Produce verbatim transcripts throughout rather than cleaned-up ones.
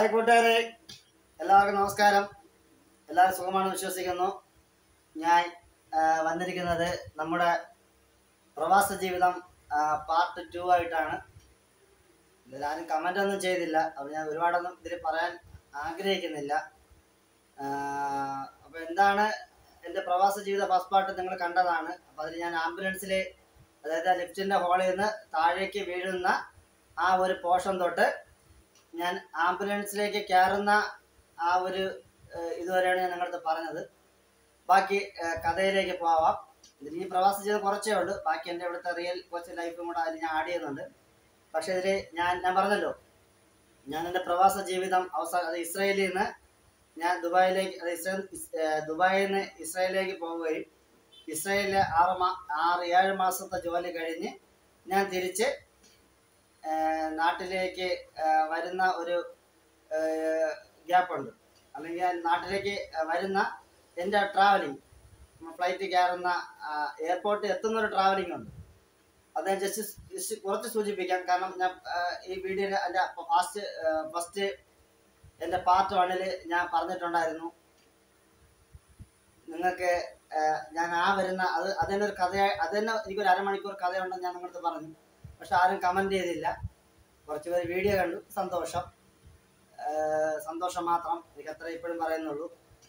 Hi കൂട്ടുകാരെ, എല്ലാവർക്കും നമസ്കാരം. എല്ലാവരും സുഖമാണെന്ന് വിശ്വസിക്കുന്നു. ഞാൻ വന്നിരിക്കുന്നത് നമ്മുടെ പ്രവാസ ജീവിതം പാർട്ട് ടു ആയിട്ടാണ്. ഇതിലാരും കമൻ്റ് ഒന്നും ചെയ്തില്ല, അപ്പോൾ ഞാൻ ഒരുപാടൊന്നും ഇതിൽ പറയാൻ ആഗ്രഹിക്കുന്നില്ല. അപ്പോൾ എന്താണ് എൻ്റെ പ്രവാസ ജീവിത ഫസ്റ്റ് പാർട്ട് നിങ്ങൾ കണ്ടതാണ്. അപ്പോൾ അതിൽ ഞാൻ ആംബുലൻസിൽ, അതായത് ലിഫ്റ്റിൻ്റെ ഹോളിൽ നിന്ന് താഴേക്ക് വീഴുന്ന ആ ഒരു പോർഷൻ തൊട്ട് ഞാൻ ആംബുലൻസിലേക്ക് കയറുന്ന ആ ഒരു ഇതുവരെയാണ് ഞാൻ നിങ്ങളടുത്ത് പറഞ്ഞത്. ബാക്കി കഥയിലേക്ക് പോവാം. ഇതിൽ ഈ പ്രവാസ ജീവിതം കുറച്ചേ ഉള്ളൂ, ബാക്കി എൻ്റെ ഇവിടുത്തെ റിയൽ കുറച്ച് ലൈഫും കൂടെ അതിൽ ഞാൻ ആഡ് ചെയ്യുന്നുണ്ട്. പക്ഷേ ഇതിൽ ഞാൻ ഞാൻ പറഞ്ഞല്ലോ, ഞാൻ എൻ്റെ പ്രവാസ ജീവിതം അവസാനം അത് ഇസ്രായേലിൽ നിന്ന് ഞാൻ ദുബായിലേക്ക്, അത് ഇസ്രായേൽ ദുബായിൽ നിന്ന് ഇസ്രായേലിലേക്ക് പോവുകയും ഇസ്രായേലിലെ ആറ് മാ ആറ് ഏഴ് മാസത്തെ ജോലി കഴിഞ്ഞ് ഞാൻ തിരിച്ച് നാട്ടിലേക്ക് വരുന്ന ഒരു ഗ്യാപ്പുണ്ട്. അല്ലെങ്കിൽ നാട്ടിലേക്ക് വരുന്ന എൻ്റെ ട്രാവലിംഗ്, ഫ്ലൈറ്റ് കയറുന്ന എയർപോർട്ടിൽ എത്തുന്ന ഒരു ട്രാവലിംഗ് ഉണ്ട്. അത് ഞാൻ ജസ്റ്റ് ജസ്റ്റ് കുറച്ച് സൂചിപ്പിക്കാം. കാരണം ഞാൻ ഈ വീഡിയോയിൽ എൻ്റെ ഫാസ്റ്റ് ഫസ്റ്റ് എൻ്റെ പാർട്ട് വണ്ണിൽ ഞാൻ പറഞ്ഞിട്ടുണ്ടായിരുന്നു, നിങ്ങൾക്ക് ഞാൻ ആ വരുന്ന അത് അതിൻ്റെ ഒരു കഥ, അത് തന്നെ എനിക്കൊരു അരമണിക്കൂർ കഥയുണ്ടെന്ന് ഞാൻ നിങ്ങളടുത്ത് പറഞ്ഞു. പക്ഷെ ആരും കമൻറ്റ് ചെയ്തില്ല. കുറച്ച് പേര് വീഡിയോ കണ്ടു, സന്തോഷം സന്തോഷം മാത്രം. എനിക്ക് അത്ര ഇപ്പോഴും പറയുന്നുള്ളൂ.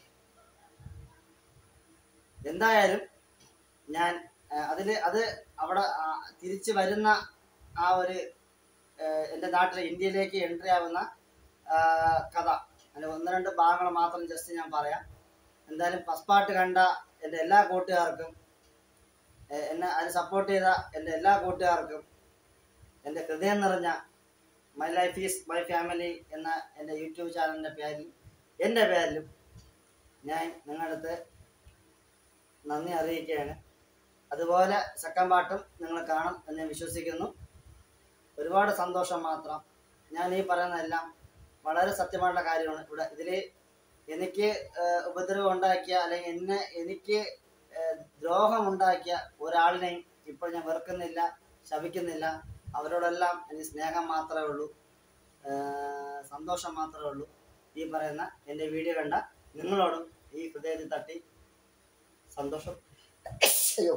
എന്തായാലും ഞാൻ അതിൽ അത് അവിടെ തിരിച്ച് വരുന്ന ആ ഒരു എൻ്റെ നാട്ടിൽ ഇന്ത്യയിലേക്ക് എൻട്രി ആവുന്ന കഥ, അതിൽ ഒന്ന് രണ്ട് ഭാഗങ്ങൾ മാത്രം ജസ്റ്റ് ഞാൻ പറയാം. എന്തായാലും ഫസ്റ്റ് പാർട്ട് കണ്ട എൻ്റെ എല്ലാ കൂട്ടുകാർക്കും, എന്നെ അതിന് സപ്പോർട്ട് ചെയ്ത എൻ്റെ എല്ലാ കൂട്ടുകാർക്കും, എൻ്റെ ഹൃദയം നിറഞ്ഞ my life is my family എന്ന എൻ്റെ യൂട്യൂബ് ചാനലിൻ്റെ പേരിൽ എൻ്റെ പേരിലും ഞാൻ നിങ്ങളടുത്ത് നന്ദി അറിയിക്കുകയാണ്. അതുപോലെ സെക്കൻഡ് പാർട്ടും നിങ്ങൾ കാണും എന്ന് ഞാൻ വിശ്വസിക്കുന്നു. ഒരുപാട് സന്തോഷം മാത്രം. ഞാൻ ഈ പറയുന്നതെല്ലാം വളരെ സത്യമായിട്ടുള്ള കാര്യമാണ്. ഇവിടെ ഇതിൽ എനിക്ക് ഉപദ്രവം ഉണ്ടാക്കിയ, അല്ലെങ്കിൽ എന്നെ എനിക്ക് ദ്രോഹമുണ്ടാക്കിയ ഒരാളിനെയും ഇപ്പോൾ ഞാൻ വെറുക്കുന്നില്ല, ശപിക്കുന്നില്ല. അവരോടെല്ലാം എനിക്ക് സ്നേഹം മാത്രമേ ഉള്ളൂ, സന്തോഷം മാത്രമേ ഉള്ളൂ. ഈ പറയുന്ന എൻ്റെ വീഡിയോ കണ്ട നിങ്ങളോടും ഈ ഹൃദയത്തിൽ തട്ടി സന്തോഷം. അയ്യോ,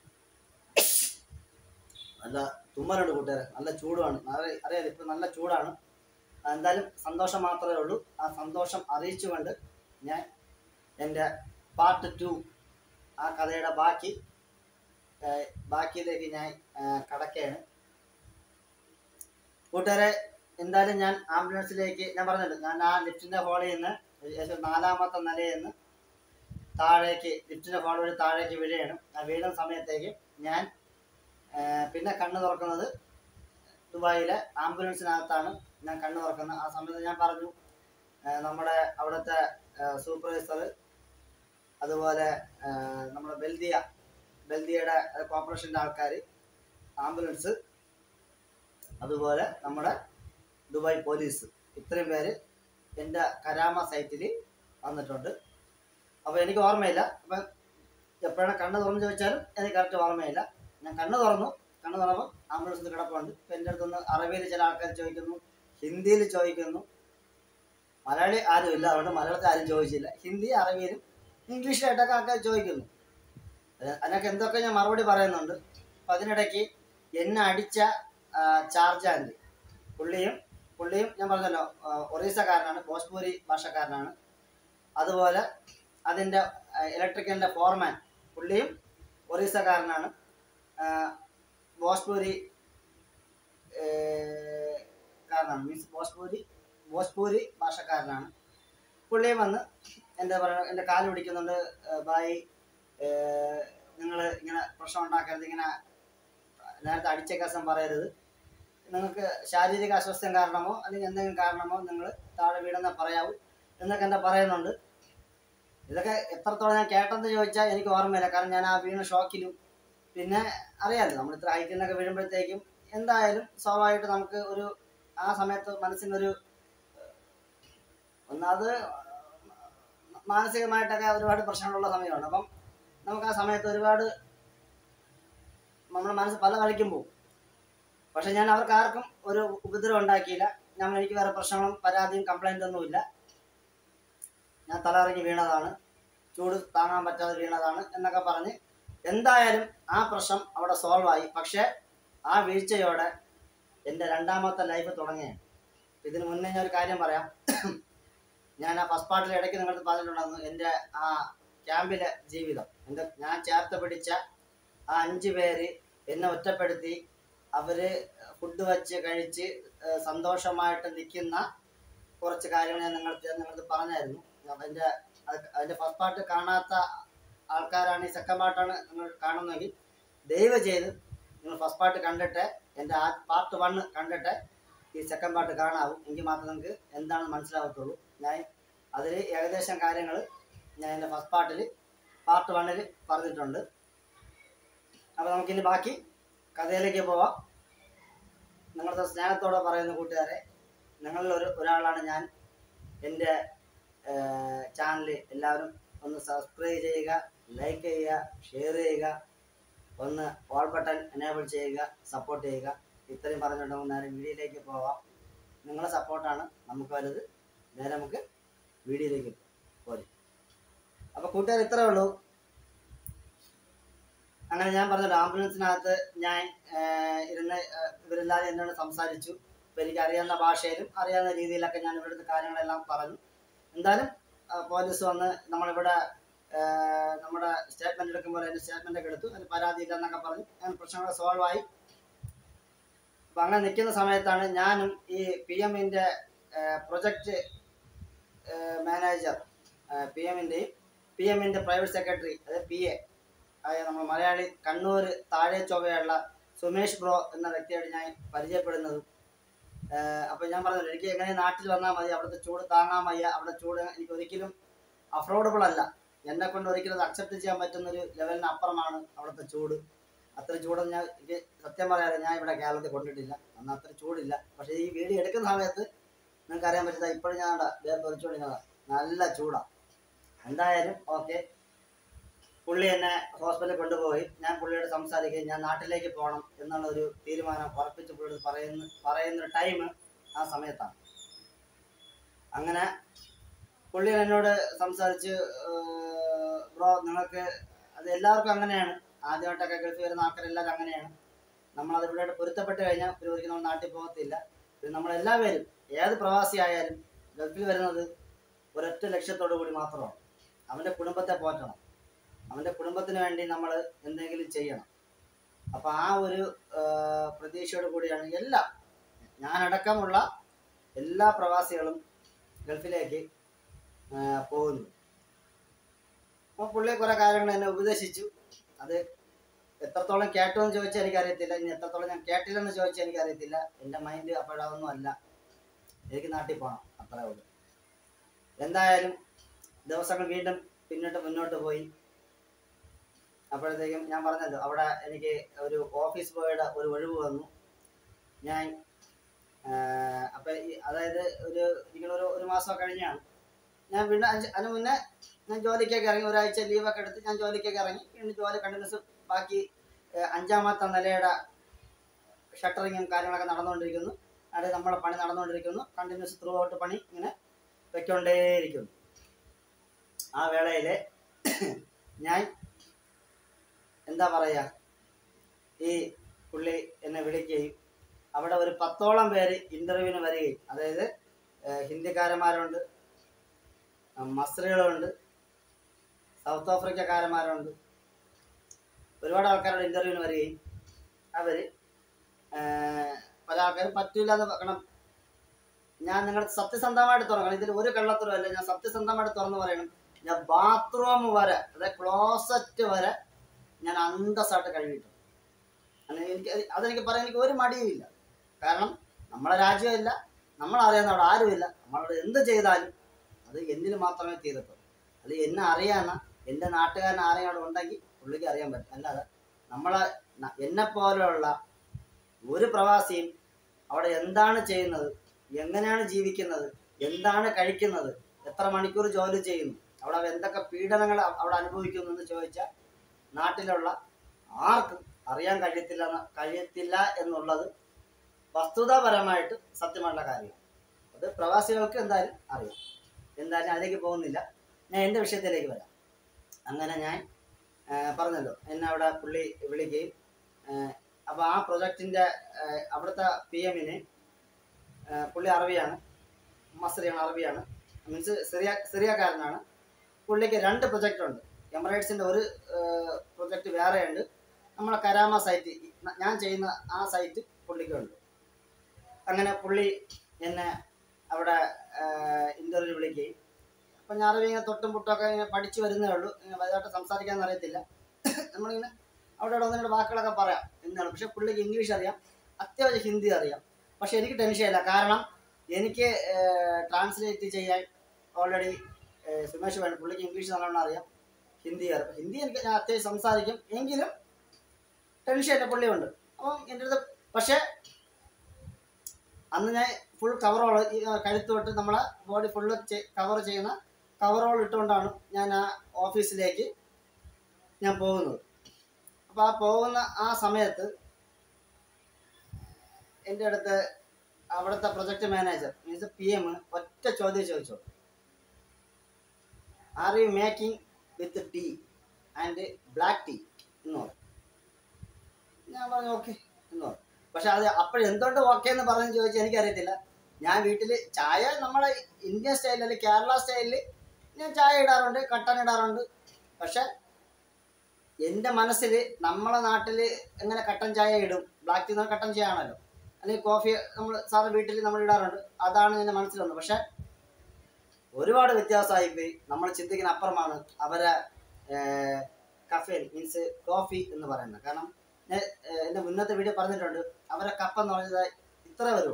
നല്ല തുമ്മലുണ്ട് കൂട്ടുകാരെ, നല്ല ചൂടുമാണ്. അറിയാതെ ഇപ്പം നല്ല ചൂടാണ്. എന്തായാലും സന്തോഷം മാത്രമേ ഉള്ളൂ. ആ സന്തോഷം അറിയിച്ചുകൊണ്ട് ഞാൻ എൻ്റെ പാർട്ട് ടു, ആ കഥയുടെ ബാക്കി ബാക്കിയിലേക്ക് ഞാൻ കടക്കുകയാണ് കൂട്ടുകാരെ. എന്തായാലും ഞാൻ ആംബുലൻസിലേക്ക്, ഞാൻ പറഞ്ഞല്ലോ, ഞാൻ ആ ലിഫ്റ്റിൻ്റെ ഹോളിൽ നിന്ന് ഏകദേശം നാലാമത്തെ നിലയിൽ നിന്ന് താഴേക്ക്, ലിഫ്റ്റിൻ്റെ ഹോൾ വഴി താഴേക്ക് വീഴുകയാണ്. ആ വീഴുന്ന സമയത്തേക്ക് ഞാൻ പിന്നെ കണ്ണ് തുറക്കുന്നത് ദുബായിലെ ആംബുലൻസിനകത്താണ് ഞാൻ കണ്ണ് തുറക്കുന്നത്. ആ സമയത്ത് ഞാൻ പറഞ്ഞു, നമ്മുടെ അവിടുത്തെ സൂപ്പർവൈസർ, അതുപോലെ നമ്മുടെ ബൽദിയ ബൽദിയയുടെ കോർപ്പറേഷൻ്റെ ആൾക്കാർ, ആംബുലൻസ്, അതുപോലെ നമ്മുടെ ദുബായ് പോലീസ്, ഇത്രയും പേര് എൻ്റെ കരാമ സൈറ്റിൽ വന്നിട്ടുണ്ട്. അപ്പോൾ എനിക്ക് ഓർമ്മയില്ല. അപ്പം എപ്പോഴാണ് കണ്ണ് തുറന്ന് ചോദിച്ചാലും എനിക്ക് കറക്റ്റ് ഓർമ്മയില്ല. ഞാൻ കണ്ണ് തുറന്നു കണ്ണ് തുറന്നപ്പോൾ ആംബുലൻസിൽ കിടപ്പുണ്ട്. ഇപ്പം എൻ്റെ അടുത്തുനിന്ന് അറബിയിൽ ചില ആൾക്കാർ ചോദിക്കുന്നു, ഹിന്ദിയിൽ ചോദിക്കുന്നു. മലയാളി ആരും ഇല്ല, അതുകൊണ്ട് മലയാളത്തിൽ ആരും ചോദിച്ചില്ല. ഹിന്ദി, അറബിയിലും ഇംഗ്ലീഷിലായിട്ടൊക്കെ ആൾക്കാർ ചോദിക്കുന്നു. അതിനൊക്കെ എന്തൊക്കെ ഞാൻ മറുപടി പറയുന്നുണ്ട്. അപ്പം അതിനിടയ്ക്ക് എന്നെ അടിച്ച ചാർജാൻഡ് പുള്ളിയും പുള്ളിയും ഞാൻ പറഞ്ഞല്ലോ ഒറീസക്കാരനാണ്, ഭോജ്പൂരി ഭാഷക്കാരനാണ്. അതുപോലെ അതിൻ്റെ ഇലക്ട്രിക്കലിൻ്റെ ഫോർമാൻ, പുള്ളിയും ഒറീസക്കാരനാണ്, ഭോജ്പൂരി കാരനാണ്, മീൻസ് ഭോജ്പൂരി ഭോജ്പൂരി ഭാഷക്കാരനാണ്. പുള്ളിയും വന്ന് എന്താ പറയുക, എൻ്റെ കാല് പിടിക്കുന്നുണ്ട്. ബായി, നിങ്ങൾ ഇങ്ങനെ പ്രശ്നം ഉണ്ടാക്കരുത്, ഇങ്ങനെ നേരത്തെ അടിച്ച കേസം പറയരുത്, നിങ്ങൾക്ക് ശാരീരിക അസ്വസ്ഥം കാരണമോ അല്ലെങ്കിൽ എന്തെങ്കിലും കാരണമോ നിങ്ങൾ താഴെ വീടെന്ന് പറയാവൂ എന്നൊക്കെ എന്താ പറയുന്നുണ്ട്. ഇതൊക്കെ എത്രത്തോളം ഞാൻ കേട്ടെന്ന് ചോദിച്ചാൽ എനിക്ക് ഓർമ്മയില്ല. കാരണം ഞാൻ ആ വീണ ഷോക്കിലും, പിന്നെ അറിയാമല്ലോ, നമ്മൾ ഇത്ര ഹൈറ്റിൽ നിന്നൊക്കെ വീഴുമ്പോഴത്തേക്കും എന്തായാലും സ്വാഭാവികമായിട്ട് നമുക്ക് ഒരു ആ സമയത്ത് മനസ്സിനൊരു, ഒന്നാമത് മാനസികമായിട്ടൊക്കെ ഒരുപാട് പ്രശ്നങ്ങളുള്ള സമയമാണ്. അപ്പം നമുക്ക് ആ സമയത്ത് ഒരുപാട് നമ്മുടെ മനസ്സ് പല കളിക്കും പോകും. പക്ഷെ ഞാൻ അവർക്ക് ആർക്കും ഒരു ഉപദ്രവം ഉണ്ടാക്കിയില്ല. ഞാൻ എനിക്ക് വേറെ പ്രശ്നങ്ങളും പരാതിയും കംപ്ലൈൻ്റ് ഒന്നുമില്ല. ഞാൻ തലയിറങ്ങി വീണതാണ്, ചൂട് താങ്ങാൻ പറ്റാതെ വീണതാണ് എന്നൊക്കെ പറഞ്ഞ് എന്തായാലും ആ പ്രശ്നം അവിടെ സോൾവ് ആയി. പക്ഷേ ആ വീഴ്ചയോടെ എൻ്റെ രണ്ടാമത്തെ ലൈഫ് തുടങ്ങിയാണ്. ഇതിന് മുന്നേ ഞാൻ ഒരു കാര്യം പറയാം. ഞാൻ ആ ഫസ്റ്റ് പാർട്ടിൽ ഇടയ്ക്ക് നിങ്ങൾക്ക് പറഞ്ഞിട്ടുണ്ടായിരുന്നു എൻ്റെ ആ ക്യാമ്പിലെ ജീവിതം. എൻ്റെ ഞാൻ ചേർത്ത് പിടിച്ച ആ അഞ്ച് പേര് എന്നെ ഒറ്റപ്പെടുത്തി അവർ ഫുഡ് വച്ച് കഴിച്ച് സന്തോഷമായിട്ട് നിൽക്കുന്ന കുറച്ച് കാര്യങ്ങൾ ഞാൻ നിങ്ങൾക്ക് നിങ്ങൾക്ക് പറഞ്ഞായിരുന്നു. അതിൻ്റെ അതിൻ്റെ ഫസ്റ്റ് പാർട്ട് കാണാത്ത ആൾക്കാരാണ് ഈ സെക്കൻഡ് പാർട്ടാണ് നിങ്ങൾ കാണുന്നതെങ്കിൽ ദയവ് ചെയ്ത് നിങ്ങൾ ഫസ്റ്റ് പാർട്ട് കണ്ടിട്ട് എൻ്റെ ആ പാർട്ട് വണ്ണ് കണ്ടിട്ട് ഈ സെക്കൻഡ് പാർട്ട് കാണാവും. എങ്കിൽ മാത്രമേ നിങ്ങൾക്ക് എന്താണെന്ന് മനസ്സിലാകത്തുള്ളൂ. ഞാൻ അതിൽ ഏകദേശം കാര്യങ്ങൾ ഞാൻ എൻ്റെ ഫസ്റ്റ് പാർട്ടിൽ പാർട്ട് വണ്ണിൽ പറഞ്ഞിട്ടുണ്ട്. അപ്പോൾ നമുക്കിനി ബാക്കി കഥയിലേക്ക് പോവാം. നിങ്ങളുടെ സ്നേഹത്തോടെ പറയുന്ന കൂട്ടുകാരെ, നിങ്ങളിൽ ഒരു ഒരാളാണ് ഞാൻ. എൻ്റെ ചാനൽ എല്ലാവരും ഒന്ന് സബ്സ്ക്രൈബ് ചെയ്യുക, ലൈക്ക് ചെയ്യുക, ഷെയർ ചെയ്യുക, ഒന്ന് ഓൾ ബട്ടൺ എനേബിൾ ചെയ്യുക, സപ്പോർട്ട് ചെയ്യുക. ഇത്രയും പറഞ്ഞിട്ടുണ്ടെങ്കിൽ നേരെ വീഡിയോയിലേക്ക് പോവാം. നിങ്ങളുടെ സപ്പോർട്ടാണ് നമുക്ക് വലുത്. നേരെ നമുക്ക് വീഡിയോയിലേക്ക് പോരും. അപ്പോൾ കൂട്ടുകാർ ഇത്രയേ ഉള്ളൂ. അങ്ങനെ ഞാൻ പറഞ്ഞല്ലോ, ആംബുലൻസിനകത്ത് ഞാൻ ഇരുന്ന് ഇവരെല്ലാവരും എന്നോട് സംസാരിച്ചു. അപ്പോൾ എനിക്ക് അറിയാവുന്ന ഭാഷയിലും അറിയാവുന്ന രീതിയിലൊക്കെ ഞാൻ ഇവിടുത്തെ കാര്യങ്ങളെല്ലാം പറഞ്ഞു. എന്തായാലും പോലീസ് വന്ന് നമ്മളിവിടെ നമ്മുടെ സ്റ്റേറ്റ്മെൻറ്റ് എടുക്കുമ്പോൾ അതിൻ്റെ സ്റ്റേറ്റ്മെൻറ്റൊക്കെ എടുത്തു. അതിന് പരാതിയില്ലെന്നൊക്കെ പറഞ്ഞു. ഞാൻ പ്രശ്നങ്ങൾ സോൾവ് ആയി. അപ്പം അങ്ങനെ നിൽക്കുന്ന സമയത്താണ് ഞാനും ഈ പി എമ്മിൻ്റെ പ്രൊജക്റ്റ് മാനേജർ, പി എമ്മിൻ്റെയും പി എമ്മിൻ്റെ പ്രൈവറ്റ് സെക്രട്ടറി, അതായത് പി എ ആയ നമ്മൾ മലയാളി കണ്ണൂർ താഴെ ചൊവ്വയുള്ള സുമേഷ് ബ്രോ എന്ന വ്യക്തിയായിട്ട് ഞാൻ പരിചയപ്പെടുന്നതും. അപ്പോൾ ഞാൻ പറഞ്ഞല്ലോ, എനിക്ക് എങ്ങനെ നാട്ടിൽ വന്നാൽ മതി, അവിടുത്തെ ചൂട് താങ്ങാൻ വയ്യ. അവിടെ ചൂട് എനിക്ക് ഒരിക്കലും അഫോർഡബിൾ അല്ല. എന്നെ കൊണ്ട് ഒരിക്കലും അത് അക്സെപ്റ്റ് ചെയ്യാൻ പറ്റുന്നൊരു ലെവലിന് അപ്പുറമാണ് അവിടുത്തെ ചൂട്. അത്ര ചൂടൊന്നും ഞാൻ എനിക്ക് സത്യം പറയാതെ ഞാൻ ഇവിടെ കേരളത്തിൽ കൊണ്ടിട്ടില്ല. അന്ന് അത്ര ചൂടില്ല. പക്ഷേ ഈ വീഡിയോ എടുക്കുന്ന സമയത്ത് നിങ്ങൾക്ക് അറിയാൻ പറ്റുന്ന ഇപ്പോഴും ഞാൻ വേറെ പൊരിച്ചുകൊണ്ടിരുന്നതാണ്. നല്ല ചൂടാണ്. എന്തായാലും ഓക്കെ, പുള്ളി എന്നെ ഹോസ്പിറ്റലിൽ കൊണ്ടുപോയി. ഞാൻ പുള്ളിയോട് സംസാരിക്കുകയും ഞാൻ നാട്ടിലേക്ക് പോകണം എന്നുള്ളൊരു തീരുമാനം ഉറപ്പിച്ച് പുള്ളിയോട് പറയുന്ന പറയുന്ന ടൈം ആ സമയത്താണ്. അങ്ങനെ പുള്ളി എന്നോട് സംസാരിച്ച്, ബ്രോ നിങ്ങൾക്ക് അത് എല്ലാവർക്കും അങ്ങനെയാണ്, ആദ്യമായിട്ടൊക്കെ ഗൾഫിൽ വരുന്ന ആൾക്കാരെല്ലാവരും അങ്ങനെയാണ്. നമ്മളത് ഇവിടെ പൊരുത്തപ്പെട്ട് കഴിഞ്ഞാൽ പിന്നെ ഒരിക്കലും നമ്മൾ നാട്ടിൽ പോകത്തില്ല. പിന്നെ നമ്മളെല്ലാവരും ഏത് പ്രവാസി ആയാലും ഗൾഫിൽ വരുന്നത് ഒരൊറ്റ ലക്ഷ്യത്തോടു കൂടി മാത്രമാണ്. അവൻ്റെ കുടുംബത്തെ പോറ്റണം, അവൻ്റെ കുടുംബത്തിന് വേണ്ടി നമ്മൾ എന്തെങ്കിലും ചെയ്യണം. അപ്പോൾ ആ ഒരു പ്രതീക്ഷയോട് കൂടിയാണ് എല്ലാ ഞാനടക്കമുള്ള എല്ലാ പ്രവാസികളും ഗൾഫിലേക്ക് പോകുന്നു. അപ്പോൾ പുള്ളി കുറേ കാര്യങ്ങൾ എന്നെ ഉപദേശിച്ചു. അത് എത്രത്തോളം കേട്ടോ എന്ന് ചോദിച്ചാൽ എനിക്കറിയത്തില്ല. ഇനി എത്രത്തോളം ഞാൻ കേട്ടില്ലെന്ന് ചോദിച്ചാൽ എനിക്കറിയത്തില്ല. എൻ്റെ മൈൻഡ് അപ്പോഴതൊന്നും അല്ല. എനിക്ക് നാട്ടിൽ പോകണം, അത്രേ ഉള്ളൂ. എന്തായാലും ദിവസങ്ങൾ വീണ്ടും പിന്നോട്ട് മുന്നോട്ട് പോയി. അപ്പോഴത്തേക്കും ഞാൻ പറഞ്ഞല്ലോ, അവിടെ എനിക്ക് ഒരു ഓഫീസ് ബോയുടെ ഒരു ഒഴിവ് വന്നു. ഞാൻ അപ്പം ഈ അതായത് ഒരു നിങ്ങളൊരു ഒരു മാസം കഴിഞ്ഞാണ് ഞാൻ വീണ്ടും അഞ്ച് അതിന് മുന്നേ ഞാൻ ജോലിക്കൊക്കെ ഇറങ്ങി. ഒരാഴ്ച ലീവൊക്കെ എടുത്ത് ഞാൻ ജോലിക്കൊക്കെ ഇറങ്ങി. വീണ്ടും ജോലി കണ്ടിന്യൂസ് ബാക്കി അഞ്ചാമത്തെ നിലയുടെ ഷട്ടറിങ്ങും കാര്യങ്ങളൊക്കെ നടന്നുകൊണ്ടിരിക്കുന്നു. അവിടെ നമ്മളെ പണി നടന്നുകൊണ്ടിരിക്കുന്നു. കണ്ടിന്യൂസ് ത്രൂ ഔട്ട് പണി ഇങ്ങനെ വയ്ക്കൊണ്ടേയിരിക്കുന്നു. ആ വേളയിൽ ഞാൻ എന്താ പറയുക, ഈ പുള്ളി എന്നെ വിളിക്കുകയും അവിടെ ഒരു പത്തോളം പേര് ഇൻ്റർവ്യൂവിന് വരികയും, അതായത് ഹിന്ദിക്കാരന്മാരുണ്ട്, മസ്രികളുണ്ട്, സൗത്ത് ആഫ്രിക്കക്കാരന്മാരുണ്ട്, ഒരുപാട് ആൾക്കാരുടെ ഇൻ്റർവ്യൂവിന് വരികയും അവർ പല ആൾക്കാരും പറ്റില്ലാതെ വെക്കണം. ഞാൻ നിങ്ങൾ സത്യസന്ധമായിട്ട് തുറക്കണം, ഇതിൽ ഒരു കള്ളത്തരവും അല്ല, ഞാൻ സത്യസന്ധമായിട്ട് തുറന്ന് പറയണം. ഞാൻ ബാത്റൂം വരെ, അതായത് ക്ലോസറ്റ് വരെ ഞാൻ അന്തസ്സായിട്ട് കഴുകിയിട്ടുണ്ട്. അങ്ങനെ എനിക്ക് അതെനിക്ക് പറയാൻ എനിക്ക് ഒരു മടിയുമില്ല. കാരണം നമ്മളെ രാജ്യമില്ല, നമ്മളറിയാവുന്ന അവിടെ ആരുമില്ല. നമ്മളവിടെ എന്ത് ചെയ്താലും അത് എന്നിന് മാത്രമേ തീരത്തുള്ളൂ. അത് എന്നെ അറിയാവുന്ന എൻ്റെ നാട്ടുകാരൻ ആരെയും അവിടെ ഉണ്ടെങ്കിൽ പുള്ളിക്ക് അറിയാൻ പറ്റും. അല്ലാതെ നമ്മളെ എന്നെപ്പോലെയുള്ള ഒരു പ്രവാസിയും അവിടെ എന്താണ് ചെയ്യുന്നത്, എങ്ങനെയാണ് ജീവിക്കുന്നത്, എന്താണ് കഴിക്കുന്നത്, എത്ര മണിക്കൂർ ജോലി ചെയ്യുന്നു, അവിടെ എന്തൊക്കെ പീഡനങ്ങൾ അവിടെ അനുഭവിക്കുന്നു എന്ന് ചോദിച്ചാൽ നാട്ടിലുള്ള ആർക്കും അറിയാൻ കഴിയത്തില്ല കഴിയത്തില്ല എന്നുള്ളത് വസ്തുതാപരമായിട്ട് സത്യമുള്ള കാര്യമാണ്. അത് പ്രവാസികൾക്ക് എന്തായാലും അറിയാം. എന്തായാലും അതിലേക്ക് പോകുന്നില്ല. ഞാൻ എൻ്റെ വിഷയത്തിലേക്ക് വരാം. അങ്ങനെ ഞാൻ പറഞ്ഞല്ലോ, എന്നെ അവിടെ പുള്ളി വിളിക്കുകയും അപ്പോൾ ആ പ്രൊജക്റ്റിൻ്റെ അവിടുത്തെ പി എമ്മിന് പുള്ളി അറബിയാണ്, മസ്രിയാണ്, അറബിയാണ്, മീൻസ് സിറിയ സിറിയക്കാരനാണ്. പുള്ളിക്ക് രണ്ട് പ്രൊജക്റ്റുണ്ട്. എമിറേറ്റ്സിൻ്റെ ഒരു പ്രൊജക്റ്റ് വേറെയുണ്ട്, നമ്മളെ കരാമ സൈറ്റ് ഞാൻ ചെയ്യുന്ന ആ സൈറ്റ് പുള്ളിക്കുണ്ട്. അങ്ങനെ പുള്ളി എന്നെ അവിടെ ഇൻ്റർവ്യൂ വിളിക്കുകയും, അപ്പം ഞാൻ അറബി ഇങ്ങനെ തൊട്ടും പുട്ടൊക്കെ ഇങ്ങനെ പഠിച്ചു വരുന്നേ ഉള്ളൂ, ഇങ്ങനെ വലുതായിട്ട് സംസാരിക്കാമെന്ന് അറിയത്തില്ല. നമ്മളിങ്ങനെ അവിടെ ഇവിടെ ഒന്നിൻ്റെ വാക്കുകളൊക്കെ പറയാം എന്നാണ്. പക്ഷെ പുള്ളിക്ക് ഇംഗ്ലീഷ് അറിയാം, അത്യാവശ്യം ഹിന്ദി അറിയാം. പക്ഷെ എനിക്ക് ടെൻഷനില്ല, കാരണം എനിക്ക് ട്രാൻസ്ലേറ്റ് ചെയ്യാൻ ഓൾറെഡി സുമേഷ് വേണം. പുള്ളിക്ക് ഇംഗ്ലീഷ് നല്ലോണം അറിയാം, ഹിന്ദി അറിയാം. ഹിന്ദി എനിക്ക് ഞാൻ അത്യാവശ്യം സംസാരിക്കും, എങ്കിലും ടെൻഷനില്ല, പുള്ളിയുണ്ട്. അപ്പം എൻ്റെ അടുത്ത് പക്ഷേ അന്ന് ഞാൻ ഫുൾ കവറോൾ കഴുത്ത് തൊട്ട് നമ്മളെ ബോഡി ഫുള്ള് കവർ ചെയ്യുന്ന കവറോൾ ഇട്ടുകൊണ്ടാണ് ഞാൻ ആ ഓഫീസിലേക്ക് ഞാൻ പോകുന്നത്. അപ്പോൾ ആ പോകുന്ന ആ സമയത്ത് എൻ്റെ അടുത്ത് അവിടുത്തെ project manager means P M ഒറ്റ ചോദ്യം ചോദിച്ചു, are you making with tea and black tea എന്ന് പറഞ്ഞു. ഞാൻ പറഞ്ഞു ഓക്കെ എന്ന് പറഞ്ഞു. പക്ഷെ അത് അപ്പോഴെന്തുകൊണ്ട് ഓക്കെ എന്ന് പറഞ്ഞു ചോദിച്ചാൽ എനിക്കറിയത്തില്ല. ഞാൻ വീട്ടിൽ ചായ നമ്മളെ ഇന്ത്യൻ സ്റ്റൈലിൽ അല്ലെങ്കിൽ കേരള സ്റ്റൈലിൽ ഞാൻ ചായ ഇടാറുണ്ട്, കട്ടൻ ഇടാറുണ്ട്. പക്ഷെ എൻ്റെ മനസ്സിൽ നമ്മളെ നാട്ടിൽ എങ്ങനെ കട്ടൻ ചായ ഇടും, ബ്ലാക്ക് ടീ കട്ടൻ ചായ ആണല്ലോ, അല്ലെങ്കിൽ കോഫി നമ്മൾ സാധാരണ വീട്ടിൽ നമ്മൾ ഇടാറുണ്ട്, അതാണ് എൻ്റെ മനസ്സിൽ വന്നത്. പക്ഷെ ഒരുപാട് വ്യത്യാസമായിപ്പോയി. നമ്മൾ ചിന്തിക്കുന്ന അപ്പുറമാണ് അവരെ കഫേൻ മീൻസ് കോഫി എന്ന് പറയുന്നത്. കാരണം ഞാൻ എൻ്റെ മുന്നത്തെ വീഡിയോ പറഞ്ഞിട്ടുണ്ട്, അവരെ കപ്പ് എന്ന് പറഞ്ഞത് ഇത്ര വരുള്ളൂ.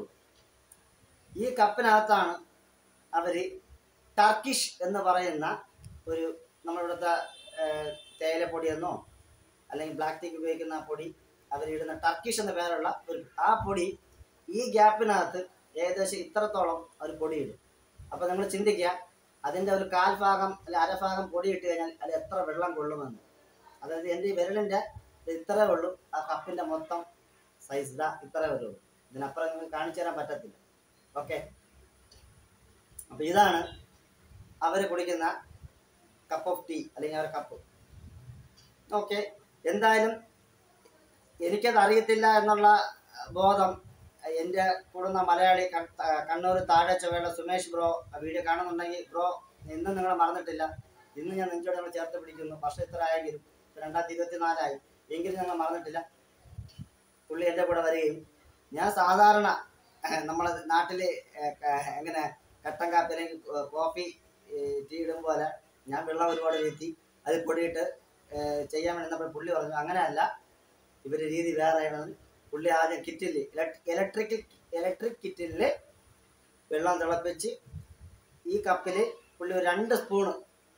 ഈ കപ്പിനകത്താണ് അവർ ടർക്കിഷ് എന്ന് പറയുന്ന ഒരു നമ്മളിവിടുത്തെ തേയിലപ്പൊടി എന്നോ അല്ലെങ്കിൽ ബ്ലാക്ക് ടീക്ക് ഉപയോഗിക്കുന്ന പൊടി, അവരിടുന്ന ടർക്കിഷ് എന്ന പേരുള്ള ഒരു ആ പൊടി ഈ ഗ്യാപ്പിനകത്ത് ഏകദേശം ഇത്രത്തോളം ഒരു പൊടി ഇടും. അപ്പോൾ നമ്മൾ ചിന്തിക്കുക, അതിൻ്റെ ഒരു കാൽ ഭാഗം അല്ലെ അരഭാഗം പൊടി ഇട്ട് കഴിഞ്ഞാൽ അത് എത്ര വെള്ളം കൊള്ളുമെന്ന്. അതായത് എൻ്റെ ഈ വിരലിൻ്റെ ഇത്രേ ഉള്ളൂ, ആ കപ്പിൻ്റെ മൊത്തം സൈസ് ഇതാ ഇത്രേ വരുള്ളൂ. ഇതിനപ്പുറം നിങ്ങൾക്ക് കാണിച്ചു തരാൻ പറ്റത്തില്ല. ഓക്കെ, അപ്പോൾ ഇതാണ് അവർ കുടിക്കുന്ന കപ്പ് ഓഫ് ടീ അല്ലെങ്കിൽ അവരുടെ കപ്പ്. ഓക്കെ, എന്തായാലും എനിക്കത് അറിയത്തില്ല എന്നുള്ള ബോധം എൻ്റെ കൂടുന്ന മലയാളി കണ്ണൂർ താഴെ ചൊവ്വയുള്ള സുമേഷ് ബ്രോ വീഡിയോ കാണുന്നുണ്ടെങ്കിൽ ബ്രോ ഇന്നും നിങ്ങൾ മറന്നിട്ടില്ല. ഇന്ന് ഞാൻ നെഞ്ചോടെ ഞങ്ങൾ ചേർത്ത് പിടിക്കുന്നു. വർഷം ഇത്ര ആയെങ്കിലും രണ്ടായിരത്തി ഇരുപത്തി നാലായി എങ്കിലും ഞങ്ങൾ മറന്നിട്ടില്ല. പുള്ളി എൻ്റെ കൂടെ വരികയും ഞാൻ സാധാരണ നമ്മളെ നാട്ടിൽ എങ്ങനെ കട്ടൻ കാപ്പി അല്ലെങ്കിൽ കോഫി ടീ ഇടും പോലെ ഞാൻ വെള്ളം ഒരുപാട് വീഴ്ത്തി അത് പൊടിയിട്ട് ചെയ്യാൻ വേണ്ടി നമ്മൾ പുള്ളി പറഞ്ഞു അങ്ങനെയല്ല, ഇവരുടെ രീതി വേറെയാണ്. പുള്ളി ആദ്യം കിറ്റിൽ ഇലക്ട്രിക് ഇലക്ട്രിക് കിറ്റിൽ വെള്ളം തിളപ്പിച്ച് ഈ കപ്പിൽ പുള്ളി ഒരു രണ്ട് സ്പൂണ്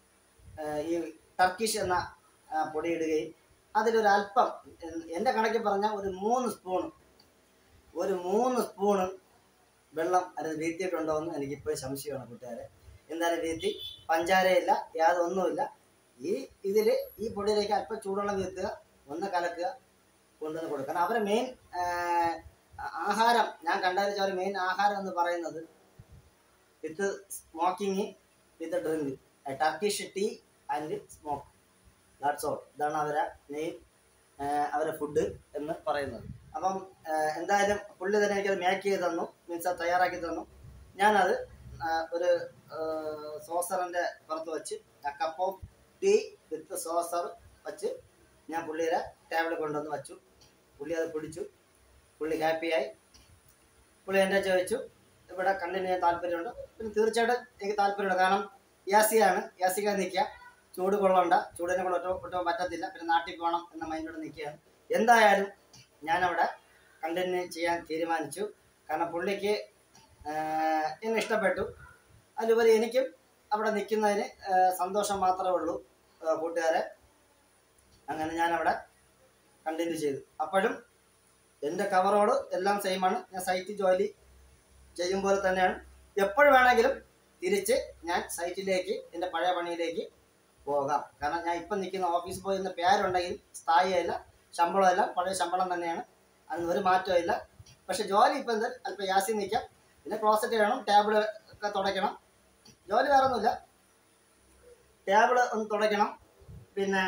ഈ ടർക്കിഷ് എന്ന പൊടി ഇടുകയും അതിലൊരല്പം എൻ്റെ കണക്കിൽ പറഞ്ഞാൽ ഒരു മൂന്ന് സ്പൂണ് ഒരു മൂന്ന് സ്പൂണ് വെള്ളം അത് വീഴ്ത്തിയിട്ടുണ്ടോ എന്ന് എനിക്കിപ്പോഴും സംശയമാണ് കൂട്ടുകാരെ. എന്തായാലും വീഴ്ത്തി, പഞ്ചാരയില്ല, യാതൊന്നുമില്ല. ഈ ഇതിൽ ഈ പൊടിയിലേക്ക് അല്പം ചൂടുവെള്ളം വീഴ്ത്തുക, ഒന്ന് കലക്കുക, കൊണ്ടുവന്ന് കൊടുക്കുക. കാരണം അവരുടെ മെയിൻ ആഹാരം ഞാൻ കണ്ടതിൽ അവർ മെയിൻ ആഹാരം എന്ന് പറയുന്നത് with smoking with drink, Turkish tea and smoke, that's all. ഇതാണ് അവരെ മെയിൻ അവരെ ഫുഡ് എന്ന് പറയുന്നത്. അപ്പം എന്തായാലും പുള്ളി തന്നെ എനിക്കത് മേക്ക് ചെയ്ത് തന്നു, മീൻസ് അത് തയ്യാറാക്കി തന്നു. ഞാനത് ഒരു സോസറിൻ്റെ പുറത്ത് വെച്ച് ആ cup of tea with saucer വെച്ച് ഞാൻ പുള്ളിയുടെ ടേബിളിൽ കൊണ്ടുവന്ന് വച്ചു. പുള്ളി അത് പിടിച്ചു, പുള്ളി ഹാപ്പിയായി. പുള്ളി എൻ്റെ ചോദിച്ചു ഇവിടെ കണ്ടിന്യൂ ചെയ്യാൻ താല്പര്യമുണ്ട്. പിന്നെ തീർച്ചയായിട്ടും എനിക്ക് താല്പര്യമുണ്ട്, കാരണം യാസിയാണ്, യാസിക്കാൻ നിൽക്കുക, ചൂട് കൊള്ളണ്ട, ചൂടിനെ കൊണ്ട് ഒറ്റ ഒട്ടും പറ്റത്തില്ല, പിന്നെ നാട്ടിൽ പോകണം എന്ന മൈൻഡോടെ നിൽക്കുകയാണ്. എന്തായാലും ഞാനവിടെ കണ്ടിന്യൂ ചെയ്യാൻ തീരുമാനിച്ചു. കാരണം പുള്ളിക്ക് എന്നെ ഇഷ്ടപ്പെട്ടു, അതിലുപരി എനിക്കും അവിടെ നിൽക്കുന്നതിന് സന്തോഷം മാത്രമേ ഉള്ളൂ കൂട്ടുകാരെ. അങ്ങനെ ഞാനവിടെ കണ്ടിന്യൂ ചെയ്തു. അപ്പോഴും എൻ്റെ കവറോട് എല്ലാം സെയിമാണ്. ഞാൻ സൈറ്റ് ജോലി ചെയ്യും പോലെ തന്നെയാണ്. എപ്പോഴും വേണമെങ്കിലും തിരിച്ച് ഞാൻ സൈറ്റിലേക്ക് എൻ്റെ പഴയ പണിയിലേക്ക് പോകാം. കാരണം ഞാൻ ഇപ്പം നിൽക്കുന്ന ഓഫീസിൽ പോയി ഇന്ന് പേരുണ്ടെങ്കിൽ സ്ഥായിയല്ല, ശമ്പളമല്ല, പഴയ ശമ്പളം തന്നെയാണ്, അതിന് ഒരു മാറ്റവും ഇല്ല. പക്ഷെ ജോലി ഇപ്പം എന്താ അല്പം യാസി നിൽക്കാം. പിന്നെ ക്ലോസറ്റ് വേണം, ടേബിൾ ഒക്കെ തുടയ്ക്കണം. ജോലി വേറെ ഒന്നുമില്ല, ടേബിൾ ഒന്ന് തുടയ്ക്കണം, പിന്നെ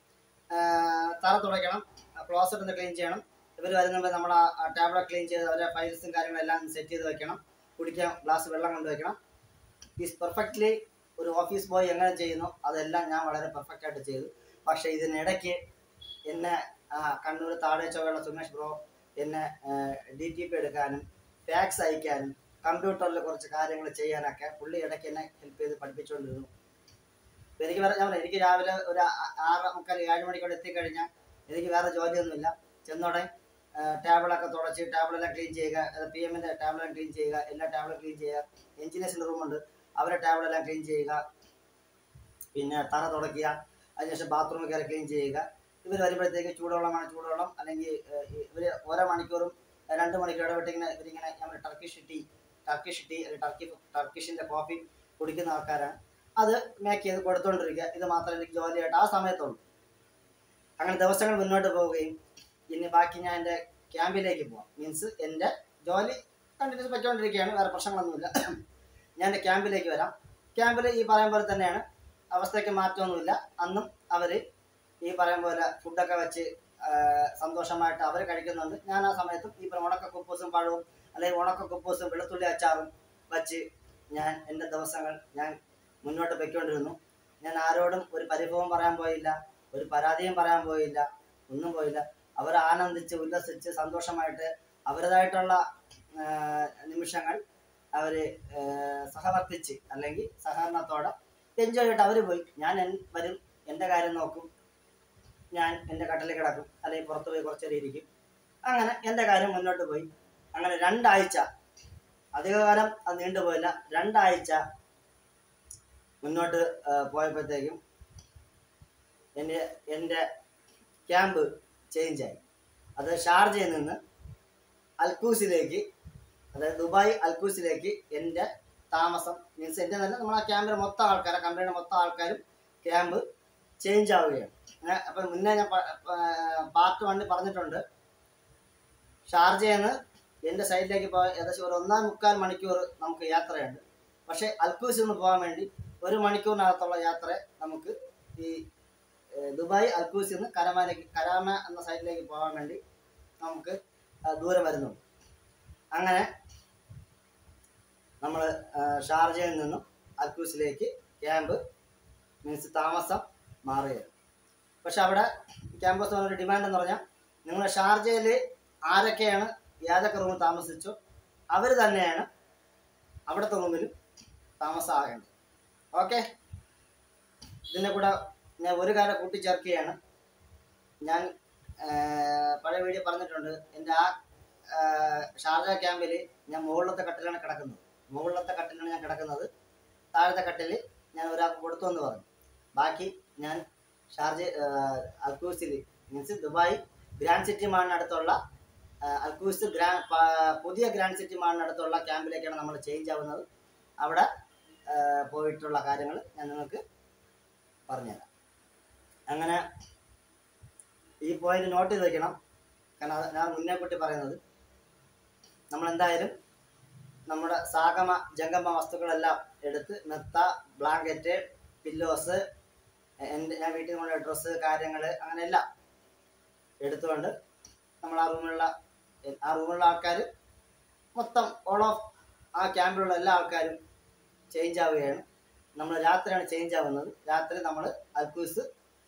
തറ തുടയ്ക്കണം, ക്ലോസറ്റ് ഒന്ന് ക്ലീൻ ചെയ്യണം. ഇവർ വരുന്നുമ്പോൾ നമ്മൾ ആ ടേബിളെ ക്ലീൻ ചെയ്ത് അവരുടെ ഫയൽസും കാര്യങ്ങളെല്ലാം സെറ്റ് ചെയ്ത് വെക്കണം. കുടിക്കാൻ ഗ്ലാസ് വെള്ളം കൊണ്ട് വെക്കണം. ഈസ് പെർഫെക്റ്റ്ലി ഒരു ഓഫീസ് ബോയ് എങ്ങനെ ചെയ്യുന്നു അതെല്ലാം ഞാൻ വളരെ പെർഫെക്റ്റ് ആയിട്ട് ചെയ്തു. പക്ഷേ ഇതിനിടയ്ക്ക് എന്നെ കണ്ണൂർ താഴെ ചൊവ്വയുള്ള സുമേഷ് ബ്രോ എന്നെ ഡി ടി പി എടുക്കാനും ഫാക്സ് അയക്കാനും കമ്പ്യൂട്ടറിൽ കുറച്ച് കാര്യങ്ങൾ ചെയ്യാനൊക്കെ പുള്ളി ഇടയ്ക്ക് എന്നെ ഹെൽപ്പ് ചെയ്ത് പഠിപ്പിച്ചുകൊണ്ടിരുന്നു. എനിക്ക് വേറെ ഞാൻ എനിക്ക് രാവിലെ ഒരു ആറ് മുക്കാൽ ഏഴ് മണിക്കൂടെ എത്തിക്കഴിഞ്ഞാൽ എനിക്ക് വേറെ ജോലിയൊന്നുമില്ല. ചെന്നോടെ ടേബിളൊക്കെ തുടച്ച് ടേബിളെല്ലാം ക്ലീൻ ചെയ്യുക, പി എമ്മിൻ്റെ ടേബിളെല്ലാം ക്ലീൻ ചെയ്യുക, എല്ലാ ടേബിളും ക്ലീൻ ചെയ്യുക, എഞ്ചിനീയേഴ്സിൻ്റെ റൂമുണ്ട് അവരുടെ ടേബിളെല്ലാം ക്ലീൻ ചെയ്യുക, പിന്നെ തറ തുടയ്ക്കുക, അതിനുശേഷം ബാത്റൂമിൽ കയറി ക്ലീൻ ചെയ്യുക. ഇവർ വരുമ്പോഴത്തേക്ക് ചൂടുവെള്ളമാണ് ചൂടുവെള്ളം, അല്ലെങ്കിൽ ഇവർ ഓരോ മണിക്കൂറും രണ്ട് മണിക്കൂർ ഇടവിട്ടിങ്ങനെ ഇവരിങ്ങനെ നമ്മൾ ടർക്കിഷ് ടീ ടർക്കിഷ് ടീ അല്ലെങ്കിൽ ടർക്കി ടർക്കിഷിൻ്റെ കോഫി കുടിക്കുന്ന ആൾക്കാരാണ്. അത് മേക്ക് ചെയ്ത് കൊടുത്തുകൊണ്ടിരിക്കുക. ഇത് മാത്രമേ എനിക്ക് ജോലിയായിട്ട് ആ സമയത്തുള്ളൂ. അങ്ങനെ ദിവസങ്ങൾ മുന്നോട്ട് പോവുകയും ഇനി ബാക്കി ഞാൻ എൻ്റെ ക്യാമ്പിലേക്ക് പോകാം. മീൻസ് എൻ്റെ ജോലി കണ്ടിന്യൂസ് പറ്റുകൊണ്ടിരിക്കുകയാണ്, വേറെ പ്രശ്നങ്ങളൊന്നുമില്ല. ഞാൻ എൻ്റെ ക്യാമ്പിലേക്ക് വരാം. ക്യാമ്പിൽ ഈ പറയും പോലെ തന്നെയാണ്, അവസ്ഥയ്ക്ക് മാറ്റമൊന്നുമില്ല. അന്നും അവർ ഈ പറയും പോലെ ഫുഡൊക്കെ വെച്ച് സന്തോഷമായിട്ട് അവർ കഴിക്കുന്നുണ്ട്. ഞാൻ ആ സമയത്തും ഈ ഉണക്ക കുപ്പൂസും പഴവും അല്ലെങ്കിൽ ഉണക്ക കുപ്പൂസും വെളുത്തുള്ളി അച്ചാറും വച്ച് ഞാൻ എൻ്റെ ദിവസങ്ങൾ ഞാൻ മുന്നോട്ട് പൊയ്ക്കൊണ്ടിരുന്നു. ഞാൻ ആരോടും ഒരു പരിഭവം പറയാൻ പോയില്ല, ഒരു പരാതിയും പറയാൻ പോയില്ല, ഒന്നും പോയില്ല. അവർ ആനന്ദിച്ച് ഉല്ലസിച്ച് സന്തോഷമായിട്ട് അവരുടേതായിട്ടുള്ള നിമിഷങ്ങൾ അവർ സഹവർത്തിച്ച് അല്ലെങ്കിൽ സഹകരണത്തോടെ എൻജോയ് ചെയ്തിട്ട് അവർ പോയി. ഞാൻ വരും, എൻ്റെ കാര്യം നോക്കും, ഞാൻ എൻ്റെ കട്ടിൽ കിടക്കും അല്ലെങ്കിൽ പുറത്ത് പോയി കുറച്ചേരം ഇരിക്കും. അങ്ങനെ എൻ്റെ കാര്യം മുന്നോട്ട് പോയി. അങ്ങനെ രണ്ടാഴ്ച, അധികകാലം അത് നീണ്ടുപോയില്ല, രണ്ടാഴ്ച മുന്നോട്ട് പോയപ്പോഴത്തേക്കും എൻ്റെ എൻ്റെ ക്യാമ്പ് ചേഞ്ചായി. അത് ഷാർജയിൽ നിന്ന് അൽക്കൂസിലേക്ക്, അതായത് ദുബായ് അൽക്കൂസിലേക്ക് എൻ്റെ താമസം മീൻസ് എൻ്റെ തന്നെ നമ്മൾ ആ ക്യാമ്പിലെ മൊത്തം ആൾക്കാരെ കമ്പനിയുടെ മൊത്തം ആൾക്കാരും ക്യാമ്പ് ചേഞ്ച് ആവുകയാണ്. അപ്പം മുന്നേ ഞാൻ പാർട്ട് വണ്ണിൽ പറഞ്ഞിട്ടുണ്ട്, ഷാർജയിൽ നിന്ന് എൻ്റെ സൈഡിലേക്ക് പോകാൻ ഏകദേശം ഒരു ഒന്നാം മുക്കാൽ മണിക്കൂർ നമുക്ക് യാത്രയുണ്ട്. പക്ഷേ അൽക്കൂസിൽ നിന്ന് പോകാൻ വേണ്ടി ഒരു മണിക്കൂറിനകത്തുള്ള യാത്ര നമുക്ക് ഈ ദുബായ് അൽക്കൂസിൽ നിന്ന് കരാമയിലേക്ക് കരാമ എന്ന സൈഡിലേക്ക് പോകാൻ വേണ്ടി നമുക്ക് ദൂരം വരുന്നുണ്ട്. അങ്ങനെ നമ്മൾ ഷാർജയിൽ നിന്നും അൽക്കൂസിലേക്ക് ക്യാമ്പ് മീൻസ് താമസം മാറുകയാണ്. പക്ഷെ അവിടെ ക്യാമ്പസ് ഒരു ഡിമാൻഡ് എന്ന് പറഞ്ഞാൽ നിങ്ങൾ ഷാർജയിൽ ആരൊക്കെയാണ് ഏതൊക്കെ റൂമിൽ താമസിച്ചോ അവർ തന്നെയാണ് അവിടുത്തെ റൂമിലും താമസമാകേണ്ടത്. ഓക്കെ, ഇതിൻ്റെ കൂടെ ഞാൻ ഒരു കാര്യം കൂട്ടിച്ചേർക്കുകയാണ്. ഞാൻ പഴയ വീഡിയോ പറഞ്ഞിട്ടുണ്ട്, എൻ്റെ ആ ഷാർജ ക്യാമ്പിൽ ഞാൻ മുകളിലത്തെ കട്ടിലാണ് കിടക്കുന്നത്. മുകളിലത്തെ കട്ടിലാണ് ഞാൻ കിടക്കുന്നത്. താഴത്തെ കട്ടിൽ ഞാൻ ഒരാൾക്ക് കൊടുത്തു എന്ന് പറഞ്ഞു. ബാക്കി ഞാൻ ഷാർജ അൽക്കൂസിൽ മീൻസ് ദുബായ് ഗ്രാൻഡ് സിറ്റി മാളിനടുത്തുള്ള അൽക്കൂസ് ഗ്രാ പുതിയ ഗ്രാൻഡ് സിറ്റി മാളിനടുത്തുള്ള ക്യാമ്പിലേക്കാണ് നമ്മൾ ചേഞ്ച് ആവുന്നത്. അവിടെ പോയിട്ടുള്ള കാര്യങ്ങൾ ഞാൻ നിങ്ങൾക്ക് പറഞ്ഞുതരാം. അങ്ങനെ ഈ പോയിന്റ് നോട്ട് ചെയ്ത് വയ്ക്കണം, കാരണം ഞാൻ മുന്നേ കൂട്ടി പറയുന്നത് നമ്മളെന്തായാലും നമ്മുടെ സാഗമ ജംഗമ വസ്തുക്കളെല്ലാം എടുത്ത് മെത്ത, ബ്ലാങ്കറ്റ്, പില്ലോസ്, എൻ്റെ ഞാൻ വീട്ടിൽ നിന്നുള്ള ഡ്രസ്സ് കാര്യങ്ങൾ അങ്ങനെ എല്ലാം എടുത്തുകൊണ്ട് നമ്മൾ ആ റൂമിലുള്ള ആ റൂമിലുള്ള ആൾക്കാർ മൊത്തം ഓൾ ഓഫ് ആ ക്യാമ്പിലുള്ള എല്ലാ ആൾക്കാരും ചേഞ്ച് ആവുകയാണ്. നമ്മൾ രാത്രിയാണ് ചേഞ്ച് ആവുന്നത്. രാത്രി നമ്മൾ അൽക്കൂസ്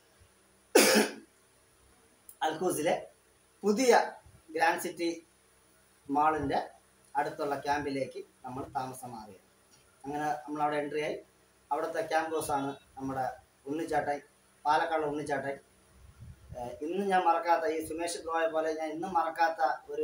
അൽക്കൂസിലെ പുതിയ ഗ്രാൻഡ് സിറ്റി മാളിൻ്റെ അടുത്തുള്ള ക്യാമ്പിലേക്ക് നമ്മൾ താമസം മാറുകയാണ്. അങ്ങനെ നമ്മളവിടെ എൻട്രി ആയി. അവിടുത്തെ ക്യാമ്പസാണ് നമ്മുടെ ഉണ്ണിച്ചാട്ടൻ, പാലക്കാട് ഉണ്ണിച്ചാട്ടൻ. ഇന്നും ഞാൻ മറക്കാത്ത, ഈ സുമേഷ് ബ്രോയെ പോലെ ഞാൻ ഇന്നും മറക്കാത്ത ഒരു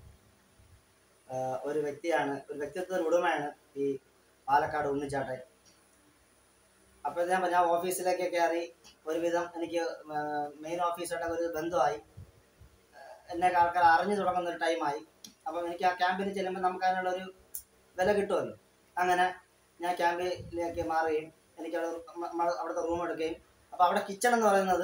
ഒരു വ്യക്തിയാണ്, ഒരു വ്യക്തിത്വ ഉടമയാണ് ഈ പാലക്കാട് ഉണ്ണിച്ചാട്ടൻ. അപ്പോൾ ഞാൻ ഞാൻ ഓഫീസിലേക്ക് കയറി ഒരുവിധം എനിക്ക് മെയിൻ ഓഫീസായിട്ടൊക്കെ ഒരു ബന്ധമായി, എന്നെ ആൾക്കാർ അറിഞ്ഞു തുടങ്ങുന്ന ഒരു ടൈമായി. അപ്പം എനിക്ക് ആ ക്യാമ്പിൽ ചെല്ലുമ്പോൾ നമുക്ക് അതിനുള്ളൊരു വില കിട്ടുമല്ലോ. അങ്ങനെ ഞാൻ ക്യാമ്പിലേക്ക് മാറുകയും എനിക്ക് അവിടെ അവിടുത്തെ റൂം എടുക്കുകയും, അപ്പോൾ അവിടെ കിച്ചൺ എന്ന് പറയുന്നത്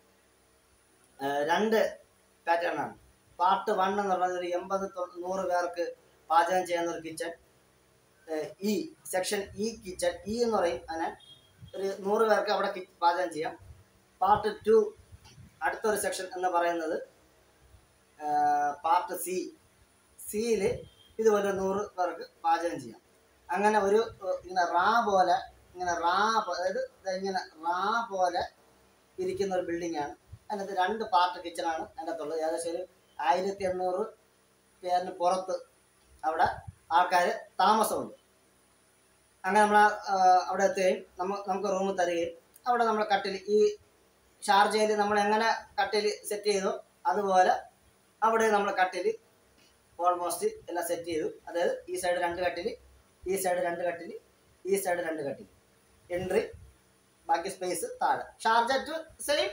രണ്ട് പാറ്റേണാണ്. പാർട്ട് വൺ എന്ന് പറയുന്നത് ഒരു എൺപത് നൂറ് പേർക്ക് പാചകം ചെയ്യുന്ന ഒരു kitchen. E section E kitchen. E എന്ന് പറയും അതിനെ. ഒരു നൂറ് പേർക്ക് അവിടെ പാചകം ചെയ്യാം. പാർട്ട് ടു അടുത്തൊരു സെക്ഷൻ എന്ന് പറയുന്നത് പാർട്ട് സി. സിയിൽ ഇതുപോലെ നൂറ് പേർക്ക് പാചകം ചെയ്യാം. അങ്ങനെ ഒരു ഇങ്ങനെ റാ പോലെ ഇങ്ങനെ റാ അതായത് ഇങ്ങനെ റാ പോലെ ഇരിക്കുന്ന ഒരു ബിൽഡിങ്ങാണ്. അതിനകത്ത് രണ്ട് പാർട്ട് കിച്ചണാണ് അതിനകത്തുള്ളത്. ഏകദേശം ഒരു ആയിരത്തി എണ്ണൂറ് പേരിന് പുറത്ത് അവിടെ ആൾക്കാർ താമസമുണ്ട്. അങ്ങനെ നമ്മൾ അവിടെ എത്തുകയും നമ്മ നമുക്ക് റൂം തരികയും അവിടെ നമ്മൾ കട്ടിൽ ഈ ഷാർജയിൽ നമ്മൾ എങ്ങനെ കട്ടിൽ സെറ്റ് ചെയ്തോ അതുപോലെ അവിടെ നമ്മൾ കട്ടിൽ ഓൾമോസ്റ്റ് എല്ലാം സെറ്റ് ചെയ്തു. അതായത് ഈ സൈഡ് രണ്ട് കട്ടിൽ, ഈ സൈഡ് രണ്ട് കട്ടിൽ, ഈ സൈഡ് രണ്ട് കട്ടിൽ, എൻട്രി, ബാക്കി സ്പേസ് താഴെ. ഷാർജ ടു സെയിം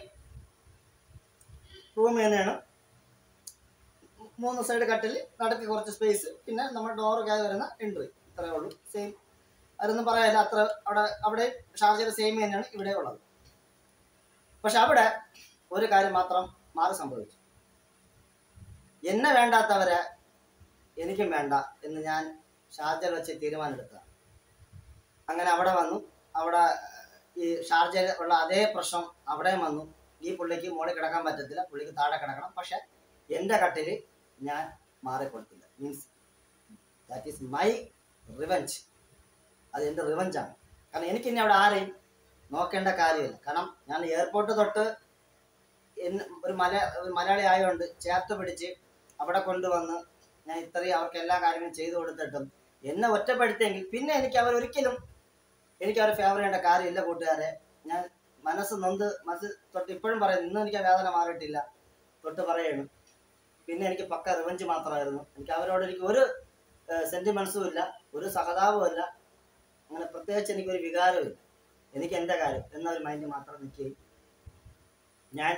റൂം തന്നെയാണ്. മൂന്ന് സൈഡ് കട്ടിൽ, നടുക്ക് കുറച്ച് സ്പേസ്, പിന്നെ നമ്മൾ ഡോറ് കയറി വരുന്ന എൻട്രി. ഇത്രയേ ഉള്ളൂ. സെയിം, അതൊന്നും പറയാനില്ല. അത്ര അവിടെ അവിടെ ഷാർജയുടെ സെയിം തന്നെയാണ് ഇവിടെ ഉള്ളത്. പക്ഷെ അവിടെ ഒരു കാര്യം മാത്രം മാറി സംഭവിച്ചു. എന്നെ വേണ്ടാത്തവരെ എനിക്കും വേണ്ട എന്ന് ഞാൻ ഷാർജയിൽ വെച്ച് തീരുമാനമെടുത്തതാണ്. അങ്ങനെ അവിടെ വന്നു. അവിടെ ഈ ഷാർജയിൽ ഉള്ള അതേ പ്രശ്നം അവിടെയും വന്നു. ഈ പുള്ളിക്ക് മുകളിൽ കിടക്കാൻ പറ്റത്തില്ല, പുള്ളിക്ക് താഴെ കിടക്കണം. പക്ഷെ എൻ്റെ കട്ടിൽ ഞാൻ മാറിക്കൊടുത്തില്ല. Means that is my revenge. അത് എൻ്റെ റിവെഞ്ചാണ്. കാരണം എനിക്കിനി അവിടെ ആരെയും നോക്കേണ്ട കാര്യമില്ല. കാരണം ഞാൻ എയർപോർട്ട് തൊട്ട് ഒരു മല ഒരു മലയാളി ആയതുകൊണ്ട് ചേർത്ത് പിടിച്ച് അവിടെ കൊണ്ടുവന്ന് ഞാൻ ഇത്രയും അവർക്ക് എല്ലാ കാര്യങ്ങളും ചെയ്തു കൊടുത്തിട്ടും എന്നെ ഒറ്റപ്പെടുത്തിയെങ്കിൽ പിന്നെ എനിക്ക് അവർ ഒരിക്കലും എനിക്ക് അവരെ ഫേവർ ചെയ്യേണ്ട കാര്യമില്ല കൂട്ടുകാരെ. ഞാൻ മനസ്സ് നൊന്ത് മനസ്സ് തൊട്ട് ഇപ്പോഴും പറയുന്നു. ഇന്നും എനിക്ക് ആ വേദന മാറിയിട്ടില്ല. തൊട്ട് പറയണം. പിന്നെ എനിക്ക് പക്ക റിവെഞ്ച് മാത്രമായിരുന്നു. എനിക്ക് അവരോട് എനിക്ക് ഒരു സെൻറ്റിമെൻസും ഇല്ല, ഒരു സഹതാപവും ഇല്ല, അങ്ങനെ പ്രത്യേകിച്ച് എനിക്കൊരു വികാരവും ഇല്ല. എനിക്ക് എൻ്റെ കാര്യം എന്നൊരു മൈൻഡ് മാത്രം നിൽക്കുകയും ഞാൻ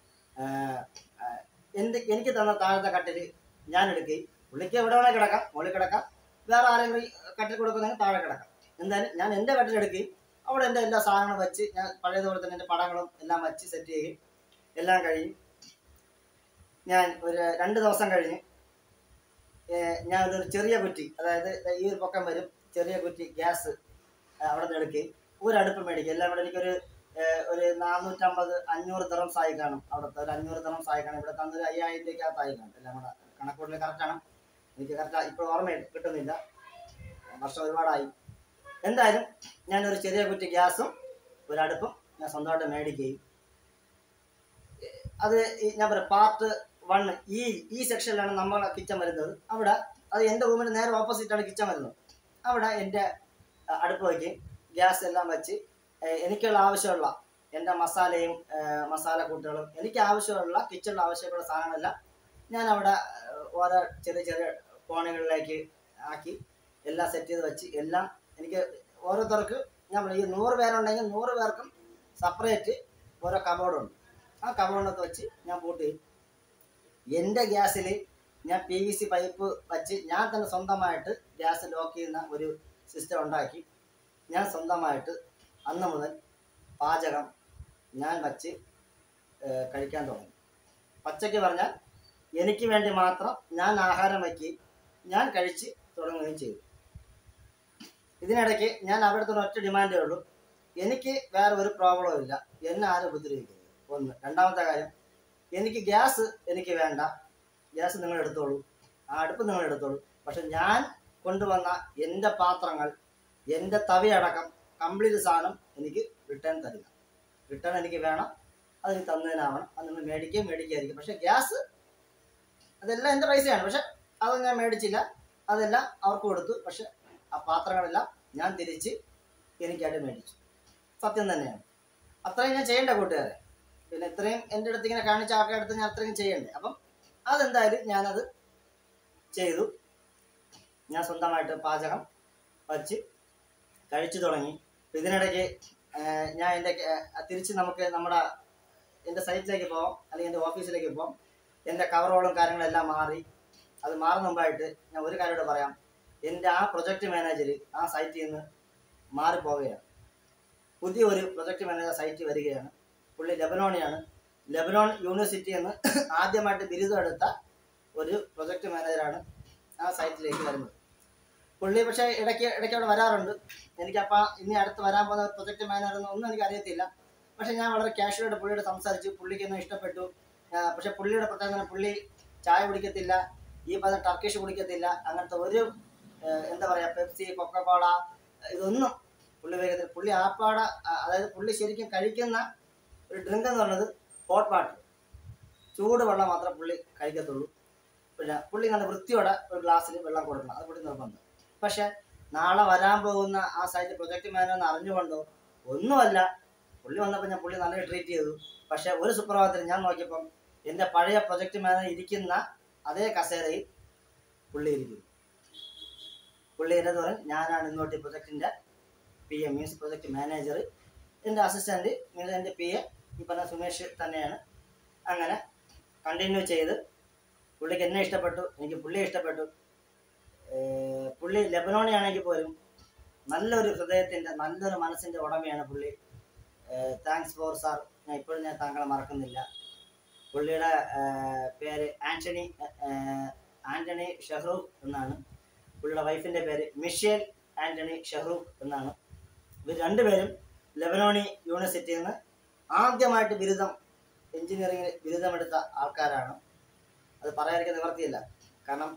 എൻ്റെ എനിക്ക് തന്ന താഴത്തെ കട്ടിൽ ഞാൻ എടുക്കുകയും പുള്ളിക്ക് എവിടെ വേണേൽ കിടക്കാം, മുകളിൽ കിടക്കാം, വേറെ ആരെങ്കിലും കട്ടിൽ കൊടുക്കുന്നെങ്കിൽ താഴെ കിടക്കാം. എന്തായാലും ഞാൻ എൻ്റെ കട്ടിലെടുക്കുകയും അവിടെ എൻ്റെ എല്ലാ സാധനങ്ങളും വെച്ച് ഞാൻ പഴയതുപോലെ തന്നെ എൻ്റെ പടങ്ങളും എല്ലാം വെച്ച് സെറ്റ് ചെയ്യുകയും എല്ലാം കഴിഞ്ഞ് ഞാൻ ഒരു രണ്ട് ദിവസം കഴിഞ്ഞ് ഞാൻ ഒരു ചെറിയ കുറ്റി, അതായത് ഈ ഒരു പൊക്കം വരും ചെറിയ കുറ്റി ഗ്യാസ് അവിടെ നിന്ന് എടുക്കുകയും ഒരു അടുപ്പ് മേടിക്കും. എല്ലാം കൂടെ എനിക്കൊരു ഒരു നാനൂറ്റമ്പത് അഞ്ഞൂറ് ദിറംസ് ആയി കാണും. അവിടുത്തെ ഒരു അഞ്ഞൂറ് ദിറംസ് ആയി കാണും. ഇവിടെ തന്നൊരു അയ്യായിരം രൂപയ്ക്കകത്തായി കാണും. എല്ലാം കൂടെ കണക്കൂടൽ കറക്റ്റാണ്. എനിക്ക് കറക്റ്റ് ഇപ്പോൾ ഓർമ്മ കിട്ടുന്നില്ല, വർഷം ഒരുപാടായി. എന്തായാലും ഞാനൊരു ചെറിയ കുറ്റി ഗ്യാസും ഒരു അടുപ്പും ഞാൻ സ്വന്തമായിട്ട് മേടിക്കുകയും അത് ഞാൻ പറയാം പാർട്ട് വൺ ഈ ഈ സെക്ഷനിലാണ് നമ്മളെ കിച്ചൺ വരുന്നത്. അവിടെ അത് എൻ്റെ റൂമിന് നേരെ ഓപ്പോസിറ്റാണ് കിച്ചൺ വരുന്നത്. അവിടെ എൻ്റെ അടുപ്പ് വയ്ക്കുകയും ഗ്യാസ് എല്ലാം വെച്ച് എനിക്കുള്ള ആവശ്യമുള്ള എൻ്റെ മസാലയും മസാല കൂട്ടുകളും എനിക്ക് ആവശ്യമുള്ള കിച്ചണിൽ ആവശ്യമുള്ള സാധനങ്ങളെല്ലാം ഞാൻ അവിടെ ഓരോ ചെറിയ ചെറിയ കോണുകളിലേക്ക് ആക്കി എല്ലാം സെറ്റ് ചെയ്ത് വെച്ച് എല്ലാം എനിക്ക് ഓരോരുത്തർക്ക് ഞാൻ ഈ നൂറ് പേരുണ്ടെങ്കിൽ നൂറ് പേർക്കും സെപ്പറേറ്റ് ഓരോ കബോർഡുണ്ട്. ആ കബോർഡിനകത്ത് വെച്ച് ഞാൻ പൂട്ടി എൻ്റെ ഗ്യാസിൽ ഞാൻ പി വി സി പൈപ്പ് വച്ച് ഞാൻ തന്നെ സ്വന്തമായിട്ട് ഗ്യാസ് ലോക്ക് ചെയ്യുന്ന ഒരു സിസ്റ്റം ഉണ്ടാക്കി ഞാൻ സ്വന്തമായിട്ട് അന്ന് മുതൽ പാചകം ഞാൻ വച്ച് കഴിക്കാൻ തുടങ്ങി. പച്ചയ്ക്ക് പറഞ്ഞാൽ എനിക്ക് വേണ്ടി മാത്രം ഞാൻ ആഹാരം വയ്ക്കുകയും ഞാൻ കഴിച്ച് തുടങ്ങുകയും ചെയ്തു. ഇതിനിടയ്ക്ക് ഞാൻ അവിടുത്തെ ഒറ്റ ഡിമാൻഡേ ഉള്ളൂ, എനിക്ക് വേറെ ഒരു പ്രോബ്ലവും ഇല്ല, എന്നെ ആരും ഉപദ്രവിക്കരുത്. ഒന്ന്. രണ്ടാമത്തെ കാര്യം, എനിക്ക് ഗ്യാസ് എനിക്ക് വേണ്ട, ഗ്യാസ് നിങ്ങൾ എടുത്തോളൂ, ആ അടുപ്പ് നിങ്ങൾ എടുത്തോളൂ. പക്ഷെ ഞാൻ കൊണ്ടുവന്ന എൻ്റെ പാത്രങ്ങൾ എൻ്റെ തവിയടക്കം കംപ്ലീറ്റ് സാധനം എനിക്ക് റിട്ടേൺ തരിക. റിട്ടേൺ എനിക്ക് വേണം, അതിന് തന്നതിനാവണം. അത് നിങ്ങൾ മേടിക്കുകയും മേടിക്കുകയായിരിക്കും. പക്ഷെ ഗ്യാസ് അതെല്ലാം എൻ്റെ പൈസയാണ്. പക്ഷെ അത് ഞാൻ മേടിച്ചില്ല, അതെല്ലാം അവർക്ക് കൊടുത്തു. പക്ഷെ ആ പാത്രങ്ങളെല്ലാം ഞാൻ തിരിച്ച് എനിക്കായിട്ട് മേടിച്ചു. സത്യം തന്നെയാണ്. അത്രയും ഞാൻ ചെയ്യേണ്ട കൂട്ടുകാരെ. പിന്നെ ഇത്രയും എൻ്റെ അടുത്ത് ഇങ്ങനെ കാണിച്ച ആൾക്കാരുടെ അടുത്ത് ഞാൻ അത്രയും ചെയ്യണ്ടേ. അപ്പം അതെന്തായാലും ഞാനത് ചെയ്തു. ഞാൻ സ്വന്തമായിട്ട് പാചകം വച്ച് കഴിച്ചു തുടങ്ങി. ഇതിനിടയ്ക്ക് ഞാൻ എൻ്റെ തിരിച്ച് നമുക്ക് നമ്മുടെ എൻ്റെ സൈറ്റിലേക്ക് പോകാം, അല്ലെങ്കിൽ എൻ്റെ ഓഫീസിലേക്ക് പോകാം. എൻ്റെ കവറോളും കാര്യങ്ങളെല്ലാം മാറി. അത് മാറുന്ന മുമ്പായിട്ട് ഞാൻ ഒരു കാര്യം കൂടെ പറയാം. എൻ്റെ ആ പ്രൊജക്റ്റ് മാനേജർ ആ സൈറ്റിൽ നിന്ന് മാറിപ്പോവുകയാണ്. പുതിയ ഒരു പ്രൊജക്റ്റ് മാനേജർ സൈറ്റ് വരികയാണ്. പുള്ളി ലെബനോണിയാണ്. ലെബനോൺ യൂണിവേഴ്സിറ്റി എന്ന് ആദ്യമായിട്ട് ബിരുദം എടുത്ത ഒരു പ്രൊജക്റ്റ് മാനേജറാണ് ആ സൈറ്റിലേക്ക് വരുന്നത്. പുള്ളി പക്ഷേ ഇടയ്ക്ക് ഇടയ്ക്ക് അവിടെ വരാറുണ്ട്. എനിക്കപ്പോൾ ഇനി അടുത്ത് വരാൻ പോകുന്ന പ്രൊജക്ട് മാനേജർ ഒന്നും എനിക്ക് അറിയത്തില്ല. പക്ഷേ ഞാൻ വളരെ കാഷ്വലായിട്ട് പുള്ളിയോട് സംസാരിച്ചു. പുള്ളിക്ക് എന്നെ ഇഷ്ടപ്പെട്ടു. പക്ഷേ പുള്ളിയുടെ പ്രത്യേകത പുള്ളി ചായ കുടിക്കത്തില്ല, ഈ പറഞ്ഞ ടർക്കിഷ് കുടിക്കത്തില്ല, അങ്ങനത്തെ ഒരു എന്താ പറയുക പെപ്സി, കൊക്കക്കോള ഇതൊന്നും പുള്ളി ഉപയോഗിക്കത്തില്ല. പുള്ളി ആപ്പാട അതായത് പുള്ളി ശരിക്കും കഴിക്കുന്ന ഒരു ഡ്രിങ്ക് എന്ന് പറയുന്നത് ഹോട്ട് വാട്ടർ, ചൂട് വെള്ളം മാത്രമേ പുള്ളി കഴിക്കത്തുള്ളൂ. പിന്നെ പുള്ളി നല്ല വൃത്തിയോടെ ഒരു ഗ്ലാസ്സിൽ വെള്ളം കൊടുക്കണം, അത് പുള്ളി നിർബന്ധം. പക്ഷെ നാളെ വരാൻ പോകുന്ന ആ സൈറ്റ് പ്രൊജക്ട് മാനേജർ അറിഞ്ഞുകൊണ്ടോ ഒന്നുമല്ല, പുള്ളി വന്നപ്പോൾ ഞാൻ പുള്ളി നല്ല ട്രീറ്റ് ചെയ്തു. പക്ഷെ ഒരു സുപ്രഭാതത്തിൽ ഞാൻ നോക്കിയപ്പം എൻ്റെ പഴയ പ്രൊജക്ട് മാനേജർ ഇരിക്കുന്ന അതേ കസേരയിൽ പുള്ളി ഇരിക്കുന്നു. പുള്ളി എന്നത് പറയും, ഞാനാണ് ഇന്നോട്ട് ഈ പ്രൊജക്റ്റിൻ്റെ P A means project manager, എൻ്റെ അസിസ്റ്റൻറ്റ് മീൻസ് എൻ്റെ പി എ ഈ പറഞ്ഞ സുമേഷ് തന്നെയാണ്. അങ്ങനെ കണ്ടിന്യൂ ചെയ്ത് പുള്ളിക്ക് എന്നെ ഇഷ്ടപ്പെട്ടു, എനിക്ക് പുള്ളിയെ ഇഷ്ടപ്പെട്ടു. പുള്ളി ലെബനോണി ആണെങ്കിൽ പോലും നല്ലൊരു ഹൃദയത്തിൻ്റെ നല്ലൊരു മനസ്സിൻ്റെ ഉടമയാണ് പുള്ളി. താങ്ക്സ് ഫോർ സാർ, ഞാൻ ഇപ്പോഴും ഞാൻ താങ്കളെ മറക്കുന്നില്ല. പുള്ളിയുടെ പേര് ആൻ്റണി ആൻ്റണി ഷെഹ്റൂഖ് എന്നാണ്. പുള്ളിയുടെ വൈഫിൻ്റെ പേര് മിഷേൽ ആൻ്റണി ഷെഹ്റൂഖ് എന്നാണ്. ഇവർ രണ്ടുപേരും ലെബനോണി യൂണിവേഴ്സിറ്റിയിൽ നിന്ന് ആദ്യമായിട്ട് ബിരുദം എഞ്ചിനീയറിംഗ് ബിരുദമെടുത്ത ആൾക്കാരാണ്. അത് പറയാതിരിക്കാൻ നിവർത്തിയില്ല, കാരണം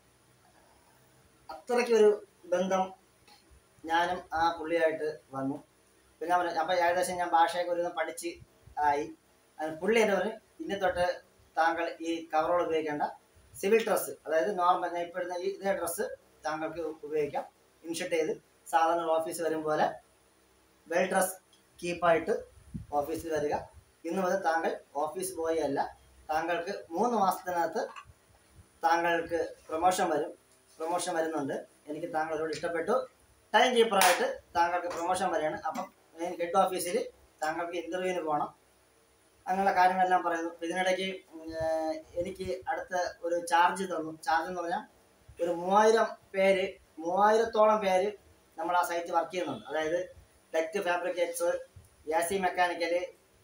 അത്രയ്ക്കൊരു ബന്ധം ഞാനും ആ പുള്ളിയായിട്ട് വന്നു. പിന്നെ ഞാൻ പറഞ്ഞു അപ്പം ഏകദേശം ഞാൻ ഭാഷയൊക്കെ ഒരു പഠിച്ച് ആയി. പുള്ളി എന്നെ പറഞ്ഞു, ഇനി തൊട്ട് താങ്കൾ ഈ കവറോൾ ഉപയോഗിക്കേണ്ട, സിവിൽ ഡ്രസ്സ് അതായത് നോർമൽ ഞാൻ ഇപ്പോൾ ഇടുന്ന ഈ ഇതേ ഡ്രസ്സ് താങ്കൾക്ക് ഉപയോഗിക്കാം. ഇൻഷർട്ട് ചെയ്ത് സാധാരണ ഓഫീസ് വരും പോലെ വെൽ ഡ്രസ് കീപ്പായിട്ട് ഓഫീസിൽ വരിക. ഇന്ന് മുതൽ താങ്കൾ ഓഫീസ് ബോയ് അല്ല, താങ്കൾക്ക് മൂന്ന് മാസത്തിനകത്ത് താങ്കൾക്ക് പ്രൊമോഷൻ വരും. പ്രൊമോഷൻ വരുന്നുണ്ട്, എനിക്ക് താങ്കളോട് ഇഷ്ടപ്പെട്ടു. ടൈം കീപ്പറായിട്ട് താങ്കൾക്ക് പ്രൊമോഷൻ വരികയാണ്. അപ്പം ഹെഡ് ഓഫീസിൽ താങ്കൾക്ക് ഇൻ്റർവ്യൂവിന് പോകണം. അങ്ങനെയുള്ള കാര്യങ്ങളെല്ലാം പറയുന്നു. ഇതിനിടയ്ക്ക് എനിക്ക് അടുത്ത ഒരു ചാർജ് തന്നു. ചാർജ് എന്ന് പറഞ്ഞാൽ ഒരു മൂവായിരം പേര് മൂവായിരത്തോളം പേര് നമ്മൾ ആ സൈറ്റ് വർക്ക് ചെയ്യുന്നുണ്ട്. അതായത് ടെക്റ്റ് fabricates, A C mechanical,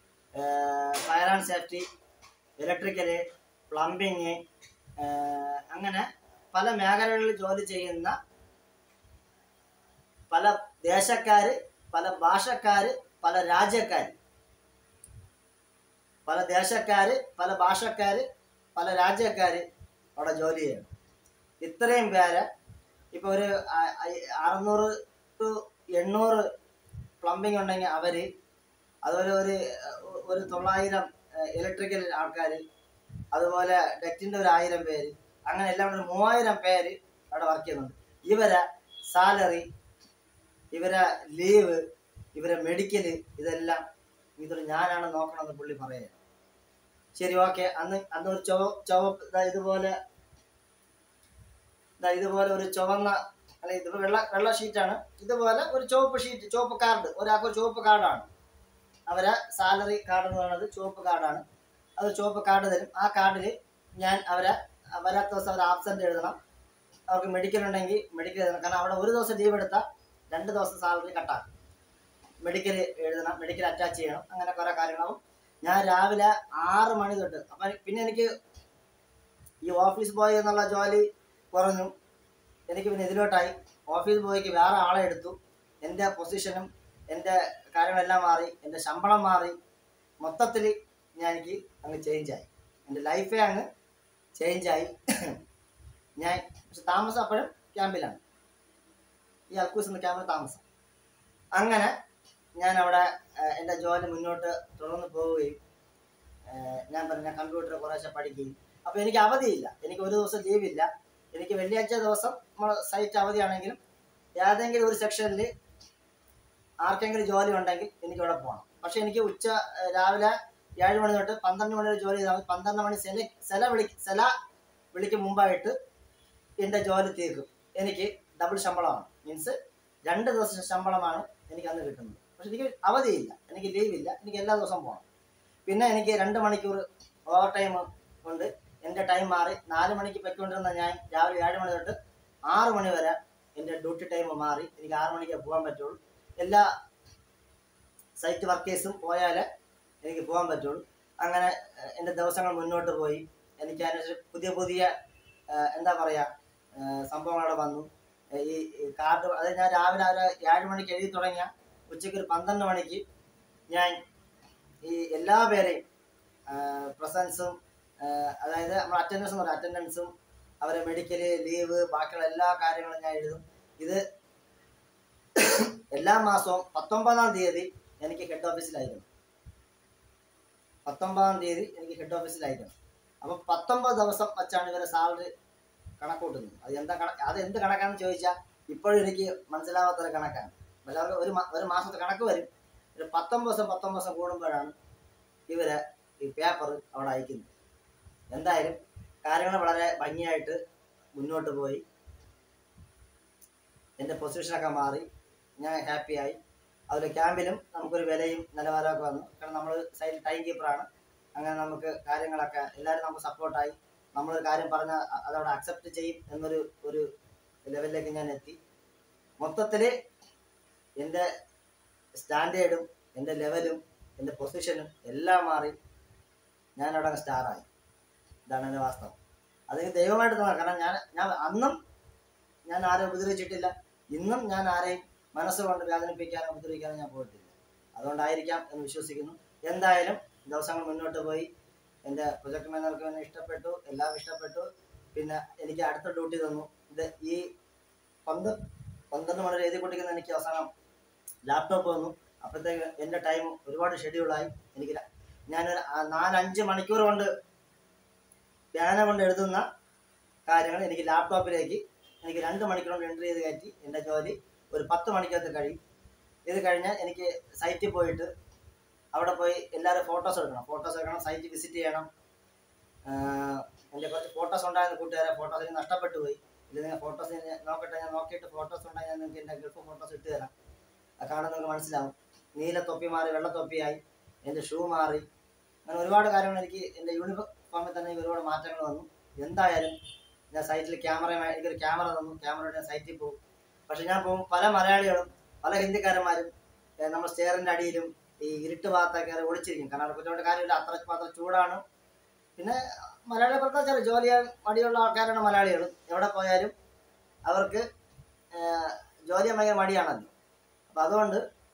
fire and safety, electrical, plumbing, അങ്ങനെ പല മേഖലകളിൽ ജോലി ചെയ്യുന്ന പല ദേശക്കാർ, പല ഭാഷക്കാർ, പല രാജ്യക്കാർ, പല ദേശക്കാർ, പല ഭാഷക്കാർ, പല രാജ്യക്കാർ അവിടെ ജോലി ചെയ്യണം. ഇത്രയും പേര് ഇപ്പോൾ ഒരു അറുന്നൂറ് ടു എണ്ണൂറ് പ്ലംബിങ് ഉണ്ടെങ്കിൽ അവർ, അതുപോലെ ഒരു ഒരു തൊള്ളായിരം ഇലക്ട്രിക്കൽ ആൾക്കാർ, അതുപോലെ ഡെക്റ്റിൻ്റെ ഒരു ആയിരം പേര്, അങ്ങനെ എല്ലാം ഒരു മൂവായിരം പേര് അവിടെ വർക്ക് ചെയ്യുന്നുണ്ട്. ഇവരെ സാലറി, ഇവരെ ലീവ്, ഇവരെ മെഡിക്കല്, ഇതെല്ലാം ഇതൊരു ഞാനാണ് നോക്കണമെന്ന് പുള്ളി പറയുക. ശരി, ഓക്കെ. അന്ന് അന്ന് ഒരു ചുവ ചുവപ്പ് ഇതുപോലെ ഇതുപോലെ ഒരു ചുവന്ന അല്ലെ ഇത് വെള്ള വെള്ള ഷീറ്റാണ്. ഇതുപോലെ ഒരു ചുവപ്പ് ഷീറ്റ്, ചുവപ്പ് കാർഡ്, ഒരാൾക്ക് ഒരു ചുവപ്പ് കാർഡാണ്. അവരെ സാലറി കാർഡ് എന്ന് പറയുന്നത് ചുവപ്പ് കാർഡാണ്. അത് ചുവപ്പ് കാർഡ് തരും. ആ കാർഡിൽ ഞാൻ അവരെ വരാത്ത ദിവസം അവർ ആബ്സെൻ്റ് എഴുതണം. അവർക്ക് മെഡിക്കൽ ഉണ്ടെങ്കിൽ മെഡിക്കൽ എഴുതണം. കാരണം അവിടെ ഒരു ദിവസം ലീവ് എടുത്താൽ രണ്ട് ദിവസം സാലറി കട്ടാക്കും. മെഡിക്കൽ എഴുതണം, മെഡിക്കൽ അറ്റാച്ച് ചെയ്യണം, അങ്ങനെ കുറേ കാര്യങ്ങളാവും. ഞാൻ രാവിലെ ആറ് മണി തൊട്ട് അപ്പം പിന്നെ എനിക്ക് ഈ ഓഫീസ് ബോയ് എന്നുള്ള ജോലി കുറഞ്ഞു. എനിക്ക് പിന്നെ ഇതിലോട്ടായി. ഓഫീസ് ബോയ്ക്ക് വേറെ ആളെ എടുത്തു. എൻ്റെ പൊസിഷനും എൻ്റെ കാര്യങ്ങളെല്ലാം മാറി, എൻ്റെ ശമ്പളം മാറി. മൊത്തത്തിൽ ഞാൻ എനിക്ക് അങ്ങ് ചേഞ്ചായി, എൻ്റെ ലൈഫേ അങ്ങ് ചേഞ്ചായി. ഞാൻ പക്ഷെ താമസം അപ്പോഴും ക്യാമ്പിലാണ്, ഈ അൽക്കൂസ് എന്ന ക്യാമ്പിൽ താമസം. അങ്ങനെ ഞാൻ അവിടെ എൻ്റെ ജോലി മുന്നോട്ട് തുടർന്ന് പോവുകയും ഞാൻ പറഞ്ഞ കമ്പ്യൂട്ടർ കുറേശ്ശെ പഠിക്കുകയും. അപ്പോൾ എനിക്ക് അവധിയില്ല, എനിക്ക് ഒരു ദിവസം ലീവില്ല. എനിക്ക് വെള്ളിയാഴ്ച ദിവസം നമ്മൾ സൈറ്റ് അവധിയാണെങ്കിലും ഏതെങ്കിലും ഒരു സെക്ഷനിൽ ആർക്കെങ്കിലും ജോലി ഉണ്ടെങ്കിൽ എനിക്ക് ഇവിടെ പോകണം. പക്ഷെ എനിക്ക് ഉച്ച രാവിലെ ഏഴ് മണി തൊട്ട് പന്ത്രണ്ട് മണി വരെ ജോലി ചെയ്താൽ മതി. പന്ത്രണ്ട് മണി സെല സെല വിളി സെല വിളിക്ക് മുമ്പായിട്ട് എൻ്റെ ജോലി തീർക്കും. എനിക്ക് ഡബിൾ ശമ്പളമാണ്, മീൻസ് രണ്ട് ദിവസം ശമ്പളമാണ് എനിക്ക് അന്ന് കിട്ടുന്നത്. പക്ഷെ എനിക്ക് അവധിയില്ല, എനിക്ക് ലീവില്ല, എനിക്ക് എല്ലാ ദിവസവും പോകണം. പിന്നെ എനിക്ക് രണ്ട് മണിക്കൂർ ഓവർ ടൈം കൊണ്ട് എൻ്റെ ടൈം മാറി. നാല് മണിക്ക് പൊയ്ക്കൊണ്ടിരുന്ന ഞാൻ രാവിലെ ഏഴ് മണി തൊട്ട് ആറ് മണി വരെ എൻ്റെ ഡ്യൂട്ടി ടൈം മാറി. എനിക്ക് ആറ് മണിക്കേ പോകാൻ പറ്റുള്ളൂ. എല്ലാ സൈറ്റ് വർക്കേഴ്സും പോയാലേ എനിക്ക് പോകാൻ പറ്റുള്ളൂ. അങ്ങനെ എൻ്റെ ദിവസങ്ങൾ മുന്നോട്ട് പോയി. എനിക്ക് അതിനനുസരിച്ച് പുതിയ പുതിയ എന്താ പറയുക സംഭവങ്ങളവിടെ വന്നു. ഈ കാർഡ്, അതായത് ഞാൻ രാവിലെ ഒരു ഏഴ് മണിക്ക് എഴുതി തുടങ്ങിയ ഉച്ചയ്ക്ക് ഒരു പന്ത്രണ്ട് മണിക്ക് ഞാൻ ഈ എല്ലാ പേരെയും പ്രസൻസും, അതായത് നമ്മൾ അറ്റൻഡൻസ് എന്ന് പറയും, അറ്റൻഡൻസും അവരെ മെഡിക്കല് ലീവ് ബാക്കിയുള്ള എല്ലാ കാര്യങ്ങളും ഞാൻ എഴുതും. ഇത് എല്ലാ മാസവും പത്തൊമ്പതാം തീയതി എനിക്ക് ഹെഡ് ഓഫീസിലായിരുന്നു. പത്തൊമ്പതാം തീയതി എനിക്ക് ഹെഡ് ഓഫീസിലായിരുന്നു. അപ്പം പത്തൊമ്പത് ദിവസം വച്ചാണ് ഇവരെ സാലറി കണക്കൂട്ടുന്നത്. അത് എന്താ കണക്ക്, അത് എന്ത് കണക്കാണെന്ന് ചോദിച്ചാൽ ഇപ്പോഴും എനിക്ക് മനസ്സിലാവാത്തൊരു കണക്കാണ്. പക്ഷേ ഒരു ഒരു മാസത്തെ കണക്ക് വരും. ഒരു പത്തൊമ്പത് ദിവസം പത്തൊമ്പത് ദിവസം കൂടുമ്പോഴാണ് ഇവരെ ഈ പേപ്പർ അവിടെ അയക്കുന്നത്. എന്തായാലും കാര്യങ്ങൾ വളരെ ഭംഗിയായിട്ട് മുന്നോട്ട് പോയി. എൻ്റെ പൊസിഷനൊക്കെ മാറി, ഞാൻ ഹാപ്പിയായി. അതിൽ ക്യാമ്പിലും നമുക്കൊരു വിലയും നിലവാരമൊക്കെ വന്നു. കാരണം നമ്മൾ സൈഡ് ടൈം കീപ്പറാണ്. അങ്ങനെ നമുക്ക് കാര്യങ്ങളൊക്കെ എല്ലാവരും നമുക്ക് സപ്പോർട്ടായി. നമ്മളൊരു കാര്യം പറഞ്ഞാൽ അതവിടെ അക്സെപ്റ്റ് ചെയ്യും എന്നൊരു ഒരു ലെവലിലേക്ക് ഞാൻ എത്തി. മൊത്തത്തിൽ എൻ്റെ സ്റ്റാൻഡേർഡും എൻ്റെ ലെവലും എൻ്റെ പൊസിഷനും എല്ലാം മാറി. ഞാനവിടെ സ്റ്റാറായി. ഇതാണ് എൻ്റെ വാസ്തവം. അതെനിക്ക് ദൈവമായിട്ട് തോന്നാം. കാരണം ഞാൻ ഞാൻ അന്നും ഞാൻ ആരെയും ഉപദ്രവിച്ചിട്ടില്ല. ഇന്നും ഞാൻ ആരെയും മനസ്സുകൊണ്ട് വേദനിപ്പിക്കാനോ ഉപദ്രവിക്കാനോ ഞാൻ പോയിട്ടില്ല. അതുകൊണ്ടായിരിക്കാം എന്ന് വിശ്വസിക്കുന്നു. എന്തായാലും ദിവസങ്ങൾ മുന്നോട്ട് പോയി. എൻ്റെ പ്രൊജക്ട് മാനേജർക്ക് എന്നെ ഇഷ്ടപ്പെട്ടു, എല്ലാം ഇഷ്ടപ്പെട്ടു. പിന്നെ എനിക്ക് അടുത്ത ഡ്യൂട്ടി തന്നു. ഇത് ഈ പന്ത് പന്ത്രണ്ട് മണി എഴുതി കൊണ്ടിരിക്കുന്ന എനിക്ക് അവസാനം ലാപ്ടോപ്പ് വന്നു. അപ്പോഴത്തേക്ക് എൻ്റെ ടൈം ഒരുപാട് ഷെഡ്യൂളായി. എനിക്ക് ഞാനൊരു നാലഞ്ച് മണിക്കൂർ കൊണ്ട് പേന കൊണ്ട് എഴുതുന്ന കാര്യങ്ങൾ എനിക്ക് ലാപ്ടോപ്പിലേക്ക് എനിക്ക് രണ്ട് മണിക്കൂർ കൊണ്ട് എൻ്റർ ചെയ്ത് കയറ്റി എൻ്റെ ജോലി ഒരു പത്ത് മണിക്കകത്ത് കഴിയും. ഇത് കഴിഞ്ഞാൽ എനിക്ക് സൈറ്റിൽ പോയിട്ട് അവിടെ പോയി എല്ലാവരും ഫോട്ടോസ് എടുക്കണം. ഫോട്ടോസ് എടുക്കണം, സൈറ്റ് വിസിറ്റ് ചെയ്യണം. എൻ്റെ കുറച്ച് ഫോട്ടോസ് ഉണ്ടായിരുന്ന കൂട്ടുകാരെ ഫോട്ടോസ് എനിക്ക് നഷ്ടപ്പെട്ടു പോയി. ഇത് നിങ്ങൾ ഫോട്ടോസ് നോക്കട്ടെ, ഞാൻ നോക്കിയിട്ട് ഫോട്ടോസ് ഉണ്ടെങ്കിൽ ഞാൻ നിങ്ങൾക്ക് എൻ്റെ ഗൾഫ് ഫോട്ടോസ് ഇട്ട് തരാം. അത് കാണാൻ നിങ്ങൾക്ക് മനസ്സിലാവും. നീല തൊപ്പി മാറി വെള്ള തൊപ്പിയായി, എൻ്റെ ഷൂ മാറി, അങ്ങനെ ഒരുപാട് കാര്യങ്ങൾ എനിക്ക് എൻ്റെ യൂണിഫോമിൽ തന്നെ ഒരുപാട് മാറ്റങ്ങൾ വന്നു. എന്തായാലും ഞാൻ സൈറ്റിൽ ക്യാമറ, എനിക്കൊരു ക്യാമറ തന്നു. ക്യാമറ ഞാൻ സൈറ്റിൽ പോകും. പക്ഷെ ഞാൻ പോകും പല മലയാളികളും പല ഹിന്ദിക്കാരന്മാരും നമ്മൾ സ്റ്റെയറിൻ്റെ അടിയിലും ഈ ഇരുട്ട് ഭാഗത്തൊക്കെ ഒളിച്ചിരിക്കും. കാരണം കുറ്റോണ്ട് കാര്യമില്ല, അത്ര മാത്രം ചൂടാണ്. പിന്നെ മലയാളികളെ പ്രത്യേകിച്ച് ജോലി ചെയ്യാൻ മടിയുള്ള ആൾക്കാരാണ് മലയാളികൾ. എവിടെ പോയാലും അവർക്ക് ജോലി ചെയ്യാൻ ഭയങ്കര മടിയാണല്ലോ. അപ്പം അതുകൊണ്ട്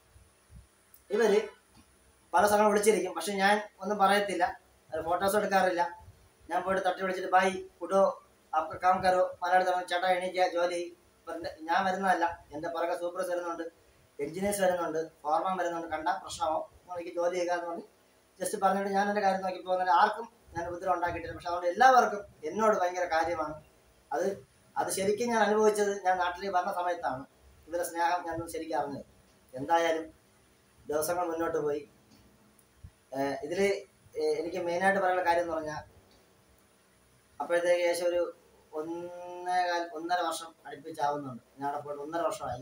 ഇവർ പല സ്ഥലങ്ങളും വിളിച്ചിരിക്കും. പക്ഷെ ഞാൻ ഒന്നും പറയത്തില്ല, ഫോട്ടോസ് എടുക്കാറില്ല. ഞാൻ പോയിട്ട് തട്ടി വിളിച്ചിട്ട് ബായ് കുടോ അപ്പം കാം കരോ, മലയാളി പറഞ്ഞു ചേട്ടാ എണീക്കുക ജോലി. ഞാൻ വരുന്നതല്ല, എൻ്റെ പുറകെ സൂപ്പർവൈസർ വരുന്നുണ്ട്, എഞ്ചിനീയേഴ്സ് വരുന്നുണ്ട്, ഫോർമാൻ വരുന്നുണ്ട്, കണ്ട പ്രശ്നമോ എനിക്ക് ജോലി ചെയ്യാന്ന് പറഞ്ഞ് ജസ്റ്റ് പറഞ്ഞിട്ട് ഞാൻ എൻ്റെ കാര്യം നോക്കി പോകുന്നത്. ആർക്കും ഞാൻ ഉപദ്രവം ഉണ്ടാക്കിയിട്ടില്ല. പക്ഷെ അതുകൊണ്ട് എല്ലാവർക്കും എന്നോട് ഭയങ്കര കാര്യമാണ്. അത് അത് ശരിക്കും ഞാൻ അനുഭവിച്ചത് ഞാൻ നാട്ടിലേക്ക് പറഞ്ഞ സമയത്താണ്. ഇവരുടെ സ്നേഹം ഞാൻ ശരിക്കും അറിഞ്ഞത്. എന്തായാലും ദിവസങ്ങൾ മുന്നോട്ട് പോയി. ഇതിൽ എനിക്ക് മെയിനായിട്ട് പറയാനുള്ള കാര്യം എന്ന് പറഞ്ഞാൽ, അപ്പോഴത്തേക്ക് ഏകദേശം ഒരു ഒന്നേകാൽ ഒന്നര വർഷം അടുപ്പിച്ചാവുന്നുണ്ട്. ഞാൻ അവിടെ പോയിട്ട് ഒന്നര വർഷമായി.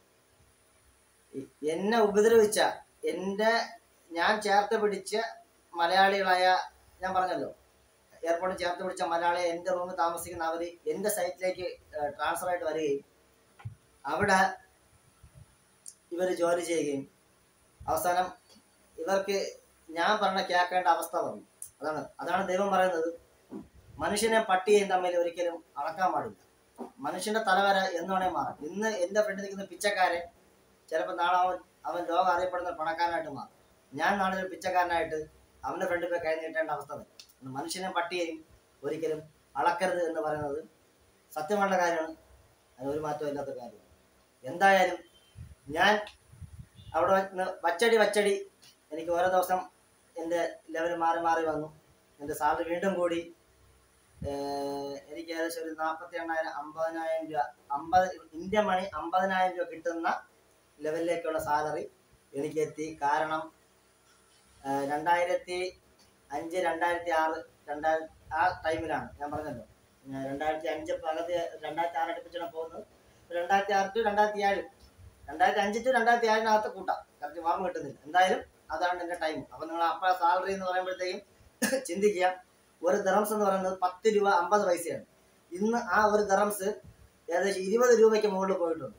എന്നെ ഉപദ്രവിച്ച എൻ്റെ ഞാൻ ചേർത്ത് പിടിച്ച മലയാളികളായ, ഞാൻ പറഞ്ഞല്ലോ എയർപോർട്ടിൽ ചേർത്ത് പിടിച്ച മലയാളിയെ എൻ്റെ റൂമിൽ താമസിക്കുന്ന അവർ എൻ്റെ സൈറ്റിലേക്ക് ട്രാൻസ്ഫർ ആയിട്ട് വരികയും അവിടെ ഇവർ ജോലി ചെയ്യുകയും അവസാനം ഇവർക്ക് ഞാൻ പറഞ്ഞ കേൾക്കേണ്ട അവസ്ഥ വന്നു. അതാണ് അതാണ് ദൈവം പറയുന്നത്, മനുഷ്യനെ പട്ടിയെയും തമ്മിൽ ഒരിക്കലും അളക്കാൻ പാടില്ല. മനുഷ്യന്റെ തലവര എന്നോണേ മാറും. ഇന്ന് എൻ്റെ ഫ്രണ്ടിൽ നിൽക്കുന്ന പിച്ചക്കാരൻ ചിലപ്പോൾ നാളെ അവൻ അവൻ ലോകം അറിയപ്പെടുന്ന പണക്കാരനായിട്ട് മാറും. ഞാൻ നാളെ ഒരു പിച്ചക്കാരനായിട്ട് അവൻ്റെ ഫ്രണ്ടിൽ പോയി കൈ നീട്ടേണ്ട അവസ്ഥ വരും. മനുഷ്യനെ പട്ടിയെയും ഒരിക്കലും അളക്കരുത് എന്ന് പറയുന്നത് സത്യമുള്ള കാര്യമാണ്. അതിനൊരു മാറ്റവും ഇല്ലാത്ത കാര്യമാണ്. എന്തായാലും ഞാൻ അവിടെ വച്ചടി വച്ചടി എനിക്ക് ഓരോ ദിവസം എൻ്റെ ലെവൽ മാറി മാറി വന്നു. എൻ്റെ സാലറി വീണ്ടും കൂടി. എനിക്ക് ഏകദേശം ഒരു നാൽപ്പത്തി എണ്ണായിരം അമ്പതിനായിരം രൂപ അമ്പത് ഇന്ത്യൻ മണി അമ്പതിനായിരം രൂപ കിട്ടുന്ന ലെവലിലേക്കുള്ള സാലറി എനിക്ക് എത്തി. കാരണം രണ്ടായിരത്തി അഞ്ച് രണ്ടായിരത്തി ആറ് രണ്ടായിരത്തി ആ ടൈമിലാണ് ഞാൻ പറഞ്ഞല്ലോ, രണ്ടായിരത്തി അഞ്ച് പകുതി രണ്ടായിരത്തി ആറ് അടുപ്പിച്ചാണ് പോകുന്നത്. രണ്ടായിരത്തി ആറ് ടു രണ്ടായിരത്തി ഏഴ് രണ്ടായിരത്തി അഞ്ച് ടു രണ്ടായിരത്തി ഏഴിനകത്ത് കൂട്ടാം, കറക്റ്റ് ഓർമ്മ കിട്ടുന്നില്ല. എന്തായാലും അതാണ് എൻ്റെ ടൈം. അപ്പം നിങ്ങൾ അപ്പോൾ സാലറി എന്ന് പറയുമ്പോഴത്തേക്കും ചിന്തിക്കുക, ഒരു ദറംസ് എന്ന് പറയുന്നത് പത്ത് രൂപ അമ്പത് പൈസയാണ്. ഇന്ന് ആ ഒരു ദറംസ് ഏകദേശം ഇരുപത് രൂപയ്ക്ക് മുകളിൽ പോയിട്ടുണ്ട്.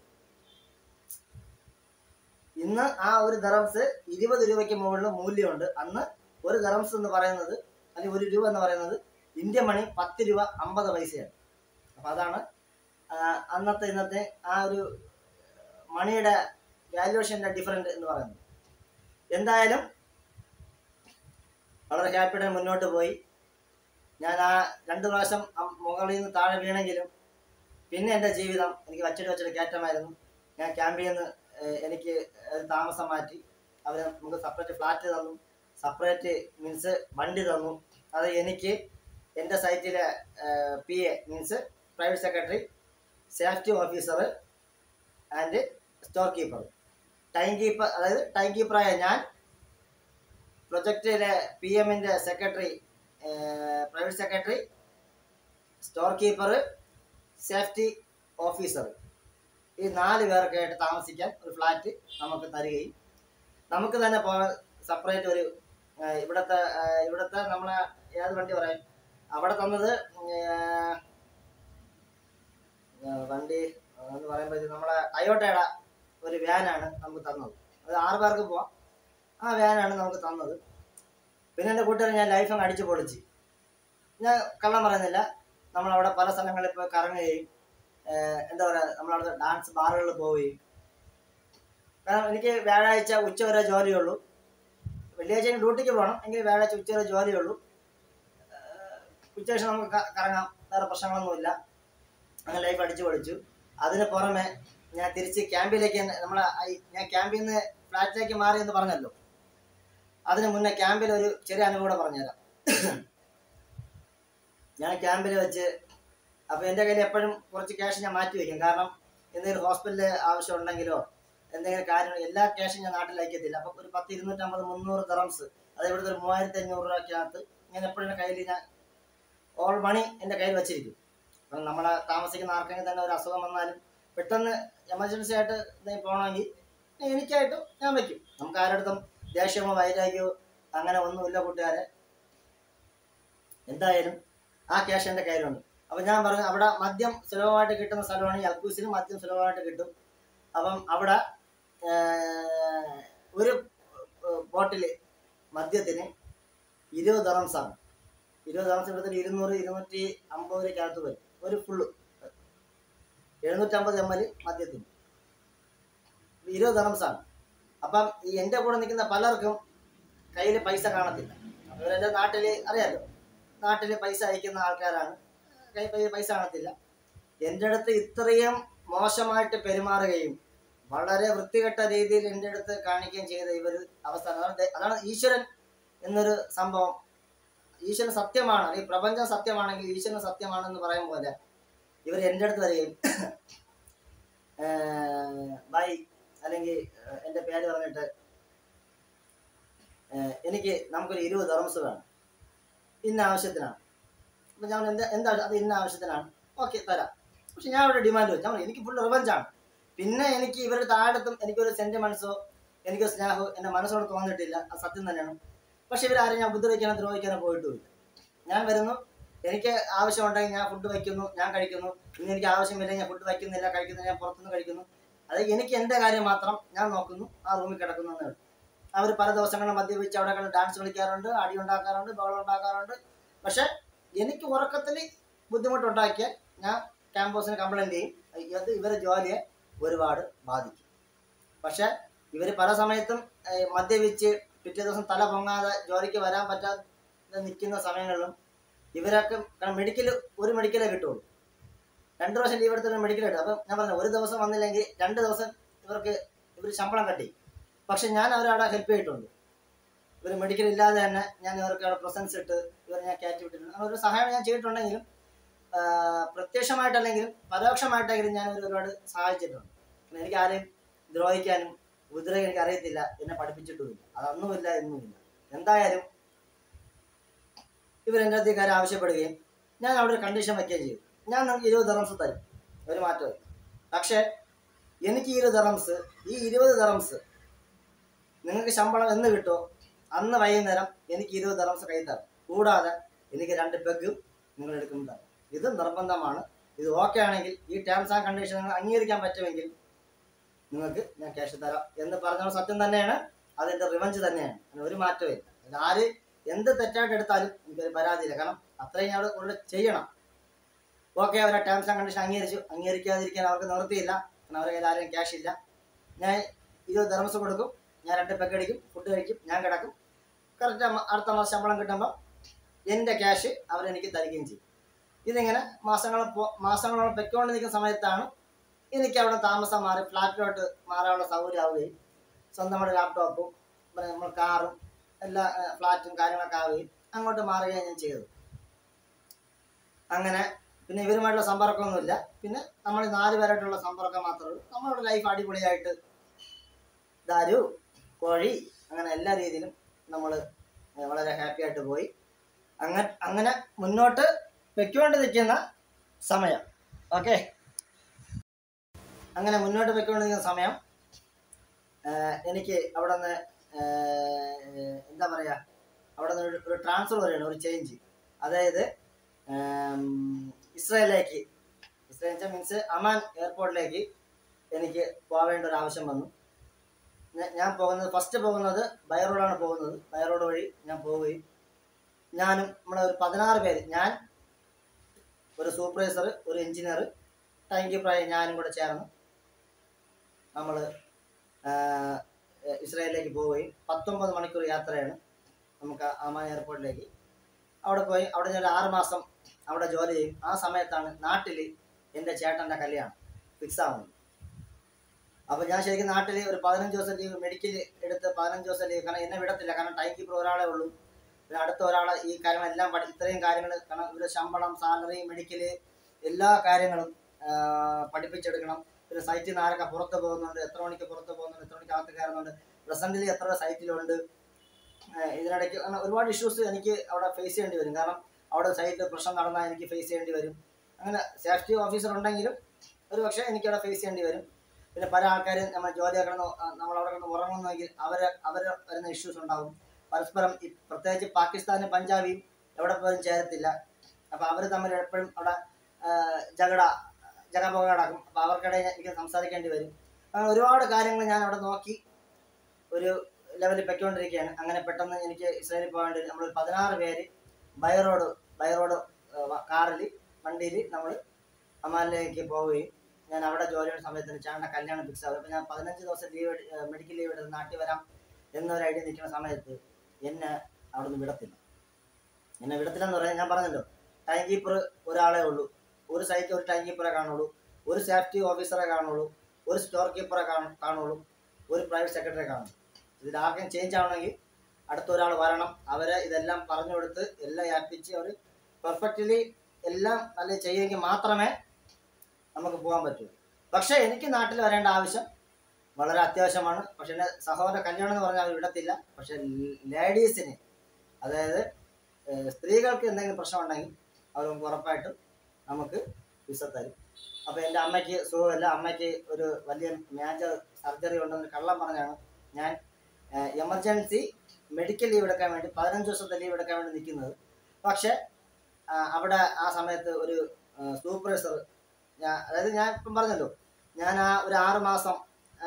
ഇന്ന് ആ ഒരു ദറംസ് ഇരുപത് രൂപയ്ക്ക് മുകളിൽ മൂല്യമുണ്ട്. അന്ന് ഒരു ദറംസ് എന്ന് പറയുന്നത് അല്ലെങ്കിൽ ഒരു രൂപ എന്ന് പറയുന്നത് ഇന്ത്യൻ മണി പത്ത് രൂപ അമ്പത് പൈസയാണ്. അപ്പം അതാണ് അന്നത്തെ ഇന്നത്തെ ആ ഒരു മണിയുടെ വാല്യുവേഷൻ്റെ ഡിഫറൻറ്റ് എന്ന് പറയുന്നത്. എന്തായാലും വളരെ ഹാപ്പിയുടെ മുന്നോട്ട് പോയി. ഞാൻ ആ രണ്ട് പ്രാവശ്യം മുകളിൽ നിന്ന് താഴെ വീണെങ്കിലും പിന്നെ എൻ്റെ ജീവിതം എനിക്ക് വച്ചിട്ട് വച്ചിട്ട് കയറ്റമായിരുന്നു. ഞാൻ ക്യാമ്പിൽ നിന്ന് എനിക്ക് താമസം മാറ്റി. അവർ നമുക്ക് സെപ്പറേറ്റ് ഫ്ലാറ്റ് തന്നു, സെപ്പറേറ്റ് മീൻസ് വണ്ടി തന്നു. അത് എനിക്ക് എൻ്റെ സൈറ്റിലെ P A means private secretary, safety officer and store keeper, time keeper, അതായത് ടൈം കീപ്പറായ ഞാൻ, പ്രൊജക്റ്റിലെ പി എമ്മിൻ്റെ secretary, private secretary, store keeper, safety officer, ഈ നാല് പേർക്കായിട്ട് താമസിക്കാൻ ഒരു ഫ്ലാറ്റ് നമുക്ക് തരികയും നമുക്ക് തന്നെ പോകാൻ സെപ്പറേറ്റ് ഒരു ഇവിടുത്തെ ഇവിടുത്തെ നമ്മളെ ഏത് വണ്ടി പറയാം അവിടെ തന്നത് വണ്ടി എന്ന് പറയുമ്പോഴത്തേക്ക് നമ്മളെ ടയോട്ടയുടെ ഒരു വാനാണ് നമുക്ക് തന്നത്. അത് ആറ് പേർക്ക് പോവാം. ആ വാനാണ് നമുക്ക് തന്നത്. പിന്നെ എൻ്റെ കൂട്ടുകാരൻ ഞാൻ ലൈഫ് അങ്ങ് അടിച്ചു പൊളിച്ച്. ഞാൻ കള്ളം പറയുന്നില്ല, നമ്മളവിടെ പല സ്ഥലങ്ങളിൽ പോയി കറങ്ങുകയും എന്താ പറയുക നമ്മളവിടെ ഡാൻസ് ബാറുകളിൽ പോവുകയും. കാരണം എനിക്ക് വ്യാഴാഴ്ച ഉച്ച വരെ ജോലിയുള്ളൂ. വെള്ളിയാഴ്ച ഡ്യൂട്ടിക്ക് പോകണം, എങ്കിൽ വ്യാഴാഴ്ച ഉച്ച വരെ ജോലിയുള്ളൂ. ഉച്ച ശേഷം നമുക്ക് കറങ്ങാം, വേറെ പ്രശ്നങ്ങളൊന്നുമില്ല. അങ്ങനെ ലൈഫ് അടിച്ചു പൊളിച്ചു. അതിന് പുറമെ ഞാൻ തിരിച്ച് ക്യാമ്പിലേക്ക് നമ്മളെ ഞാൻ ക്യാമ്പിൽ നിന്ന് ഫ്ലാറ്റിലേക്ക് മാറി എന്ന് പറഞ്ഞല്ലോ. അതിന് മുന്നേ ക്യാമ്പിൽ ഒരു ചെറിയ അനുഭവം കൂടെ പറഞ്ഞുതരാം. ഞാൻ ക്യാമ്പിൽ വെച്ച് അപ്പോൾ എൻ്റെ കയ്യിൽ എപ്പോഴും കുറച്ച് ക്യാഷ് ഞാൻ മാറ്റി വയ്ക്കും. കാരണം എന്തെങ്കിലും ഹോസ്പിറ്റലിൽ ആവശ്യം ഉണ്ടെങ്കിലോ എന്തെങ്കിലും കാര്യം എല്ലാ ക്യാഷും ഞാൻ നാട്ടിൽ അയക്കത്തില്ല. അപ്പോൾ ഒരു പത്ത് ഇരുന്നൂറ്റമ്പത് മുന്നൂറ് ദിറംസ്, അത് ഇവിടുത്തെ ഒരു മൂവായിരത്തി അഞ്ഞൂറ് രൂപയ്ക്കകത്ത് ഞാൻ എപ്പോഴും എൻ്റെ കയ്യിൽ ഞാൻ ഓൾ മണി എൻ്റെ കയ്യിൽ വെച്ചിരിക്കും. അപ്പം നമ്മളെ താമസിക്കുന്ന ആർക്കെങ്കിലും തന്നെ ഒരു അസുഖം വന്നാലും പെട്ടെന്ന് എമർജൻസി ആയിട്ട് എന്തെങ്കിലും പോകണമെങ്കിൽ എനിക്കായിട്ടും ഞാൻ വയ്ക്കും. നമുക്ക് ആരുടെടുത്തും ദേഷ്യമോ വൈരാഗ്യമോ അങ്ങനെ ഒന്നുമില്ല കൂട്ടുകാരെ. എന്തായാലും ആ ക്യാഷ് എൻ്റെ കയ്യിലുണ്ട്. അപ്പം ഞാൻ പറഞ്ഞു അവിടെ മദ്യം സുലഭമായിട്ട് കിട്ടുന്ന സ്ഥലമാണ്. ഈ അൽക്കൂസിൽ മദ്യം സുലഭമായിട്ട് കിട്ടും. അപ്പം അവിടെ ഒരു ബോട്ടിൽ മദ്യത്തിന് ഇരുപത് ദിറംസാണ്. ഇരുപത് ദിറംസ് ഇവിടുത്തെ ഇരുന്നൂറ് ഇരുന്നൂറ്റി അമ്പത് രൂപയ്ക്കകത്ത് വരും ഒരു ഫുള്ള്. എഴുന്നൂറ്റമ്പത് എം എൽ മദ്യത്തിന് ഇരുപത് ദിറംസാണ്. അപ്പം ഈ എൻ്റെ കൂടെ നിൽക്കുന്ന പലർക്കും കയ്യിൽ പൈസ കാണത്തില്ല. അവരെൻ്റെ നാട്ടിൽ അറിയാലോ, നാട്ടിൽ പൈസ അയക്കുന്ന ആൾക്കാരാണ്. കയ്യിൽ പൈസ കാണത്തില്ല. എൻ്റെ അടുത്ത് ഇത്രയും മോശമായിട്ട് പെരുമാറുകയും വളരെ വൃത്തികെട്ട രീതിയിൽ എൻ്റെ അടുത്ത് കാണിക്കുകയും ചെയ്ത ഇവർ അവസ്ഥ. അതാണ് ഈശ്വരൻ എന്നൊരു സംഭവം. ഈശ്വരൻ സത്യമാണ്, ഈ പ്രപഞ്ചം സത്യമാണെങ്കിൽ ഈശ്വരൻ സത്യമാണെന്ന് പറയും പോലെ ഇവർ എൻ്റെ അടുത്ത് വരികയും ബൈ അല്ലെങ്കിൽ എൻ്റെ പേര് പറഞ്ഞിട്ട് എനിക്ക് നമുക്കൊരു ഇരുപത് ദിറംസ് വേണം, ഇന്ന ആവശ്യത്തിനാണ്. അപ്പം ഞാൻ എന്താ എന്താ അത് ഇന്ന ആവശ്യത്തിനാണ്, ഓക്കെ തരാം. പക്ഷെ ഞാൻ അവിടെ ഡിമാൻഡ് വെച്ചു. ഞാൻ എനിക്ക് ഫുൾ റിവഞ്ചാണ്. പിന്നെ എനിക്ക് ഇവരുടെ താഴത്തും എനിക്കൊരു സെൻറ്റിമെൻസോ എനിക്കൊരു സ്നേഹമോ എൻ്റെ മനസ്സോട് തോന്നിയിട്ടില്ല. അത് സത്യം തന്നെയാണ്. പക്ഷെ ഇവരാരും ഞാൻ ഉപദ്രവിക്കാനോ ദ്രോഹിക്കാനോ പോയിട്ടുമില്ല. ഞാൻ വരുന്നു, എനിക്ക് ആവശ്യമുണ്ടെങ്കിൽ ഞാൻ ഫുഡ് വയ്ക്കുന്നു, ഞാൻ കഴിക്കുന്നു. ഇനി എനിക്ക് ആവശ്യമില്ലെങ്കിൽ ഞാൻ ഫുഡ് വയ്ക്കുന്നില്ല, കഴിക്കുന്നില്ല, ഞാൻ പുറത്തുനിന്ന് കഴിക്കുന്നു. അത് എനിക്ക് എൻ്റെ കാര്യം മാത്രം ഞാൻ നോക്കുന്നു, ആ റൂമിൽ കിടക്കുന്നതേ ഉള്ളൂ. അവർ പല ദിവസങ്ങളും മദ്യപിച്ച് അവിടെ കിടന്ന് ഡാൻസ് കളിക്കാറുണ്ട്, അടി ഉണ്ടാക്കാറുണ്ട്, ബഹളം ഉണ്ടാക്കാറുണ്ട്. പക്ഷെ എനിക്ക് ഉറക്കത്തിൽ ബുദ്ധിമുട്ടുണ്ടാക്കിയാൽ ഞാൻ ക്യാമ്പസിന് കംപ്ലൈൻറ്റ് ചെയ്യും. അത് ഇവരെ ജോലിയെ ഒരുപാട് ബാധിക്കും. പക്ഷെ ഇവർ പല സമയത്തും മദ്യപിച്ച് പിറ്റേ ദിവസം തല പൊങ്ങാതെ ജോലിക്ക് വരാൻ പറ്റാതെ നിൽക്കുന്ന സമയങ്ങളിലും ഇവരൊക്കെ മെഡിക്കൽ ഒരു മെഡിക്കലേ കിട്ടുള്ളൂ. രണ്ട് പ്രാവശ്യം ലീവ് എടുത്തിട്ട് മെഡിക്കൽ കിട്ടും. അപ്പം ഞാൻ പറഞ്ഞു ഒരു ദിവസം വന്നില്ലെങ്കിൽ രണ്ട് ദിവസം ഇവർക്ക് ഇവർ ശമ്പളം കട്ടി. പക്ഷെ ഞാൻ അവരവിടെ ഹെൽപ്പ് ചെയ്തിട്ടുണ്ട്. ഇവർ മെഡിക്കൽ ഇല്ലാതെ തന്നെ ഞാൻ ഇവർക്ക് അവിടെ പ്രസൻസ് ഇട്ട് ഇവരെ ഞാൻ കയറ്റി വിട്ടിട്ടുണ്ട്. അങ്ങനെ ഒരു സഹായം ഞാൻ ചെയ്തിട്ടുണ്ടെങ്കിലും പ്രത്യക്ഷമായിട്ടല്ലെങ്കിലും പരോക്ഷമായിട്ടെങ്കിലും ഞാൻ ഒരു ഒരുപാട് സഹായിച്ചിട്ടുണ്ട്. എനിക്ക് ആരെയും ദ്രോഹിക്കാനും ഉപദ്രവിക്കാൻ എനിക്ക് അറിയത്തില്ല, എന്നെ പഠിപ്പിച്ചിട്ടുമില്ല. അതൊന്നുമില്ല, എന്നുമില്ല. എന്തായാലും ഇവരെൻ്റെ അടുത്ത് കാര്യം ആവശ്യപ്പെടുകയും ഞാൻ അവിടെ ഒരു കണ്ടീഷൻ വയ്ക്കുകയും ചെയ്തു. ഞാൻ നമുക്ക് ഇരുപത് ദിറംസ് തരും, ഒരു മാറ്റമില്ല. പക്ഷേ എനിക്ക് ഈ ഇരുപത് ദിറംസ് ഈ ഇരുപത് ദിറംസ് നിങ്ങൾക്ക് ശമ്പളം എന്ന് കിട്ടുമോ അന്ന് വൈകുന്നേരം എനിക്ക് ഇരുപത് ദിറംസ് കയ്യിൽ തരാം. കൂടാതെ എനിക്ക് രണ്ട് പെഗും നിങ്ങൾ എടുക്കുന്നതാണ്. ഇത് നിർബന്ധമാണ്. ഇത് ഓക്കെ ആണെങ്കിൽ ഈ ടേംസ് ആൻഡ് കണ്ടീഷൻ നിങ്ങൾ അംഗീകരിക്കാൻ പറ്റുമെങ്കിൽ നിങ്ങൾക്ക് ഞാൻ ക്യാഷ് തരാം എന്ന് പറഞ്ഞാൽ സത്യം തന്നെയാണ്. അതിൻ്റെ റിവഞ്ച് തന്നെയാണ്. അങ്ങനെ ഒരു മാറ്റവും ഇല്ല. ആര് എന്ത് തെറ്റായിട്ട് എടുത്താലും എനിക്കൊരു പരാതിയില്ല. കാരണം അത്രയും ഞാൻ അവിടെ ചെയ്യണം. ഓക്കെ, അവരെ ടേംസ് ആൻഡ് കണ്ടീഷൻ അംഗീകരിച്ചു. അംഗീകരിക്കാതിരിക്കാൻ അവർക്ക് നിവൃത്തിയില്ല, കാരണം അവരുടെ കയ്യിൽ ആരും ക്യാഷ് ഇല്ല. ഞാൻ ഇരുപത് ദിർഹംസ് കൊടുക്കും, ഞാൻ രണ്ട് പെഗ് അടിക്കും, ഫുഡ് കഴിക്കും, ഞാൻ കിടക്കും. കറക്റ്റ് അടുത്ത മാസം ശമ്പളം കിട്ടുമ്പോൾ എൻ്റെ ക്യാഷ് അവരെനിക്ക് തരികയും ചെയ്യും. ഇതിങ്ങനെ മാസങ്ങൾ മാസങ്ങളോളം പൊയ്ക്കൊണ്ട് നിൽക്കുന്ന സമയത്താണ് എനിക്ക് അവിടെ താമസം മാറി ഫ്ലാറ്റിലോട്ട് മാറാനുള്ള സൗകര്യമാവുകയും സ്വന്തമായിട്ട് ലാപ്ടോപ്പും നമ്മൾ കാറും എല്ലാ ഫ്ലാറ്റും കാര്യങ്ങളൊക്കെ ആവുകയും അങ്ങോട്ട് മാറുകയും ഞാൻ ചെയ്തത്. അങ്ങനെ പിന്നെ ഇവരുമായിട്ടുള്ള സമ്പർക്കമൊന്നുമില്ല. പിന്നെ നമ്മൾ നാല് പേരായിട്ടുള്ള സമ്പർക്കം മാത്രമേ ഉള്ളൂ. നമ്മളുടെ ലൈഫ് അടിപൊളിയായിട്ട് ദാരു കോഴി അങ്ങനെ എല്ലാ രീതിയിലും നമ്മൾ വളരെ ഹാപ്പി ആയിട്ട് പോയി. അങ്ങനെ അങ്ങനെ മുന്നോട്ട് വെക്കൊണ്ട് നിൽക്കുന്ന സമയം ഓക്കെ അങ്ങനെ മുന്നോട്ട് വെക്കൊണ്ട് നിൽക്കുന്ന സമയം എനിക്ക് അവിടെ നിന്ന് എന്താ പറയുക, അവിടെ നിന്ന് ഒരു ട്രാൻസ്ഫർ വരികയാണ്, ഒരു ചേഞ്ച്. അതായത് ഇസ്രായേലിലേക്ക്, ഇസ്രായേൽ മീൻസ് അമാൻ എയർപോർട്ടിലേക്ക് എനിക്ക് പോവേണ്ട ഒരു ആവശ്യം വന്നു. ഞാൻ പോകുന്നത് ഫസ്റ്റ് പോകുന്നത് ബൈ റോഡാണ് പോകുന്നത്. ബൈ റോഡ് വഴി ഞാൻ പോവുകയും ഞാനും നമ്മളെ ഒരു പതിനാറ് പേര്, ഞാൻ ഒരു സൂപ്പർവൈസർ, ഒരു എഞ്ചിനീയർ, ടൈം കീപ്പറായി ഞാനും കൂടെ ചേർന്ന് നമ്മൾ ഇസ്രായേലിലേക്ക് പോവുകയും പത്തൊമ്പത് മണിക്കൂർ യാത്രയാണ് നമുക്ക് അമാൻ എയർപോർട്ടിലേക്ക്. അവിടെ പോയി അവിടെ ഞാൻ ആറ് മാസം അവിടെ ജോലി ചെയ്യും. ആ സമയത്താണ് നാട്ടിൽ എൻ്റെ ചേട്ടൻ്റെ കല്യാണം ഫിക്സ് ആവുന്നത്. അപ്പോൾ ഞാൻ ശരിക്കും നാട്ടിൽ ഒരു പതിനഞ്ച് ദിവസം ലീവ് മെഡിക്കൽ എടുത്ത് പതിനഞ്ച് ദിവസം ലീവ്, കാരണം എന്നെ വിടത്തില്ല, കാരണം ടൈം കീപ്പർ ഒരാളെ ഉള്ളൂ. പിന്നെ അടുത്ത ഒരാളെ ഈ കാര്യങ്ങളെല്ലാം പഠി ഇത്രയും കാര്യങ്ങൾ, കാരണം ഇവരുടെ ശമ്പളം, സാലറി, മെഡിക്കൽ എല്ലാ കാര്യങ്ങളും പഠിപ്പിച്ചെടുക്കണം. പിന്നെ സൈറ്റിൽ നിന്ന് ആരൊക്കെ പുറത്ത് പോകുന്നുണ്ട്, എത്ര മണിക്ക് പുറത്ത് പോകുന്നുണ്ട്, എത്ര മണിക്ക് അകത്ത് കയറുന്നുണ്ട്, പ്രസന്റിൽ എത്ര സൈറ്റിലുണ്ട്, ഇതിനിടയ്ക്ക് ഒരുപാട് ഇഷ്യൂസ് എനിക്ക് അവിടെ ഫേസ് ചെയ്യേണ്ടി വരും. കാരണം അവിടെ സൈറ്റിൽ പ്രശ്നം നടന്നാൽ എനിക്ക് ഫേസ് ചെയ്യേണ്ടി വരും. അങ്ങനെ സേഫ്റ്റി ഓഫീസർ ഉണ്ടെങ്കിലും ഒരു പക്ഷേ എനിക്കവിടെ ഫേസ് ചെയ്യേണ്ടി വരും. പിന്നെ പല ആൾക്കാരും നമ്മൾ ജോലി കിടന്ന് നമ്മളവിടെ കിടന്ന് ഉറങ്ങുന്നെങ്കിൽ അവരെ അവർ വരുന്ന ഇഷ്യൂസ് ഉണ്ടാകും. പരസ്പരം പ്രത്യേകിച്ച് പാകിസ്ഥാനും പഞ്ചാബിയും എവിടെ പോലും ചേരത്തില്ല. അപ്പോൾ അവർ തമ്മിൽ എപ്പോഴും അവിടെ ജഗട ജഗപക നടക്കും. അപ്പോൾ അവർക്കിടയിൽ എനിക്ക് സംസാരിക്കേണ്ടി വരും. അങ്ങനെ ഒരുപാട് കാര്യങ്ങൾ ഞാൻ അവിടെ നോക്കി ഒരു ലെവലിൽ പൊയ്ക്കൊണ്ടിരിക്കുകയാണ്. അങ്ങനെ പെട്ടെന്ന് എനിക്ക് ഇസ്രായേലിൽ പോകേണ്ടി വരും. നമ്മൾ പതിനാറ് പേര് ബൈ റോഡ് ബൈ റോഡ് കാറിൽ വണ്ടിയിൽ നമ്മൾ അമാനിലേക്ക് പോവുകയും ഞാൻ അവിടെ ജോലിയുടെ സമയത്തിന് ചേട്ടൻ്റെ കല്യാണം ഫിക്സ് ആകും. അപ്പോൾ ഞാൻ പതിനഞ്ച് ദിവസം ലീവ് മെഡിക്കൽ ലീവ് എടുത്ത് നാട്ടിൽ വരാം എന്നൊരു ഐഡിയ നിൽക്കുന്ന സമയത്ത് എന്നെ അവിടെ നിന്ന് വിടത്തില്ല. എന്നെ വിടത്തില്ലെന്ന് പറയാൻ ഞാൻ പറഞ്ഞല്ലോ, ടൈം കീപ്പർ ഒരാളെ ഉള്ളൂ, ഒരു സൈറ്റ് ഒരു ടൈം കീപ്പറെ കാണുള്ളൂ, ഒരു സേഫ്റ്റി ഓഫീസറെ കാണുള്ളൂ, ഒരു സ്റ്റോർ കീപ്പറെ കാണുള്ളൂ, ഒരു പ്രൈവറ്റ് സെക്രട്ടറിയെ കാണുള്ളൂ. ഇതിൽ ആർക്കും ചേഞ്ച് ആവണമെങ്കിൽ അടുത്ത ഒരാൾ വരണം. അവരെ ഇതെല്ലാം പറഞ്ഞു കൊടുത്ത് എല്ലാം ഏൽപ്പിച്ച് അവർ പെർഫെക്റ്റ്ലി എല്ലാം നല്ല ചെയ്യുമെങ്കിൽ മാത്രമേ നമുക്ക് പോകാൻ പറ്റൂ. പക്ഷേ എനിക്ക് നാട്ടിൽ വരേണ്ട ആവശ്യം വളരെ അത്യാവശ്യമാണ്. പക്ഷേ എൻ്റെ സഹോദര കല്യാണം എന്ന് പറഞ്ഞാൽ അവർ വിടത്തില്ല. പക്ഷേ ലേഡീസിന്, അതായത് സ്ത്രീകൾക്ക് എന്തെങ്കിലും പ്രശ്നം ഉണ്ടെങ്കിൽ അവർ ഉറപ്പായിട്ടും നമുക്ക് വിസ തരും. അപ്പോൾ എൻ്റെ അമ്മയ്ക്ക് സുഖമില്ല, അമ്മയ്ക്ക് ഒരു വലിയ മേജർ സർജറി ഉണ്ടെന്ന് കള്ളം പറഞ്ഞാണ് ഞാൻ എമർജൻസി മെഡിക്കൽ ലീവ് എടുക്കാൻ വേണ്ടി പതിനഞ്ച് ദിവസത്തെ ലീവ് എടുക്കാൻ വേണ്ടി നിൽക്കുന്നത്. പക്ഷേ അവിടെ ആ സമയത്ത് ഒരു സൂപ്പർവൈസർ, ഞാൻ അതായത് ഞാൻ ഇപ്പം പറഞ്ഞല്ലോ, ഞാൻ ആ ഒരു ആറ് മാസം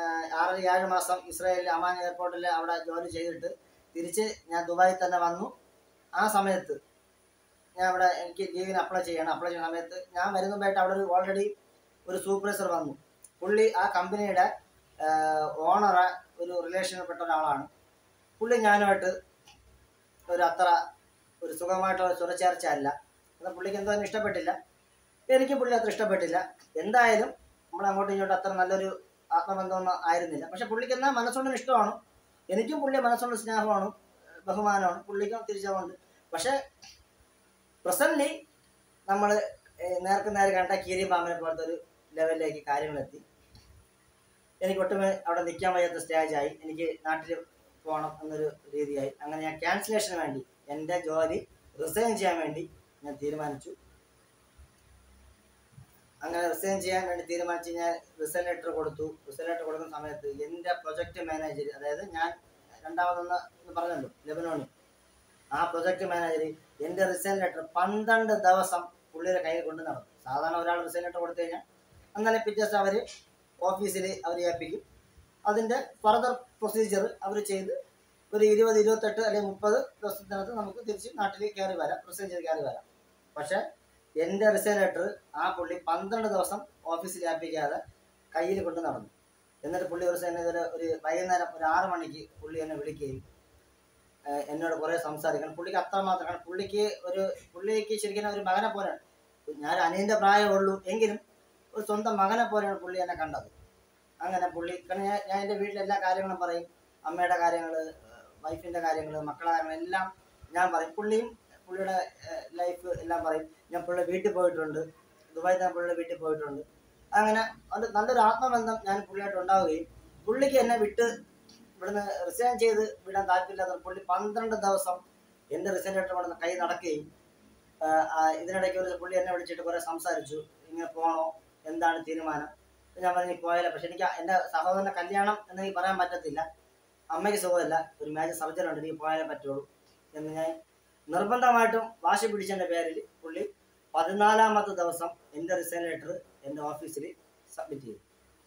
ആറ് ഏഴ് മാസം ഇസ്രായേലിൽ അമാൻ എയർപോർട്ടിൽ അവിടെ ജോലി ചെയ്തിട്ട് തിരിച്ച് ഞാൻ ദുബായിൽ തന്നെ വന്നു. ആ സമയത്ത് ഞാൻ അവിടെ എനിക്ക് ലീവിന് അപ്ലൈ ചെയ്യണം. അപ്ലൈ ചെയ്യുന്ന സമയത്ത് ഞാൻ വരുന്നതായിട്ട് അവിടെ ഒരു ഓൾറെഡി ഒരു സൂപ്പർവൈസർ വന്നു. പുള്ളി ആ കമ്പനിയുടെ ഓണറെ ഒരു റിലേഷനിൽപ്പെട്ട ഒരാളാണ്. പുള്ളി ഞാനുമായിട്ട് ഒരു അത്ര ഒരു സുഖമായിട്ടുള്ള സ്വരച്ചേർച്ച അല്ല. എന്നാൽ പുള്ളിക്ക് എന്തോ ഇഷ്ടപ്പെട്ടില്ല, എനിക്ക് പുള്ളി അത്ര ഇഷ്ടപ്പെട്ടില്ല. എന്തായാലും നമ്മൾ അങ്ങോട്ടും ഇങ്ങോട്ടും അത്ര നല്ലൊരു ആത്മബന്ധമൊന്നും ആയിരുന്നില്ല. പക്ഷെ പുള്ളിക്ക് എന്നാൽ മനസ്സുകൊണ്ടും ഇഷ്ടമാണ്, എനിക്കും പുള്ളി മനസ്സുകൊണ്ട് സ്നേഹമാണ്, ബഹുമാനമാണ്, പുള്ളിക്കും തിരിച്ചുകൊണ്ട്. പക്ഷേ പ്രസന്റ്ലി നമ്മൾ നേർക്ക് നേരെ കണ്ട കീരി പാമ്പിനെ പോലത്തെ ഒരു ലെവലിലേക്ക് കാര്യങ്ങളെത്തി. എനിക്ക് ഒട്ടുമേ അവിടെ നിൽക്കാൻ വയ്യാത്ത സ്റ്റേജായി. എനിക്ക് നാട്ടിൽ പോകണം എന്നൊരു രീതിയായി. അങ്ങനെ ഞാൻ ക്യാൻസലേഷന് വേണ്ടി, എൻ്റെ ജോലി റിസൈൻ ചെയ്യാൻ വേണ്ടി ഞാൻ തീരുമാനിച്ചു. അങ്ങനെ റിസൈൻ ചെയ്യാൻ വേണ്ടി തീരുമാനിച്ച് ഞാൻ റിസൈൻ ലെറ്റർ കൊടുത്തു. റിസൈൻ ലെറ്റർ കൊടുക്കുന്ന സമയത്ത് എൻ്റെ പ്രൊജക്റ്റ് മാനേജർ, അതായത് ഞാൻ രണ്ടാമതൊന്ന് പറഞ്ഞല്ലോ ലെബനോണിൽ, ആ പ്രൊജക്റ്റ് മാനേജർ എൻ്റെ റിസൈൻ ലെറ്റർ പന്ത്രണ്ട് ദിവസം പുള്ളിയുടെ കയ്യിൽ കൊണ്ട് നടന്നു. സാധാരണ ഒരാൾ റിസൈൻ ലെറ്റർ കൊടുത്തു കഴിഞ്ഞാൽ അങ്ങനെ പിറ്റേ ദിവസം അവർ ഓഫീസിൽ അവർ ഏൽപ്പിക്കും. അതിൻ്റെ ഫർദർ പ്രൊസീജിയർ അവർ ചെയ്ത് ഒരു ഇരുപത് ഇരുപത്തെട്ട് അല്ലെങ്കിൽ മുപ്പത് ദിവസത്തിനകത്ത് നമുക്ക് തിരിച്ച് നാട്ടിൽ കയറി വരാം, റിസൈൻ ചെയ്ത് കയറി വരാം. പക്ഷേ എൻ്റെ റിസൈൻ ലെറ്റർ ആ പുള്ളി പന്ത്രണ്ട് ദിവസം ഓഫീസിൽ ഏൽപ്പിക്കാതെ കയ്യിൽ കൊണ്ട് നടന്നു. എന്നിട്ട് പുള്ളി ഒരു ദിവസം ഒരു ഒരു വൈകുന്നേരം ഒരു ആറ് മണിക്ക് പുള്ളി എന്നെ വിളിക്കുകയും എന്നോട് കുറേ സംസാരിക്കണം. പുള്ളിക്ക് അത്രമാത്രം, കാരണം പുള്ളിക്ക് ഒരു പുള്ളിക്ക് ശരിക്കും ഒരു മകനെ പോലെയാണ്. ഞാൻ അനിയൻ്റെ പ്രായമേ ഉള്ളൂ എങ്കിലും ഒരു സ്വന്തം മകനെ പോലെയാണ് പുള്ളി എന്നെ കണ്ടത്. അങ്ങനെ പുള്ളി, കാരണം ഞാൻ ഞാൻ എൻ്റെ വീട്ടിലെ എല്ലാ കാര്യങ്ങളും പറയും. അമ്മയുടെ കാര്യങ്ങൾ, വൈഫിൻ്റെ കാര്യങ്ങൾ, മക്കളുടെ കാര്യങ്ങൾ എല്ലാം ഞാൻ പറയും. പുള്ളിയും പുള്ളിയുടെ ലൈഫ് എല്ലാം പറയും. ഞാൻ പുള്ളിയുടെ വീട്ടിൽ പോയിട്ടുണ്ട്, ദുബായിൽ ഞാൻ പുള്ളിയുടെ വീട്ടിൽ പോയിട്ടുണ്ട്. അങ്ങനെ അത് നല്ലൊരു ആത്മബന്ധം ഞാൻ പുള്ളിയായിട്ട് ഉണ്ടാവുകയും പുള്ളിക്ക് എന്നെ വിട്ട് ഇവിടുന്ന് റിസൈൻ ചെയ്ത് വിടാൻ താല്പര്യമില്ലാത്ത പുള്ളി പന്ത്രണ്ട് ദിവസം എൻ്റെ റിസൈൻ ലെറ്റർ കൊണ്ടുവന്ന് കൈ നടക്കുകയും ഇതിനിടയ്ക്ക് ഒരു പുള്ളി എന്നെ വിളിച്ചിട്ട് കുറേ സംസാരിച്ചു. ഇങ്ങനെ പോകണോ, എന്താണ് തീരുമാനം? ഞാൻ പറഞ്ഞു പോയാലോ. പക്ഷെ എനിക്ക് എൻ്റെ സഹോദരൻ്റെ കല്യാണം എന്നെനിക്ക് പറയാൻ പറ്റത്തില്ല, അമ്മയ്ക്ക് സുഖമില്ല, ഒരു മേജർ സർജറി ഉണ്ട്, എനിക്ക് പോയാലേ പറ്റുള്ളൂ എന്ന് ഞാൻ നിർബന്ധമായിട്ടും വാശി പിടിച്ചതിൻ്റെ പേരിൽ പുള്ളി പതിനാലാമത്തെ ദിവസം എൻ്റെ റിസൈൻ ലെറ്റർ എൻ്റെ ഓഫീസിൽ സബ്മിറ്റ് ചെയ്തു.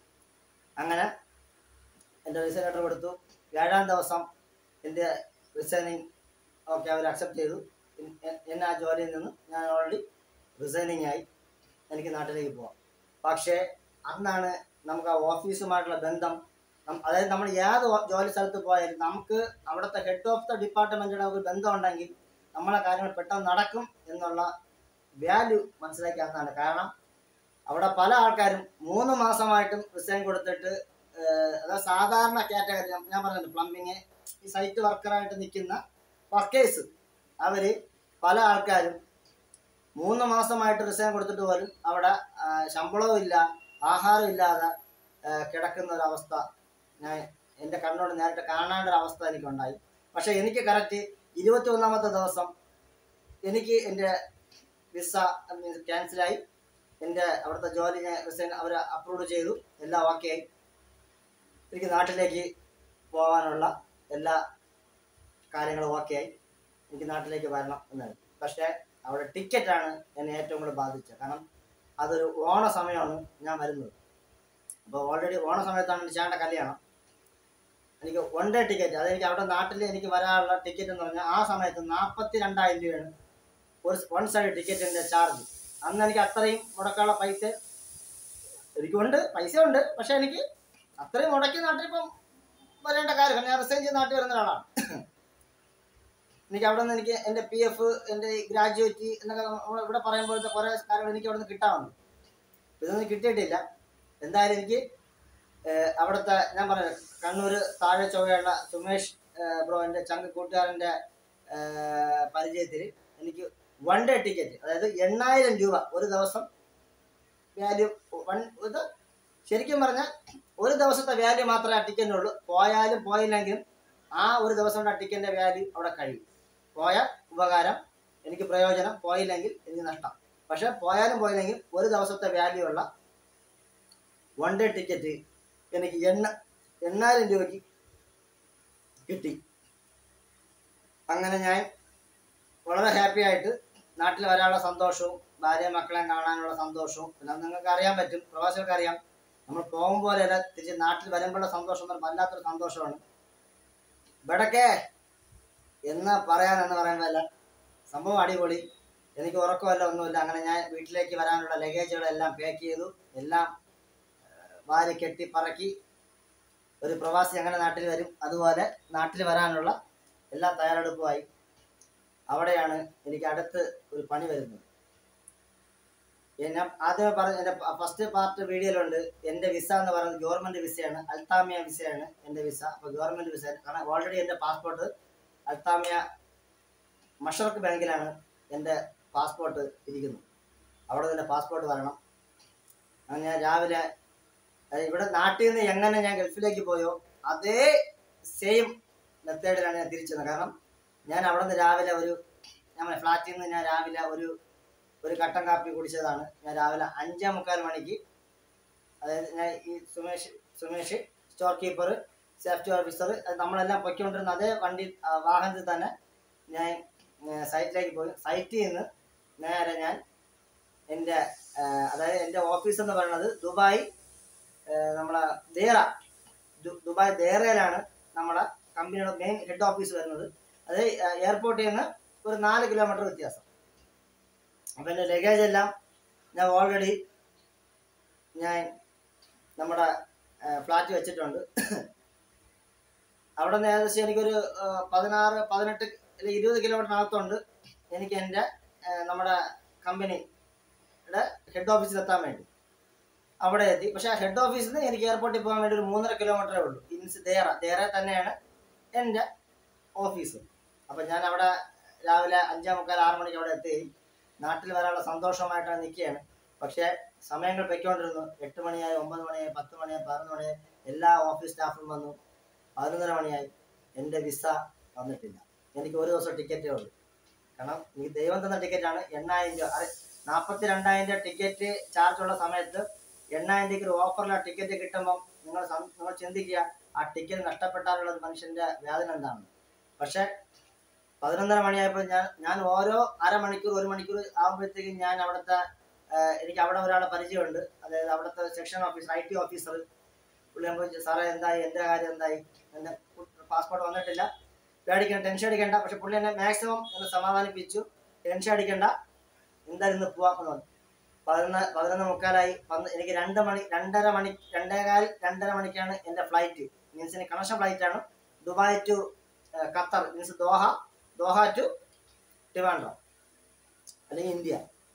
അങ്ങനെ എൻ്റെ റിസൈൻ ലെറ്റർ കൊടുത്തു. ഏഴാം ദിവസം എൻ്റെ റിസൈനിങ് ഓക്കെ അവർ അക്സെപ്റ്റ് ചെയ്തു. എന്നെ ആ ജോലിയിൽ നിന്ന് ഞാൻ ഓൾറെഡി റിസൈനിങ് ആയി, എനിക്ക് നാട്ടിലേക്ക് പോവാം. പക്ഷേ അന്നാണ് നമുക്ക് ആ ഓഫീസുമായിട്ടുള്ള ബന്ധം, അതായത് നമ്മൾ ഏത് ജോലി സ്ഥലത്ത് പോയാലും നമുക്ക് അവിടുത്തെ ഹെഡ് ഓഫ് ദ ഡിപ്പാർട്ട്മെൻറ്റിയുടെ ഒരു ബന്ധം ഉണ്ടെങ്കിൽ നമ്മളെ കാര്യങ്ങൾ പെട്ടെന്ന് നടക്കും എന്നുള്ള വാല്യൂ മനസ്സിലാക്കി അന്നാണ്. കാരണം അവിടെ പല ആൾക്കാരും മൂന്ന് മാസമായിട്ടും റിസൈൻ കൊടുത്തിട്ട്, അതായത് സാധാരണ കാറ്റഗറി, ഞാൻ പറഞ്ഞില്ല പ്ലംബിങ് ഈ സൈറ്റ് വർക്കറായിട്ട് നിൽക്കുന്ന വർക്കേഴ്സ്, അവർ പല ആൾക്കാരും മൂന്ന് മാസമായിട്ട് റിസൈൻ കൊടുത്തിട്ട് പോലും അവിടെ ശമ്പളവും ഇല്ല, ആഹാരം ഇല്ലാതെ കിടക്കുന്ന ഒരവസ്ഥ ഞാൻ എൻ്റെ കണ്ണോട് നേരിട്ട് കാണേണ്ടൊരവസ്ഥ എനിക്കുണ്ടായി. പക്ഷേ എനിക്ക് കറക്റ്റ് ഇരുപത്തി ഒന്നാമത്തെ ദിവസം എനിക്ക് എൻ്റെ വിസ ക്യാൻസലായി. എൻ്റെ അവിടുത്തെ ജോലി ഞാൻ റിസൈൻ അവർ അപ്രൂവ് ചെയ്തു, എല്ലാം ഓക്കെ ആയി. എനിക്ക് നാട്ടിലേക്ക് പോകാനുള്ള എല്ലാ കാര്യങ്ങളും ഓക്കെ ആയി, എനിക്ക് നാട്ടിലേക്ക് വരണം എന്നാണ്. പക്ഷേ അവിടെ ടിക്കറ്റാണ് എന്നെ ഏറ്റവും കൂടുതൽ ബാധിച്ചത്. കാരണം അതൊരു ഓണ സമയമാണ് ഞാൻ വരുന്നത്. അപ്പോൾ ഓൾറെഡി ഓണ സമയത്താണ് എൻ്റെ ചേട്ടൻ്റെ കല്യാണം. എനിക്ക് വൺ ഡേ ടിക്കറ്റ്, അതെനിക്ക് അവിടെ നാട്ടിൽ എനിക്ക് വരാനുള്ള ടിക്കറ്റ് എന്ന് പറഞ്ഞാൽ ആ സമയത്ത് നാൽപ്പത്തി രണ്ടായിരം രൂപയാണ് ഒരു വൺ സൈഡ് ടിക്കറ്റിൻ്റെ ചാർജ്. അന്ന് എനിക്ക് അത്രയും മുടക്കാനുള്ള പൈസ എനിക്കുണ്ട്, പൈസ ഉണ്ട്. പക്ഷേ എനിക്ക് അത്രയും മുടക്കി നാട്ടിലിപ്പം വരേണ്ട കാര്യം, ഞാൻ റിസൈൻ ചെയ്ത് നാട്ടിൽ വരുന്ന ഒരാളാണ്. എനിക്ക് അവിടെ നിന്ന് എനിക്ക് എൻ്റെ പി എഫ്, എൻ്റെ ഗ്രാജുവേറ്റ് എന്നൊക്കെ ഇവിടെ പറയുമ്പോഴത്തെ കുറേ കാര്യങ്ങൾ എനിക്ക് അവിടെ നിന്ന് കിട്ടാറുണ്ട്. ഇതൊന്നും കിട്ടിയിട്ടില്ല. എന്തായാലും എനിക്ക് അവിടുത്തെ, ഞാൻ പറഞ്ഞത് കണ്ണൂർ താഴെ ചൊവ്വയുള്ള സുമേഷ് ബ്രോ, എൻ്റെ ചങ്ക് കൂട്ടുകാരൻ്റെ പരിചയത്തിൽ എനിക്ക് വൺ ഡേ ടിക്കറ്റ്, അതായത് എണ്ണായിരം രൂപ ഒരു ദിവസം വാല്യൂ. വൺ ഇത് ശരിക്കും പറഞ്ഞാൽ ഒരു ദിവസത്തെ വാല്യൂ മാത്രമേ ആ ടിക്കറ്റിനുള്ളൂ. പോയാലും പോയില്ലെങ്കിലും ആ ഒരു ദിവസം കൊണ്ട് ആ ടിക്കറ്റിൻ്റെ വാല്യൂ അവിടെ കഴിയും. പോയാൽ ഉപകാരം, എനിക്ക് പ്രയോജനം, പോയില്ലെങ്കിൽ എനിക്ക് നഷ്ടം. പക്ഷെ പോയാലും പോയില്ലെങ്കിൽ ഒരു ദിവസത്തെ വാല്യൂ ഉള്ള വൺ ഡേ ടിക്കറ്റ് എനിക്ക് എണ്ണ എണ്ണായിരം രൂപയ്ക്ക് കിട്ടി. അങ്ങനെ ഞാൻ വളരെ ഹാപ്പി ആയിട്ട് നാട്ടിൽ വരാനുള്ള സന്തോഷവും ഭാര്യ മക്കളെ കാണാനുള്ള സന്തോഷവും, പിന്നെ നിങ്ങൾക്ക് അറിയാൻ പറ്റും, പ്രവാസികൾക്ക് അറിയാം, നമ്മൾ പോകുമ്പോലെയല്ല തിരിച്ച് നാട്ടിൽ വരുമ്പോഴുള്ള സന്തോഷം എന്ന് പറഞ്ഞാൽ വല്ലാത്തൊരു സന്തോഷമാണ്. ഇവിടൊക്കെ എന്ന് പറയാനെന്ന് പറയുന്നതല്ല, സംഭവം അടിപൊളി. എനിക്ക് ഉറക്കമല്ല, ഒന്നുമില്ല. അങ്ങനെ ഞാൻ വീട്ടിലേക്ക് വരാനുള്ള ലഗേജുകളെല്ലാം പാക്ക് ചെയ്തു, എല്ലാം വാരി കെട്ടി പറക്കി. ഒരു പ്രവാസി അങ്ങനെ നാട്ടിൽ വരും, അതുപോലെ നാട്ടിൽ വരാനുള്ള എല്ലാ തയ്യാറെടുപ്പുമായി. അവിടെയാണ് എനിക്ക് അടുത്ത് ഒരു പണി വരുന്നത്. ഞാൻ ആദ്യമേ പറഞ്ഞ എൻ്റെ ഫസ്റ്റ് പാർട്ട് വീഡിയോയിലുണ്ട്, എൻ്റെ വിസ എന്ന് പറയുന്നത് ഗവൺമെൻറ് വിസയാണ്, അൽത്താമിയ വിസയാണ് എൻ്റെ വിസ. അപ്പോൾ ഗവൺമെൻറ് വിസ, കാരണം ഓൾറെഡി എൻ്റെ പാസ്പോർട്ട് അൽത്താമിയ മഷറക്ക് ബാങ്കിലാണ് എൻ്റെ പാസ്പോർട്ട് ഇരിക്കുന്നത്. അവിടെ നിന്ന് പാസ്പോർട്ട് വരണം. അങ്ങനെ ഞാൻ രാവിലെ ഇവിടെ നാട്ടിൽ നിന്ന് എങ്ങനെ ഞാൻ ഗൾഫിലേക്ക് പോയോ അതേ സെയിം മെത്തേഡിലാണ് ഞാൻ തിരിച്ചത്. കാരണം ഞാൻ അവിടെ നിന്ന് രാവിലെ ഒരു, ഞാൻ ഫ്ലാറ്റിൽ നിന്ന് ഞാൻ രാവിലെ ഒരു ഒരു കട്ടൻ കാപ്പി കുടിച്ചതാണ്. ഞാൻ രാവിലെ അഞ്ചേ മുക്കാൽ മണിക്ക്, അതായത് ഞാൻ ഈ Sumesh Sumesh store keeper, safety officer, നമ്മളെല്ലാം പൊയ്ക്കൊണ്ടിരുന്ന അതേ വണ്ടി വാഹനത്തിൽ തന്നെ ഞാൻ സൈറ്റിലേക്ക് പോയി. സൈറ്റിൽ നിന്ന് നേരെ ഞാൻ എൻ്റെ, അതായത് എൻ്റെ ഓഫീസ് എന്ന് പറയുന്നത് ദുബായ്, നമ്മളെ ദേറ, ദുബായ് ദേറയിലാണ് നമ്മളെ കമ്പനിയുടെ മെയിൻ ഹെഡ് ഓഫീസ് വരുന്നത്. അത് എയർപോർട്ടിൽ നിന്ന് ഒരു നാല് കിലോമീറ്റർ വ്യത്യാസം. അപ്പം എൻ്റെ ലഗേജ് എല്ലാം ഞാൻ ഓൾറെഡി ഞാൻ നമ്മുടെ ഫ്ലാറ്റ് വെച്ചിട്ടുണ്ട്. അവിടെ നിന്ന് ഏകദേശം എനിക്കൊരു പതിനാറ് പതിനെട്ട് അല്ലെങ്കിൽ ഇരുപത് കിലോമീറ്ററിനകത്തുണ്ട് എനിക്ക് എൻ്റെ നമ്മുടെ കമ്പനിയുടെ ഹെഡ് ഓഫീസിൽ എത്താൻ വേണ്ടി. അവിടെ എത്തി. പക്ഷേ ആ ഹെഡ് ഓഫീസിൽ നിന്ന് എനിക്ക് എയർപോർട്ടിൽ പോകാൻ വേണ്ടി ഒരു മൂന്നര കിലോമീറ്ററേ ഉള്ളൂ. ഇൻസ് ദേറ ദേറ തന്നെയാണ് എൻ്റെ ഓഫീസ്. അപ്പം ഞാൻ അവിടെ രാവിലെ അഞ്ചേ മുക്കാൽ ആറ് മണിക്ക് അവിടെ എത്തുകയും നാട്ടിൽ വരാനുള്ള സന്തോഷമായിട്ടാണ് നിൽക്കുകയാണ്. പക്ഷേ സമയങ്ങൾ പൊയ്ക്കൊണ്ടിരുന്നു. എട്ട് മണിയായി, ഒമ്പത് മണിയായി, പത്ത് മണിയായി, പതിനൊന്ന് മണിയായി, എല്ലാ ഓഫീസ് സ്റ്റാഫും വന്നു. പതിനൊന്നര മണിയായി, എൻ്റെ വിസ വന്നിട്ടില്ല. എനിക്ക് ഒരു ദിവസം ടിക്കറ്റേ ഉള്ളൂ. കാരണം എനിക്ക് ദൈവം തന്ന ടിക്കറ്റാണ്. എണ്ണായിരം രൂപ അത് നാൽപ്പത്തി രണ്ടായിരം രൂപ ടിക്കറ്റ് ചാർജ് ഉള്ള സമയത്ത് എണ്ണായിരം രൂപയ്ക്ക് ഒരു ഓഫറിൽ ആ ടിക്കറ്റ് കിട്ടുമ്പം നിങ്ങൾ നിങ്ങൾ ചിന്തിക്കുക ആ ടിക്കറ്റ് നഷ്ടപ്പെട്ടാലുള്ള മനുഷ്യൻ്റെ വേദന എന്താണ്. പക്ഷേ പതിനൊന്നര മണിയായപ്പോൾ ഞാൻ ഞാൻ ഓരോ അരമണിക്കൂർ ഒരു മണിക്കൂർ ആകുമ്പോഴത്തേക്കും ഞാൻ അവിടുത്തെ എനിക്ക് അവിടെ ഒരാളെ പരിചയമുണ്ട്. അതായത് അവിടുത്തെ section officer, I T officer. പുള്ളി നമ്മൾ സാറേ എന്തായി, എൻ്റെ കാര്യം എന്തായി, എൻ്റെ പാസ്പോർട്ട് വന്നിട്ടില്ല, പേടിക്കണ്ട, ടെൻഷൻ അടിക്കേണ്ട. പക്ഷെ പുള്ളി എന്നെ മാക്സിമം എന്നെ സമാധാനിപ്പിച്ചു. ടെൻഷൻ അടിക്കേണ്ട, എന്തായാലും ഇന്ന് പോവാം എന്ന് പറഞ്ഞു. പതിനൊന്ന് പതിനൊന്ന് മുക്കാലായി വന്ന് എനിക്ക് രണ്ട് മണി രണ്ടര മണി രണ്ടേകാൽ രണ്ടര മണിക്കാണ് എൻ്റെ ഫ്ലൈറ്റ്. മീൻസ് എനിക്ക് കണക്ഷൻ ഫ്ലൈറ്റാണ്. Dubai to Qatar, means Doha Doha to Trivandrum അല്ലെങ്കിൽ ഇന്ത്യ.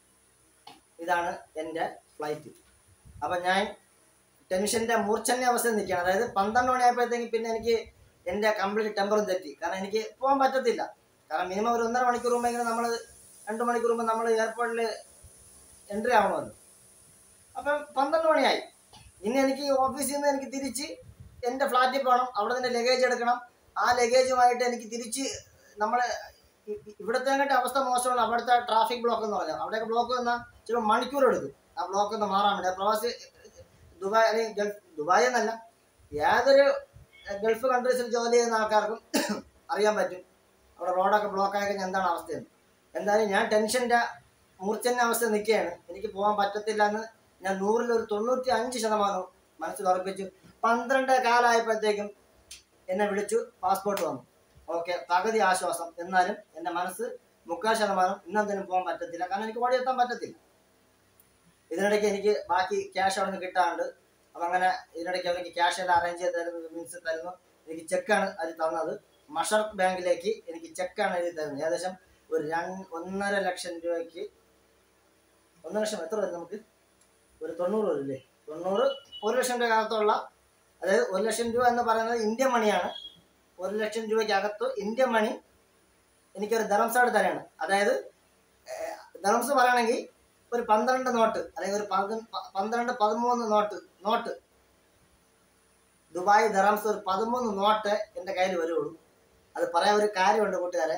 ഇതാണ് എൻ്റെ ഫ്ലൈറ്റ്. അപ്പം ഞാൻ ടെൻഷൻ്റെ മൂർച്ഛന്യ അവസ്ഥയിൽ നിൽക്കുകയാണ്. അതായത് പന്ത്രണ്ട് മണിയായപ്പോഴത്തേക്ക് പിന്നെ എനിക്ക് എൻ്റെ കംപ്ലീറ്റ് ടെമ്പറും തെറ്റി. കാരണം എനിക്ക് പോകാൻ പറ്റത്തില്ല. കാരണം മിനിമം ഒരു ഒന്നര മണിക്കൂർ മുമ്പെങ്കിലും നമ്മൾ രണ്ട് മണിക്കൂർ മുമ്പ് നമ്മൾ എയർപോർട്ടിൽ എൻട്രി ആവണമല്ലോ. അപ്പം പന്ത്രണ്ട് മണിയായി. ഇനി എനിക്ക് ഓഫീസിൽ നിന്ന് എനിക്ക് തിരിച്ച് എൻ്റെ ഫ്ലാറ്റിൽ പോകണം. അവിടെ നിന്ന് ലഗേജ് എടുക്കണം. ആ ലഗേജുമായിട്ട് എനിക്ക് തിരിച്ച് നമ്മൾ ഇവിടുത്തെ അവസ്ഥ മോശമാണ്. അവിടുത്തെ ട്രാഫിക് ബ്ലോക്ക് എന്ന് പറഞ്ഞാൽ അവിടെയൊക്കെ ബ്ലോക്ക് വന്നാൽ ചിലപ്പോൾ മണിക്കൂർ എടുക്കും ആ ബ്ലോക്ക് ഒന്ന് മാറാൻ വേണ്ടി. പ്രവാസി ദുബായ് അല്ലെങ്കിൽ ഗൾഫ്, ദുബായ് എന്നല്ല ഏതൊരു ഗൾഫ് കൺട്രീസിൽ ജോലി ചെയ്യുന്ന ആൾക്കാർക്കും അറിയാൻ പറ്റും അവിടെ റോഡൊക്കെ ബ്ലോക്ക് ആയി കഴിഞ്ഞാൽ എന്താണ് അവസ്ഥയെന്ന്. എന്തായാലും ഞാൻ ടെൻഷൻ്റെ മൂർച്ഛന്യ അവസ്ഥ നിൽക്കുകയാണ്. എനിക്ക് പോകാൻ പറ്റത്തില്ല എന്ന് ഞാൻ നൂറിലൊരു തൊണ്ണൂറ്റി അഞ്ച് ശതമാനവും മനസ്സിൽ ഉറപ്പിച്ചു. പന്ത്രണ്ട് കാലമായപ്പോഴത്തേക്കും എന്നെ വിളിച്ചു, പാസ്പോർട്ട് വന്നു. ഓക്കെ, പകുതി ആശ്വാസം. എന്നാലും എൻ്റെ മനസ്സ് മുക്കാൽ ശതമാനം ഇന്നെന്തിനും പോകാൻ പറ്റത്തില്ല. കാരണം എനിക്ക് ഓടിയെത്താൻ പറ്റത്തില്ല. ഇതിനിടയ്ക്ക് എനിക്ക് ബാക്കി ക്യാഷ് അവിടെ നിന്ന് കിട്ടാറുണ്ട്. അപ്പം അങ്ങനെ ഇതിനിടയ്ക്ക് അവർക്ക് ക്യാഷ് എല്ലാം അറേഞ്ച് ചെയ്ത് തരുന്നു, മീൻസ് തരുന്നു. എനിക്ക് ചെക്കാണ് അത് തന്നത്. മഷറഫ് ബാങ്കിലേക്ക് എനിക്ക് ചെക്കാണ് എഴുതി തരുന്നത്. ഏകദേശം ഒരു രണ്ട് ഒന്നര ലക്ഷം രൂപയ്ക്ക് ഒന്നര ലക്ഷം എത്ര വരും നമുക്ക്? ഒരു തൊണ്ണൂറ് വരില്ലേ? തൊണ്ണൂറ് ഒരു ലക്ഷം രൂപ അകത്തുള്ള, അതായത് ഒരു ലക്ഷം രൂപ എന്ന് പറയുന്നത് ഇന്ത്യൻ മണിയാണ്. ഒരു ലക്ഷം രൂപയ്ക്ക് അകത്ത് ഇന്ത്യൻ മണി എനിക്കൊരു ദറംസാട് തരാണ്. അതായത് ദറംസ് പറയുകയാണെങ്കിൽ ഒരു പന്ത്രണ്ട് നോട്ട് അല്ലെങ്കിൽ ഒരു പന്ത്രണ്ട് പതിമൂന്ന് നോട്ട് നോട്ട് ദുബായ് ദറംസ് ഒരു പതിമൂന്ന് നോട്ട് എൻ്റെ കയ്യിൽ വരുള്ളൂ. അത് പറയാൻ ഒരു കാര്യമുണ്ട് കൂട്ടുകാരെ,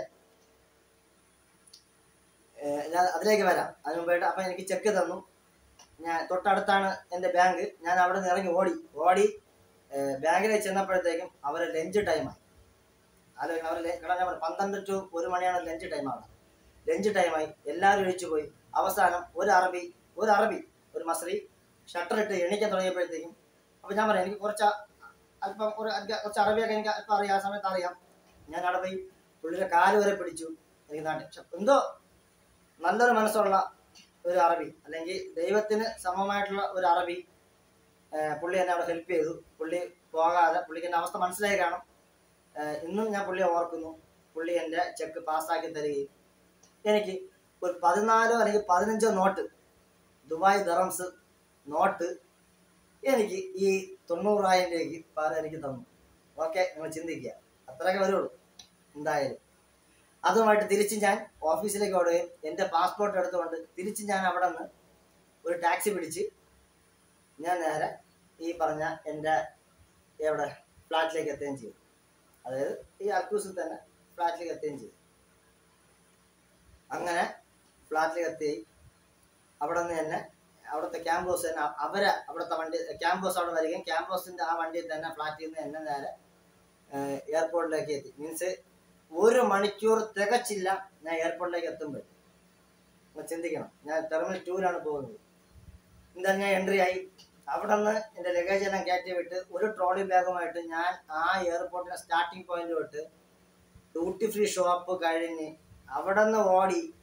ഞാൻ അതിലേക്ക് വരാം. അതിന് മുമ്പായിട്ട് അപ്പം എനിക്ക് ചെക്ക് തന്നു. ഞാൻ തൊട്ടടുത്താണ് എൻ്റെ ബാങ്ക്. ഞാൻ അവിടെ നിന്ന് ഇറങ്ങി ഓടി ഓടി ബാങ്കിലേക്ക് ചെന്നപ്പോഴത്തേക്കും അവരെ ലഞ്ച് ടൈമായി. അത് അവർ കിടന്ന പന്ത്രണ്ട് ടു ഒരു മണിയാണ് ലഞ്ച് ടൈമാണ്. ലഞ്ച് ടൈമായി, എല്ലാവരും ഒഴിച്ചു പോയി. അവസാനം ഒരു അറബി ഒരു അറബി ഒരു മസ്രി ഷട്ടറിട്ട് എണീക്കാൻ തുടങ്ങിയപ്പോഴത്തേക്കും അപ്പോൾ ഞാൻ പറയാം എനിക്ക് കുറച്ച് അല്പം ഒരു കുറച്ച് അറബിയൊക്കെ എനിക്ക് അല്പം അറിയാം. ആ സമയത്ത് അറിയാം. ഞാൻ അവിടെ പോയി പുള്ളിയുടെ കാല് വരെ പിടിച്ചു. എനിക്ക് നാട്ടിൽ എന്തോ നല്ലൊരു മനസ്സുള്ള ഒരു അറബി, അല്ലെങ്കിൽ ദൈവത്തിന് സമമായിട്ടുള്ള ഒരു അറബി പുള്ളി എന്നെ അവിടെ ഹെൽപ്പ് ചെയ്തു. പുള്ളി പോകാതെ, പുള്ളിക്ക് എൻ്റെ അവസ്ഥ മനസ്സിലായി കാണും. ഇന്നും ഞാൻ പുള്ളിയെ ഓർക്കുന്നു. പുള്ളി എൻ്റെ ചെക്ക് പാസ്സാക്കി തരികയും എനിക്ക് ഒരു പതിനാലോ അല്ലെങ്കിൽ പതിനഞ്ചോ നോട്ട് ദുബായ് ദറംസ് നോട്ട് എനിക്ക് ഈ തൊണ്ണൂറായിരം രൂപയ്ക്ക് പകരം എനിക്ക് തന്നു. ഓക്കെ, നിങ്ങൾ ചിന്തിക്കുക, അത്രയൊക്കെ വരുള്ളൂ. എന്തായാലും അതുമായിട്ട് തിരിച്ച് ഞാൻ ഓഫീസിലേക്ക് ഓടുകയും എൻ്റെ പാസ്പോർട്ട് എടുത്തുകൊണ്ട് തിരിച്ച് ഞാൻ അവിടെ നിന്ന് ഒരു ടാക്സി പിടിച്ച് ഞാൻ നേരെ ഈ പറഞ്ഞ എൻ്റെ എവിടെ ഫ്ലാറ്റിലേക്ക് എത്തുകയും ചെയ്തു. അതായത് ഈ അൽക്കൂസിൽ തന്നെ ഫ്ലാറ്റിലേക്ക് എത്തുകയും ചെയ്തു. അങ്ങനെ ഫ്ലാറ്റിലേക്ക് എത്തി അവിടെ നിന്ന് തന്നെ അവിടുത്തെ ക്യാമ്പസ് തന്നെ അവരെ അവിടുത്തെ വണ്ടി ക്യാമ്പസ് അവിടെ വരികയും ക്യാമ്പസിൻ്റെ ആ വണ്ടിയിൽ തന്നെ ഫ്ലാറ്റിൽ നിന്ന് എന്നെ നേരെ എയർപോർട്ടിലേക്ക് എത്തി. മീൻസ് ഒരു മണിക്കൂർ തികച്ചില്ല ഞാൻ എയർപോർട്ടിലേക്ക് എത്തുമ്പോൾ. നിങ്ങൾ ചിന്തിക്കണം, ഞാൻ ടെർമിനൽ ടൂവിലാണ് പോകുന്നത്. എന്തായാലും ഞാൻ എൻട്രി ആയി. അവിടെ നിന്ന് എൻ്റെ ലഗേജ് എല്ലാം കയറ്റി വിട്ട് ഒരു ട്രോളി ബാഗുമായിട്ട് ഞാൻ ആ എയർപോർട്ടിൻ്റെ സ്റ്റാർട്ടിങ് പോയിന്റ് വിട്ട് ഡ്യൂട്ടി ഫ്രീ ഷോപ്പ് കഴിഞ്ഞ് അവിടെ നിന്ന് ഓടി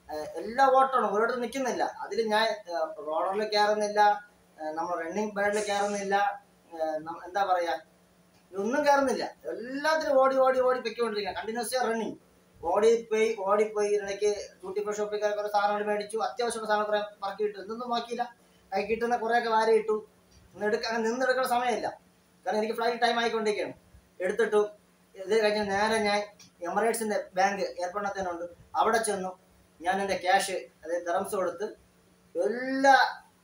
എല്ലാ ഓട്ടമാണ്, ഒരിടത്ത് നിൽക്കുന്നില്ല. അതിൽ ഞാൻ റോളറിൽ കയറുന്നില്ല, നമ്മൾ റണ്ണിങ് പാഡിൽ കയറുന്നില്ല, എന്താ പറയാ, ഇതൊന്നും കയറുന്നില്ല. എല്ലാത്തിനും ഓടി ഓടി ഓടി പൊയ്ക്കൊണ്ടിരിക്കുക, കണ്ടിന്യൂസ് റണ്ണിങ്. ഓടിപ്പോയി ഓടിപ്പോയി ഇടയ്ക്ക് ഡ്യൂട്ടി ഫ്രീ ഷോപ്പിൽ കുറെ സാധനങ്ങൾ മേടിച്ചു, അത്യാവശ്യമുള്ള സാധനം കുറെ പറക്കി ഇട്ടു, എന്തൊന്നും നോക്കിയില്ല. കൈ കിട്ടുന്ന കുറേയൊക്കെ വാരി ഇട്ടു. എടുക്ക അങ്ങനെ നിന്നെടുക്കുന്ന സമയമില്ല, കാരണം എനിക്ക് ഫ്ലൈറ്റ് ടൈം ആയിക്കൊണ്ടിരിക്കുകയാണ്. എടുത്തിട്ടു. ഇത് കഴിഞ്ഞ് നേരെ ഞാൻ എമിറേറ്റ്സിന്റെ ബാങ്ക് എയർപോർട്ടിനകത്തേനുണ്ട്, അവിടെ ചെന്നു. ഞാൻ എൻ്റെ ക്യാഷ്, അതായത് ദറംസ് കൊടുത്ത്, എല്ലാ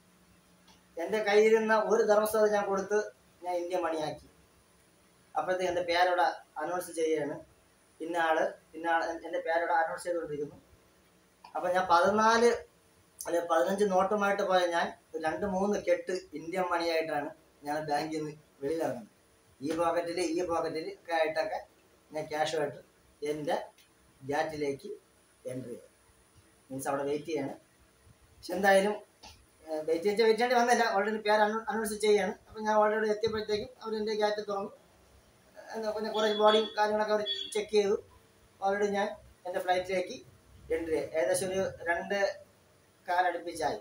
എൻ്റെ കയ്യിലിരുന്ന ഒരു ദറംസ് അത് ഞാൻ കൊടുത്ത് ഞാൻ ഇന്ത്യൻ മണിയാക്കി. അപ്പോഴത്തേക്ക് എൻ്റെ പേരോടെ അനൗൺസ് ചെയ്യുകയാണ്, ഇന്ന ആള് ഇന്ന ആൾ എൻ്റെ പേരോടെ അനൗൺസ് ചെയ്തുകൊണ്ടിരിക്കുന്നു. അപ്പം ഞാൻ പതിനാല് അല്ലെ പതിനഞ്ച് നോട്ടുമായിട്ട് പോയ ഞാൻ രണ്ട് മൂന്ന് കെട്ട് ഇന്ത്യൻ മണിയായിട്ടാണ് ഞാൻ ബാങ്കിൽ നിന്ന് വെളിയിലിറങ്ങുന്നത്. ഈ പോക്കറ്റിൽ ഈ പോക്കറ്റിൽ ഒക്കെ ആയിട്ടൊക്കെ ഞാൻ ക്യാഷുമായിട്ട് എൻ്റെ ജാറ്റിലേക്ക് എൻട്രി ചെയ്തു. മീൻസ് അവിടെ വെയിറ്റ് ചെയ്യാണ്. പക്ഷെ എന്തായാലും വെയിറ്റ് ചെയ്ത് വെയിറ്റ് ചെയ്യേണ്ടി വന്നില്ല, ഓൾറെഡി പേര് അനൗൺസ് ചെയ്യാണ്. അപ്പം ഞാൻ ഓൾറെഡി എത്തിയപ്പോഴത്തേക്കും അവർ എൻ്റെ ഗാറ്റ് തുറന്നു. പിന്നെ കുറേ ബോഡിയും കാര്യങ്ങളൊക്കെ അവർ ചെക്ക് ചെയ്തു. ഓൾറെഡി ഞാൻ എൻ്റെ ഫ്ലൈറ്റിലേക്ക് എൻട്രി ചെയ്തു. ഏകദേശം ഒരു രണ്ട് കാലടുപ്പിച്ചായി.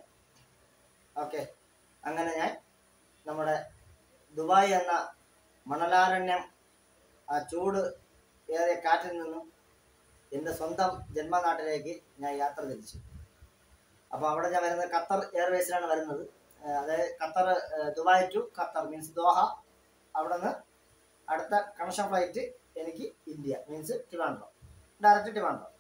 ഓക്കെ, അങ്ങനെ ഞാൻ നമ്മുടെ ദുബായ് എന്ന മണലാരണ്യം, ആ ചൂട് ഏറിയ കാറ്റിൽ നിന്നും എൻ്റെ സ്വന്തം ജന്മനാട്ടിലേക്ക് ഞാൻ യാത്ര തിരിച്ചു. അപ്പോൾ അവിടെ ഞാൻ വരുന്നത് ഖത്തർ എയർവേസിലാണ് വരുന്നത്. അതായത് Qatar, Dubai to Qatar means Doha. അവിടെ നിന്ന് അടുത്ത കണക്ഷൻ ഫ്ലൈറ്റ് എനിക്ക് India means Trivandrum, direct Trivandrum.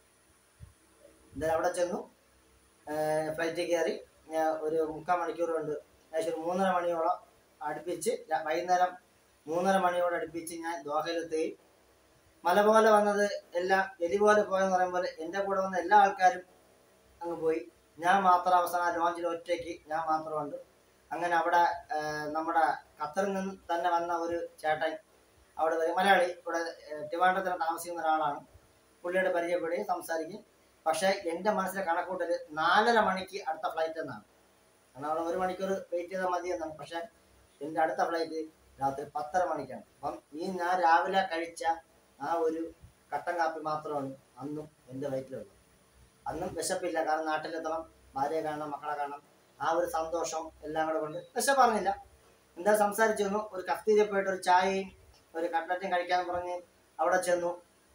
എന്തായാലും അവിടെ ചെന്നു, ഫ്ലൈറ്റിൽ കയറി. ഞാൻ ഒരു മുക്കാൽ മണിക്കൂർ കൊണ്ട് ഏകദേശം ഒരു മൂന്നര മണിയോളം അടുപ്പിച്ച്, വൈകുന്നേരം മൂന്നര മണിയോട് അടുപ്പിച്ച് ഞാൻ ദോഹയിലെത്തുകയും, മല പോലെ വന്നത് എല്ലാം എലി പോലെ പോയെന്ന് പറയുമ്പോൾ എൻ്റെ കൂടെ വന്ന എല്ലാ ആൾക്കാരും അങ്ങ് പോയി. ഞാൻ മാത്രം അവസാനം ലോഞ്ചിൽ ഒറ്റയ്ക്ക് ഞാൻ മാത്രമുണ്ട്. അങ്ങനെ അവിടെ നമ്മുടെ ഖത്തറിൽ നിന്ന് തന്നെ വന്ന ഒരു ചേട്ടൻ, അവിടെ മലയാളി, ഇവിടെ ട്രിവാൻഡ്രത്തിൽ താമസിക്കുന്ന ഒരാളാണ്. പുള്ളിയോട് പരിചയപ്പെടുകയും സംസാരിക്കും. പക്ഷേ എൻ്റെ മനസ്സിലെ കണക്കൂട്ടൽ നാലര മണിക്ക് അടുത്ത ഫ്ലൈറ്റ് എന്നാണ്. കാരണം അവിടെ ഒരു മണിക്കൂർ വെയിറ്റ് ചെയ്താൽ മതി എന്നാണ്. പക്ഷേ എൻ്റെ അടുത്ത ഫ്ലൈറ്റ് രാത്രി പത്തര മണിക്കാണ്. അപ്പം ഈ ഞാൻ രാവിലെ കഴിച്ച ആ ഒരു കട്ടൻ കാപ്പി മാത്രമാണ് അന്നും എൻ്റെ വയറ്റിലുള്ളത്. അന്നും വിശപ്പില്ല, കാരണം നാട്ടിലെത്തണം, ഭാര്യയെ കാണണം, മക്കളെ കാണണം, ആ ഒരു സന്തോഷം എല്ലാം കൂടെ കൊണ്ട് വിശപ്പറിഞ്ഞില്ല. എന്താ സംസാരിച്ചു വന്നു. ഒരു കഫ്തീരിയ പോയിട്ട് ഒരു ചായയും ഒരു കട്ട്ലറ്റും കഴിക്കാൻ പറഞ്ഞ് അവിടെ ചെന്നു.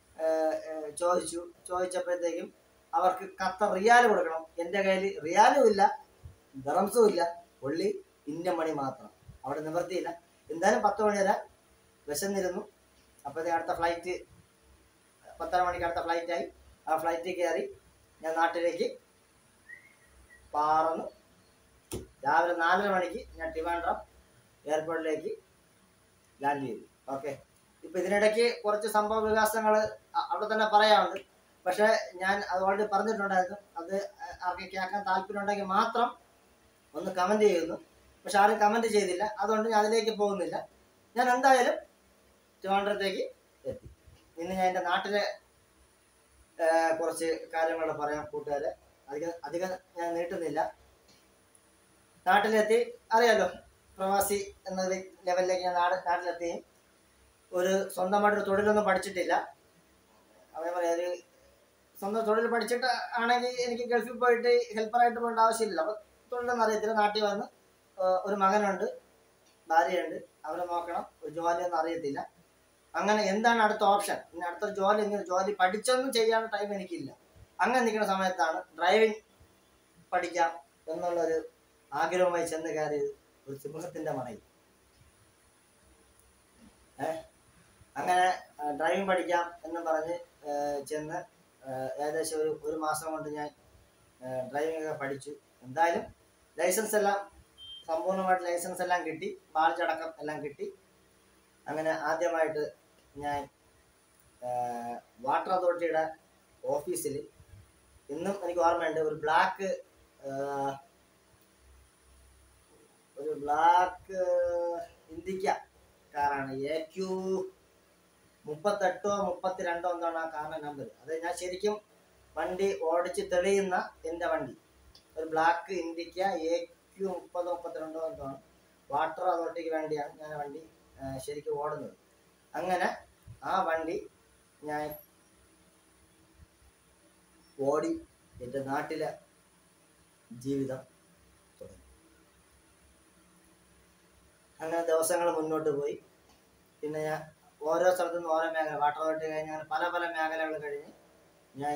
ചോദിച്ചു. ചോദിച്ചപ്പോഴത്തേക്കും അവർക്ക് ഖത്തർ റിയാൽ കൊടുക്കണം. എൻ്റെ കയ്യിൽ റിയാലും ഇല്ല, ദറംസും ഇല്ല, ഒള്ളി ഇന്ത്യൻ മണി മാത്രം. അവിടെ നിവർത്തിയില്ല. എന്തായാലും പത്ത് മണി വരെ വിശന്നിരുന്നു. അപ്പോഴത്തേക്ക് അടുത്ത ഫ്ലൈറ്റ് പത്തര മണിക്ക് അടുത്ത ഫ്ലൈറ്റായി. ആ ഫ്ലൈറ്റിൽ കയറി ഞാൻ നാട്ടിലേക്ക് പറന്നു. രാവിലെ നാലര മണിക്ക് ഞാൻ ട്രിവാൻഡ്രം എയർപോർട്ടിലേക്ക് ലാൻഡ് ചെയ്തു. ഓക്കെ, ഇപ്പം ഇതിനിടയ്ക്ക് കുറച്ച് സംഭവ വികാസങ്ങൾ അവിടെ തന്നെ പറയാറുണ്ട്. പക്ഷേ ഞാൻ അത് ഓൾറെഡി പറഞ്ഞിട്ടുണ്ടായിരുന്നു. അത് ആർക്ക് കേൾക്കാൻ താല്പര്യമുണ്ടെങ്കിൽ മാത്രം ഒന്ന് കമൻറ്റ് ചെയ്യുന്നു. പക്ഷെ ആരും കമൻറ്റ് ചെയ്തില്ല, അതുകൊണ്ട് ഞാൻ അതിലേക്ക് പോകുന്നില്ല. ഞാൻ എന്തായാലും ട്രിവാൻഡ്രത്തേക്ക് എത്തി. ഇന്ന് ഞാൻ എൻ്റെ നാട്ടിലെ കുറച്ച് കാര്യങ്ങൾ പറയാം കൂട്ടുകാരെ. അധികം അധികം ഞാൻ നീട്ടുന്നില്ല. നാട്ടിലെത്തി, അറിയാലോ, പ്രവാസി എന്ന ലെവലിലേക്ക് ഞാൻ നാട് നാട്ടിലെത്തി. ഒരു സ്വന്തമായിട്ടൊരു തൊഴിലൊന്നും പഠിച്ചിട്ടില്ല. അതേപോലെ ഒരു സ്വന്തം തൊഴിൽ പഠിച്ചിട്ട് ആണെങ്കിൽ എനിക്ക് ഗൾഫിൽ പോയിട്ട് ഹെൽപ്പറായിട്ട് പോകേണ്ട ആവശ്യമില്ല. അപ്പോൾ തൊഴിലൊന്നും അറിയത്തില്ല. നാട്ടിൽ വന്ന് ഒരു മകനുണ്ട്, ഭാര്യയുണ്ട്, അവരെ നോക്കണം. ഒരു ജോലിയൊന്നും അറിയത്തില്ല. അങ്ങനെ എന്താണ് അടുത്ത ഓപ്ഷൻ, ഇനി അടുത്ത ജോലി, ഇങ്ങനെ ജോലി പഠിച്ചൊന്നും ചെയ്യാൻ ടൈം എനിക്കില്ല. അങ്ങനെ നിൽക്കുന്ന സമയത്താണ് ഡ്രൈവിംഗ് പഠിക്കാം എന്നുള്ളൊരു ആഗ്രഹവുമായി ചെന്ന് കയറിയത് ഒരു സിംഹത്തിൻ്റെ മടയിൽ. ഏഹ് അങ്ങനെ ഡ്രൈവിംഗ് പഠിക്കാം എന്ന് പറഞ്ഞ് ചെന്ന് ഏകദേശം ഒരു ഒരു മാസം കൊണ്ട് ഞാൻ ഡ്രൈവിംഗ് ഒക്കെ പഠിച്ചു. എന്തായാലും ലൈസൻസ് എല്ലാം സമ്പൂർണ്ണമായിട്ട് ലൈസൻസ് എല്ലാം കിട്ടി, ബാഡ്ജടക്കം എല്ലാം കിട്ടി. അങ്ങനെ ആദ്യമായിട്ട് ഞാൻ വാട്ടർ അതോറിറ്റിയുടെ ഓഫീസിൽ, ഇന്നും എനിക്ക് ഓർമ്മയുണ്ട്, ഒരു ബ്ലാക്ക് ഒരു ബ്ലാക്ക് ഇന്ത്യക്ക കാറാണ്. എ ക്യു മുപ്പത്തെട്ടോ മുപ്പത്തിരണ്ടോ എന്താണ് ആ കാറിൻ്റെ നമ്പർ. അത് ഞാൻ ശരിക്കും വണ്ടി ഓടിച്ച് തെളിയുന്ന എൻ്റെ വണ്ടി, ഒരു ബ്ലാക്ക് ഇന്ത്യക്ക എ ക്യു മുപ്പതോ മുപ്പത്തിരണ്ടോ എന്താണ്. വാട്ടർ അതോറിറ്റിക്ക് വേണ്ടിയാണ് ഞാൻ വണ്ടി ശരിക്കും ഓടുന്നത്. അങ്ങനെ ആ വണ്ടി ഞാൻ ഓടി എൻ്റെ നാട്ടിലെ ജീവിതം തുടങ്ങി. അങ്ങനെ ദിവസങ്ങൾ മുന്നോട്ട് പോയി. പിന്നെ ഞാൻ ഓരോ സ്ഥലത്തു നിന്ന് ഓരോ മേഖല, വാട്ടർ അതോറിറ്റി കഴിഞ്ഞ് അങ്ങനെ പല പല മേഖലകൾ കഴിഞ്ഞ് ഞാൻ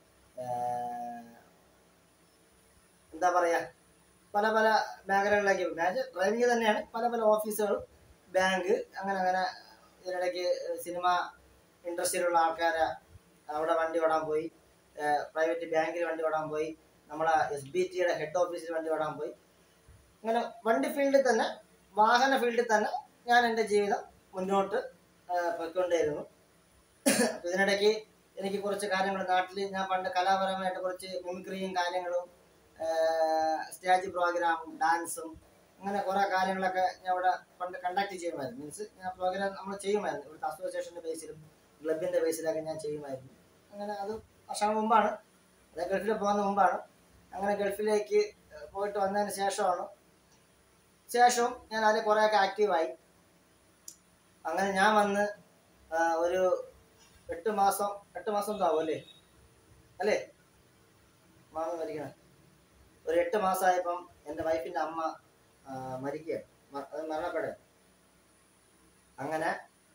എന്താ പറയുക, പല പല മേഖലകളിലേക്ക് ഡ്രൈവിങ് തന്നെയാണ്. പല പല ഓഫീസുകളും, ബാങ്ക്, അങ്ങനെ അങ്ങനെ. ഇതിനിടയ്ക്ക് സിനിമ ഇൻഡസ്ട്രിയിലുള്ള ആൾക്കാരെ അവിടെ വണ്ടി ഓടാൻ പോയി, പ്രൈവറ്റ് ബാങ്കിൽ വണ്ടി ഓടാൻ പോയി, നമ്മളെ എസ് ബി ടിയുടെ ഹെഡ് ഓഫീസിൽ വണ്ടി ഓടാൻ പോയി. അങ്ങനെ വണ്ടി ഫീൽഡിൽ തന്നെ, വാഹന ഫീൽഡിൽ തന്നെ ഞാൻ എൻ്റെ ജീവിതം മുന്നോട്ട് പോയിക്കൊണ്ടേയിരുന്നു. അപ്പം ഇതിനിടയ്ക്ക് എനിക്ക് കുറച്ച് കാര്യങ്ങൾ നാട്ടിൽ, ഞാൻ പണ്ട് കലാപരമായിട്ട് കുറച്ച് മിമിക്രിയും കാര്യങ്ങളും, സ്റ്റേജ് പ്രോഗ്രാമും ഡാൻസും അങ്ങനെ കുറേ കാര്യങ്ങളൊക്കെ ഞാൻ ഇവിടെ പണ്ട് കണ്ടക്ട് ചെയ്യുമായിരുന്നു. മീൻസ് ഞാൻ പ്രോഗ്രാം നമ്മൾ ചെയ്യുമായിരുന്നു. ഇവിടുത്തെ അസോസിയേഷൻ്റെ ബേസിലും ക്ലബിൻ്റെ ബേസിലൊക്കെ ഞാൻ ചെയ്യുമായിരുന്നു. അങ്ങനെ അത് വർഷങ്ങൾ മുമ്പാണ്, അത് ഗൾഫിൽ പോകുന്ന മുമ്പാണ്. അങ്ങനെ ഗൾഫിലേക്ക് പോയിട്ട് വന്നതിന് ശേഷമാണ് ശേഷവും ഞാൻ അതിൽ കുറേയൊക്കെ ആക്റ്റീവായി. അങ്ങനെ ഞാൻ വന്ന് ഒരു എട്ട് മാസം എട്ട് മാസം എന്താവും അല്ലേ അല്ലേ മാമ മരിക്കണം. ഒരു എട്ട് മാസമായപ്പം എൻ്റെ വൈഫിൻ്റെ അമ്മ മരിക്കുക, അത് മരണപ്പെടുക. അങ്ങനെ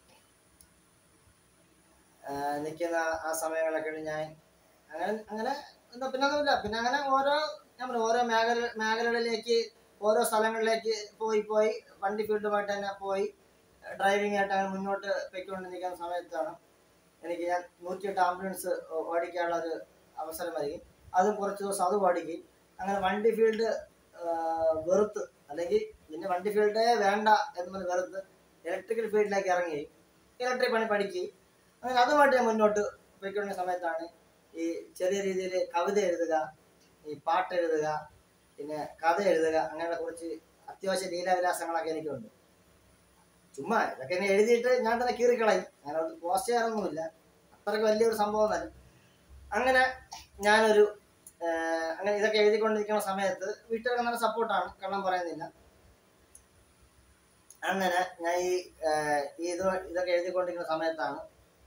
നിൽക്കുന്ന ആ സമയങ്ങളൊക്കെ ഞാൻ അങ്ങനെ അങ്ങനെ എന്താ പിന്നെ ഒന്നുമില്ല. പിന്നെ അങ്ങനെ ഓരോ ഞാൻ പറഞ്ഞു ഓരോ മേഖല മേഖലകളിലേക്ക് ഓരോ സ്ഥലങ്ങളിലേക്ക് പോയി പോയി വണ്ടി ഫീൽഡുമായിട്ട് തന്നെ പോയി ഡ്രൈവിംഗ് ആയിട്ട് അങ്ങനെ മുന്നോട്ട് പൊയ്ക്കൊണ്ടിരിക്കുന്ന സമയത്താണ് എനിക്ക് ഞാൻ നൂറ്റിയെട്ട് ആംബുലൻസ് ഓടിക്കാനുള്ള ഒരു അവസരം വരികയും അതും കുറച്ച് ദിവസം അത് ഓടിക്കുകയും അങ്ങനെ വണ്ടി ഫീൽഡ് വെറുത്ത്, അല്ലെങ്കിൽ പിന്നെ വണ്ടി ഫീൽഡേ വേണ്ട എന്ന് പറഞ്ഞ് വെറുത്ത് ഇലക്ട്രിക്കൽ ഫീൽഡിലേക്ക് ഇറങ്ങുകയും ഇലക്ട്രിക് പണി പഠിക്കുകയും അങ്ങനെ അതുമായിട്ട് ഞാൻ മുന്നോട്ട് പോയിക്കൊണ്ടിരുന്ന സമയത്താണ് ഈ ചെറിയ രീതിയിൽ കവിത എഴുതുക, ഈ പാട്ട് എഴുതുക, പിന്നെ കഥ എഴുതുക, അങ്ങനെയുള്ള കുറച്ച് അത്യാവശ്യ ലീലാവിലാസങ്ങളൊക്കെ എനിക്കുണ്ട്. ചുമ്മാ ഇതൊക്കെ എന്നെ എഴുതിയിട്ട് ഞാൻ തന്നെ കീറിക്കളയും. അങ്ങനെ അത് പോസ്റ്റ് ചെയ്യാറൊന്നുമില്ല, അത്രയ്ക്ക് വലിയൊരു സംഭവം തന്നെ. അങ്ങനെ ഞാനൊരു അങ്ങനെ ഇതൊക്കെ എഴുതിക്കൊണ്ടിരിക്കുന്ന സമയത്ത് വീട്ടുകാർക്ക് നല്ല സപ്പോർട്ടാണ്, കള്ളം പറയുന്നില്ല. അങ്ങനെ ഞാൻ ഈ ഇത് ഇതൊക്കെ എഴുതിക്കൊണ്ടിരിക്കുന്ന സമയത്താണ്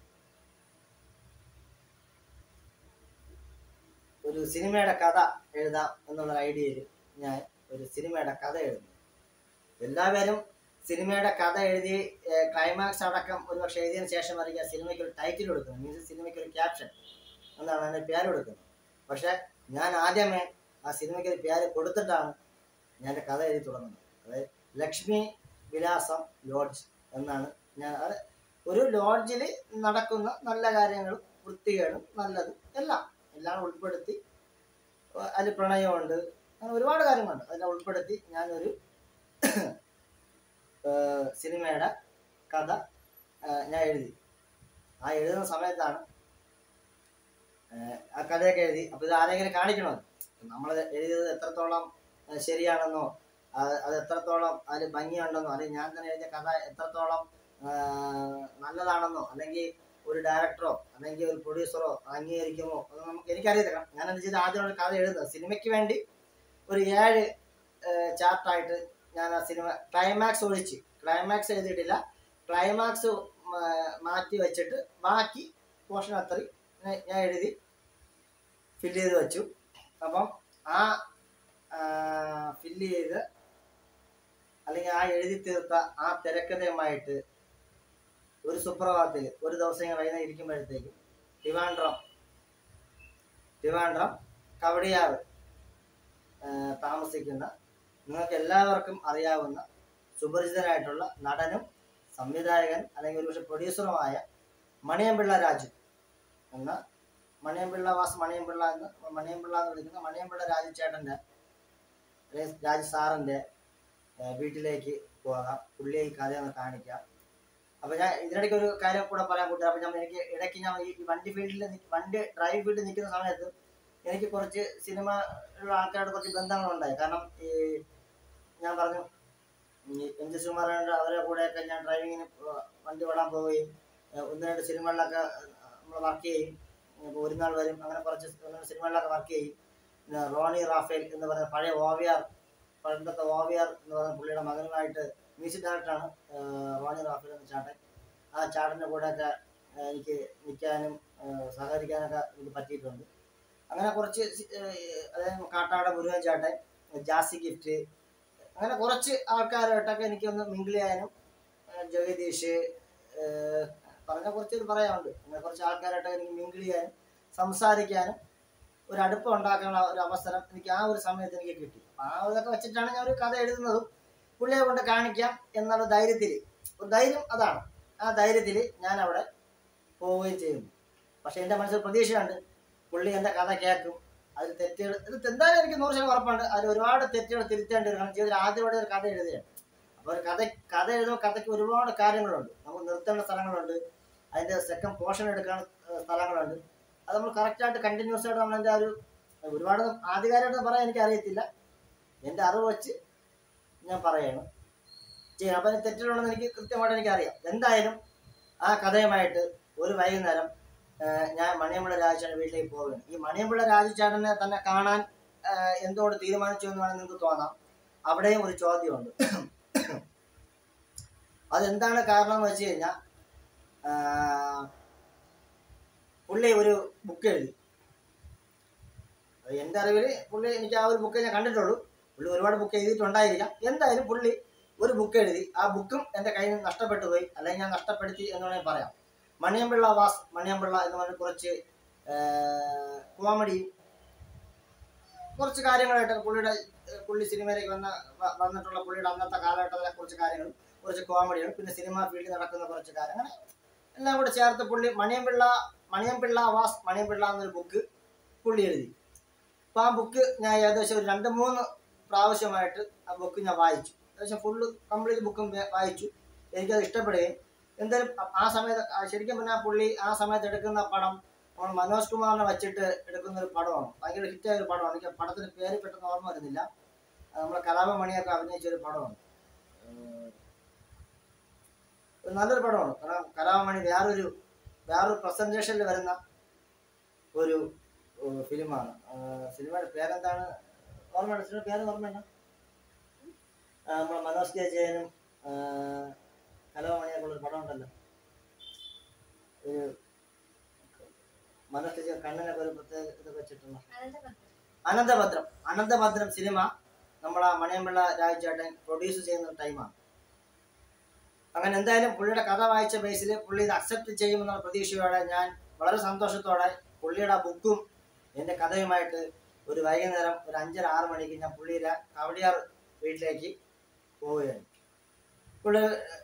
ഒരു സിനിമയുടെ കഥ എഴുതാം എന്നുള്ള ഐഡിയയിൽ ഞാൻ ഒരു സിനിമയുടെ കഥ എഴുതുന്നു. എല്ലാവരും സിനിമയുടെ കഥ എഴുതി ക്ലൈമാക്സ് അടക്കം ഒരു പക്ഷേ എഴുതിയതിന് ശേഷമായിരിക്കും ആ സിനിമയ്ക്ക് ഒരു ടൈറ്റിൽ കൊടുക്കുന്നത്, മീൻസ് സിനിമയ്ക്ക് ഒരു ക്യാപ്ഷൻ എന്നാണ് അതിൻ്റെ പേര് കൊടുക്കുന്നത്. പക്ഷെ ഞാൻ ആദ്യമേ ആ സിനിമയ്ക്ക് ഒരു പേര് കൊടുത്തിട്ടാണ് ഞാൻ എൻ്റെ കഥ എഴുതി തുടങ്ങുന്നത്. അതായത് ലക്ഷ്മി വിലാസം ലോഡ്ജ് എന്നാണ് ഞാൻ. അത് ഒരു ലോഡ്ജിൽ നടക്കുന്ന നല്ല കാര്യങ്ങളും വൃത്തികേടും നല്ലതും എല്ലാം എല്ലാം ഉൾപ്പെടുത്തി, അതിൽ പ്രണയമുണ്ട്, അങ്ങനെ ഒരുപാട് കാര്യങ്ങളുണ്ട്, അതിനെ ഉൾപ്പെടുത്തി ഞാനൊരു സിനിമയുടെ കഥ ഞാൻ എഴുതി. ആ എഴുതുന്ന സമയത്താണ് ആ കഥയൊക്കെ എഴുതി. അപ്പോൾ ഇത് ആരെങ്കിലും കാണിക്കണമല്ലോ, നമ്മൾ എഴുതിയത് എത്രത്തോളം ശരിയാണെന്നോ അത് എത്രത്തോളം അതിൽ ഭംഗിയുണ്ടെന്നോ, അല്ലെങ്കിൽ ഞാൻ തന്നെ എഴുതിയ കഥ എത്രത്തോളം നല്ലതാണെന്നോ, അല്ലെങ്കിൽ ഒരു ഡയറക്ടറോ അല്ലെങ്കിൽ ഒരു പ്രൊഡ്യൂസറോ അംഗീകരിക്കുമോ അത് നമുക്ക് എനിക്കറിയത്തില്ല. ഞാൻ എന്താ ചെയ്ത് ആദ്യം ഒരു കഥ എഴുതുന്നത് സിനിമയ്ക്ക് വേണ്ടി ഒരു ഏഴ് ചാപ്റ്ററായിട്ട് ഞാൻ ആ സിനിമ ക്ലൈമാക്സ് ഒഴിച്ച്, ക്ലൈമാക്സ് എഴുതിയിട്ടില്ല, ക്ലൈമാക്സ് മാറ്റി വെച്ചിട്ട് ബാക്കി പോർഷൻ അത്രയും ഞാൻ എഴുതി ഫില്ല് ചെയ്ത് വെച്ചു. അപ്പം ആ ഫില്ല് ചെയ്ത് അല്ലെങ്കിൽ ആ എഴുതി തീർത്ത ആ തിരക്കഥയുമായിട്ട് ഒരു സുപ്രഭാതത്തിൽ ഒരു ദിവസം ഞാൻ വൈകുന്നേരം ഇരിക്കുമ്പോഴത്തേക്കും ട്രിവാൻഡ്രം ട്രിവാൻഡ്രം കവടിയാറ് താമസിക്കുന്ന നിങ്ങൾക്ക് എല്ലാവർക്കും അറിയാവുന്ന സുപരിചിതനായിട്ടുള്ള നടനും സംവിധായകൻ അല്ലെങ്കിൽ ഒരുപക്ഷെ പ്രൊഡ്യൂസറുമായ മണിയമ്പിള്ള രാജു എന്ന മണിയമ്പിള്ള വാസ് മണിയമ്പിള്ള എന്ന് മണിയമ്പിള്ള എന്ന് വിളിക്കുന്ന മണിയമ്പിള്ള രാജു ചേട്ടൻ്റെ രാജു സാറിൻ്റെ വീട്ടിലേക്ക് പോകാം, പുള്ളിയെ ഈ കഥയൊന്ന് കാണിക്കാം. അപ്പോൾ ഞാൻ ഇതിനിടയ്ക്ക് ഒരു കാര്യം കൂടെ പറയാൻ കൂട്ടുക. അപ്പോൾ ഞാൻ എനിക്ക് ഇടയ്ക്ക് ഞാൻ ഈ വണ്ടി ഫീൽഡിൽ വണ്ടി ഡ്രൈവ് ഫീൽഡിൽ നിൽക്കുന്ന സമയത്ത് എനിക്ക് കുറച്ച് സിനിമ ഉള്ള ആൾക്കാരോട് കുറച്ച് ബന്ധങ്ങളുണ്ടായി. കാരണം ഈ ഞാൻ പറഞ്ഞു ഈ എം ജി സുകുമാരൻ്റെ അവരുടെ കൂടെയൊക്കെ ഞാൻ ഡ്രൈവിങ്ങിന് വണ്ടി ഓടാൻ പോവുകയും ഒന്ന് രണ്ട് സിനിമകളിലൊക്കെ നമ്മൾ വർക്ക് ചെയ്യും, ഒരു നാൾ വരും, അങ്ങനെ കുറച്ച് സിനിമകളിലൊക്കെ വർക്ക് ചെയ്യും. പിന്നെ റോണി റാഫേൽ എന്ന് പറയുന്ന പഴയ ഒ വി ആർ പണ്ടത്തെ ഒ വി ആർ എന്ന് പറയുന്ന പുള്ളിയുടെ മകനുമായിട്ട് മ്യൂസിക് ഡയറക്ടറാണ് റോണി റാഫേൽ എന്ന ചാട്ടൻ. ആ ചാട്ടൻ്റെ കൂടെയൊക്കെ എനിക്ക് നിൽക്കാനും സഹകരിക്കാനൊക്കെ എനിക്ക് പറ്റിയിട്ടുണ്ട്. അങ്ങനെ കുറച്ച് അതായത് കാട്ടാട് മുരുകൻ ചേട്ടൻ, ജാസി ഗിഫ്റ്റ്, അങ്ങനെ കുറച്ച് ആൾക്കാരുമായിട്ടൊക്കെ എനിക്കൊന്ന് മിങ്കിൾ ചെയ്യാനും, ജഗദീഷ് പറഞ്ഞ കുറച്ച് പറയാനുണ്ട്. അങ്ങനെ കുറച്ച് ആൾക്കാരായിട്ടൊക്കെ എനിക്ക് മിങ്കിൾ ചെയ്യാനും സംസാരിക്കാനും ഒരു അടുപ്പം ഉണ്ടാക്കാനുള്ള ഒരു അവസരം എനിക്ക് ആ ഒരു സമയത്ത് എനിക്ക് കിട്ടി. ആ ഇതൊക്കെ വെച്ചിട്ടാണ് ഞാൻ ഒരു കഥ എഴുതുന്നതും പുള്ളിയെ കൊണ്ട് കാണിക്കാം എന്നുള്ള ധൈര്യത്തിൽ, ഒരു ധൈര്യം അതാണ്, ആ ധൈര്യത്തിൽ ഞാൻ അവിടെ പോവുകയും ചെയ്യുന്നു. പക്ഷെ എൻ്റെ മനസ്സിൽ പ്രതീക്ഷയുണ്ട്, പുള്ളി എൻ്റെ കഥ കേൾക്കും, അതിൽ തെറ്റുകൾ ഇത് എന്തായാലും എനിക്ക് നൂറ് ശതമാനം ഉറപ്പുണ്ട്, അതിൽ ഒരുപാട് തെറ്റുകൾ തിരുത്തേണ്ടി വരും. കാരണം ജീവിതത്തിൽ ആദ്യമായിട്ട് ഒരു കഥ എഴുതുകയാണ്. അപ്പോൾ ഒരു കഥ കഥ എഴുതുമ്പോൾ കഥയ്ക്ക് ഒരുപാട് കാര്യങ്ങളുണ്ട്. നമുക്ക് നിർത്തേണ്ട സ്ഥലങ്ങളുണ്ട്, അതിൻ്റെ സെക്കൻഡ് പോർഷൻ എടുക്കേണ്ട സ്ഥലങ്ങളുണ്ട്. അത് നമ്മൾ കറക്റ്റായിട്ട് കണ്ടിന്യൂസ് ആയിട്ട് നമ്മളതിൻ്റെ ഒരു ഒരുപാട് ആധികാരികമായിട്ട് പറയാൻ എനിക്ക് അറിയത്തില്ല, എൻ്റെ അറിവ് വെച്ച് ഞാൻ പറയണം ചെയ്യണം. അപ്പം അതിന് തെറ്റുകളുണ്ടെന്ന് എനിക്ക് കൃത്യമായിട്ട് എനിക്കറിയാം. എന്തായാലും ആ കഥയുമായിട്ട് ഒരു വൈകുന്നേരം ഞാൻ മണിയമ്പിള്ള രാജുചേട്ടൻ്റെ വീട്ടിലേക്ക് പോവുകയാണ്. ഈ മണിയമ്പിള്ള രാജുചേട്ടനെ തന്നെ കാണാൻ എന്തുകൊണ്ട് തീരുമാനിച്ചു എന്ന് വേണമെങ്കിൽ നിങ്ങൾക്ക് തോന്നാം. അവിടെയും ഒരു ചോദ്യമുണ്ട്. അതെന്താണ് കാരണം എന്ന് വെച്ച് കഴിഞ്ഞാൽ, പുള്ളി ഒരു ബുക്ക് എഴുതി. എൻ്റെ അറിവിൽ പുള്ളി, എനിക്ക് ആ ഒരു ബുക്ക് ഞാൻ കണ്ടിട്ടുള്ളൂ, പുള്ളി ഒരുപാട് ബുക്ക് എഴുതിയിട്ടുണ്ടായിരിക്കാം. എന്തായാലും പുള്ളി ഒരു ബുക്ക് എഴുതി. ആ ബുക്കും എൻ്റെ കയ്യിൽ നിന്ന് നഷ്ടപ്പെട്ടു പോയി, അല്ലെങ്കിൽ ഞാൻ നഷ്ടപ്പെടുത്തി എന്ന് വേണമെങ്കിൽ പറയാം. മണിയമ്പിള്ള വാസ് മണിയമ്പിള്ള എന്ന് പറഞ്ഞ കുറച്ച് കോമഡിയും കുറച്ച് കാര്യങ്ങളായിട്ട് പുള്ളിയുടെ പുള്ളി സിനിമയിലേക്ക് വന്ന വന്നിട്ടുള്ള പുള്ളിയുടെ അന്നത്തെ കാലഘട്ടത്തിലെ കുറച്ച് കാര്യങ്ങളും കുറച്ച് കോമഡികളും പിന്നെ സിനിമാ ഫീൽഡിൽ നടക്കുന്ന കുറച്ച് കാര്യങ്ങൾ എല്ലാം കൂടെ ചേർത്ത് പുള്ളി മണിയമ്പിള്ള മണിയമ്പിള്ള വാസ് മണിയമ്പിള്ള എന്നൊരു ബുക്ക് പുള്ളി എഴുതി. അപ്പോൾ ആ ബുക്ക് ഞാൻ ഏകദേശം ഒരു രണ്ട് മൂന്ന് പ്രാവശ്യമായിട്ട് ആ ബുക്ക് ഞാൻ വായിച്ചു. ഏകദേശം ഫുള്ള് കംപ്ലീറ്റ് ബുക്കും വായിച്ചു. എനിക്കത് ഇഷ്ടപ്പെടുകയും എന്തായാലും ആ സമയത്ത് ശരിക്കും പറഞ്ഞാൽ പുള്ളി ആ സമയത്ത് എടുക്കുന്ന പടം നമ്മൾ മനോജ് കുമാറിനെ വെച്ചിട്ട് എടുക്കുന്ന ഒരു പടമാണ്, ഭയങ്കര ഹിറ്റായ ഒരു പടമാണ്. എനിക്ക് പടത്തിന് പേര് പെട്ടെന്ന് ഓർമ്മ വരുന്നില്ല. നമ്മളെ കലാപമണിയൊക്കെ അഭിനയിച്ച ഒരു പടമാണ്, നല്ലൊരു പടമാണ്. കാരണം കലാപമണി വേറൊരു വേറൊരു പ്രസന്റേഷനിൽ വരുന്ന ഒരു ഫിലിമാണ്. സിനിമയുടെ പേരെന്താണ് ഓർമ്മയുണ്ട്? സിനിമ പേര് ഓർമ്മയില്ല. നമ്മളെ മനോജ് കെ ജയനും കലാപമണിയൊക്കെയുള്ളൊരു പടം ഉണ്ടല്ലോ, ഒരു മനോജ് കെ ജയൻ കണ്ണിനൊക്കെ ഒരു പ്രത്യേക ഇത് വെച്ചിട്ടുള്ള അനന്തഭദ്രം. അനന്തഭദ്രം സിനിമ നമ്മളെ മണിയമ്പിള്ള രാജുചേട്ടൻ പ്രൊഡ്യൂസ് ചെയ്യുന്ന ടൈമാണ്. അങ്ങനെ എന്തായാലും പുള്ളിയുടെ കഥ വായിച്ച ബേസിൽ പുള്ളി ഇത് അക്സെപ്റ്റ് ചെയ്യുമെന്നുള്ള പ്രതീക്ഷയോടെ ഞാൻ വളരെ സന്തോഷത്തോടെ പുള്ളിയുടെ ബുക്കും എൻ്റെ കഥയുമായിട്ട് ഒരു വൈകുന്നേരം ഒരു അഞ്ചര ആറ് മണിക്ക് ഞാൻ പുള്ളിയുടെ കവടിയാർ വീട്ടിലേക്ക് പോവുകയാണ്. പുള്ളി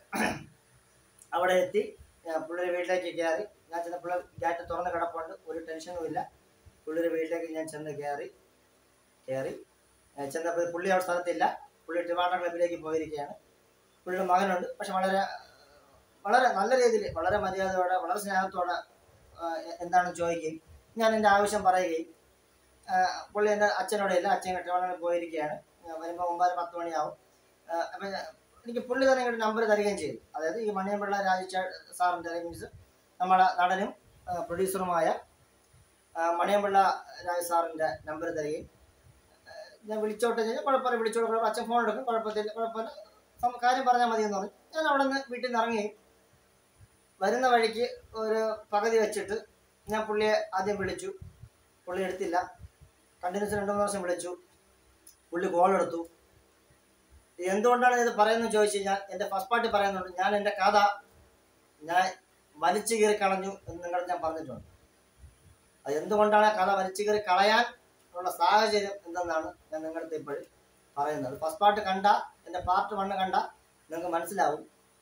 അവിടെ എത്തി പുള്ളിയുടെ വീട്ടിലേക്ക് കയറി. ഞാൻ ചെന്ന പുള്ളി ഗേറ്റ് തുറന്ന് കിടപ്പുണ്ട്, ഒരു ടെൻഷനും ഇല്ല. പുള്ളിയുടെ വീട്ടിലേക്ക് ഞാൻ ചെന്ന് കയറി കയറി ചെന്നപ്പോൾ പുള്ളി അവിടെ സ്ഥലത്തില്ല, പുള്ളി ട്രിവാൻഡ്രം ക്ലബിലേക്ക് പോയിരിക്കുകയാണ്. പുള്ളിയുടെ മകനുണ്ട്, പക്ഷെ വളരെ വളരെ നല്ല രീതിയിൽ വളരെ മര്യാദയോടെ വളരെ സ്നേഹത്തോടെ എന്താണ് ചോദിക്കുകയും ഞാൻ എൻ്റെ ആവശ്യം പറയുകയും, പുള്ളി എൻ്റെ അച്ഛനോടെ ഇല്ല, അച്ഛൻ ട്രിവാൻഡ്രം പോയിരിക്കുകയാണ്, വരുമ്പോൾ ഒമ്പത് പത്ത് മണിയാവും. അപ്പം എനിക്ക് പുള്ളി തന്നെ ഇങ്ങോട്ട് നമ്പർ തരികയും ചെയ്തു. അതായത് ഈ മണിയമ്പിള്ള രാജു സാറിൻ്റെ മീൻസ് നമ്മളെ നടനും പ്രൊഡ്യൂസറുമായ മണിയമ്പിള്ള രാജു സാറിൻ്റെ നമ്പർ തരികയും ഞാൻ വിളിച്ചോട്ടെ കഴിഞ്ഞാൽ കുഴപ്പമില്ല, വിളിച്ചോട്ടെ, കുഴപ്പം അച്ഛൻ ഫോൺ എടുക്കും, കുഴപ്പത്തില്ല കുഴപ്പമില്ല, കാര്യം പറഞ്ഞാൽ മതി എന്ന് പറഞ്ഞു. ഞാൻ അവിടെ നിന്ന് വീട്ടിൽ നിന്ന് ഇറങ്ങി വരുന്ന വഴിക്ക് ഒരു പകുതി വെച്ചിട്ട് ഞാൻ പുള്ളിയെ ആദ്യം വിളിച്ചു. പുള്ളി എടുത്തില്ല. കണ്ടിന്യൂസ് രണ്ടു മൂന്ന് പ്രാവശ്യം വിളിച്ചു. പുള്ളി കോൾ എടുത്തു. എന്തുകൊണ്ടാണ് ഇത് പറയുന്നത് ചോദിച്ചു കഴിഞ്ഞാൽ എൻ്റെ ഫസ്റ്റ് പാർട്ടി പറയുന്നുണ്ട്, ഞാൻ എൻ്റെ കഥ ഞാൻ വലിച്ചു കീറി കളഞ്ഞു എന്ന് നിങ്ങളോട് ഞാൻ പറഞ്ഞിട്ടുണ്ട്. അത് എന്തുകൊണ്ടാണ് കഥ വലിച്ചു കീറി കളയാൻ ഉള്ള സാഹചര്യം എന്തെന്നാണ് ഞാൻ നിങ്ങളുടെ ഇപ്പോഴും പറയുന്നത്. ഫസ്റ്റ് പാർട്ട് കണ്ട എൻ്റെ പാർട്ട് വണ്ണ് കണ്ട നിങ്ങൾക്ക് മനസ്സിലാവും.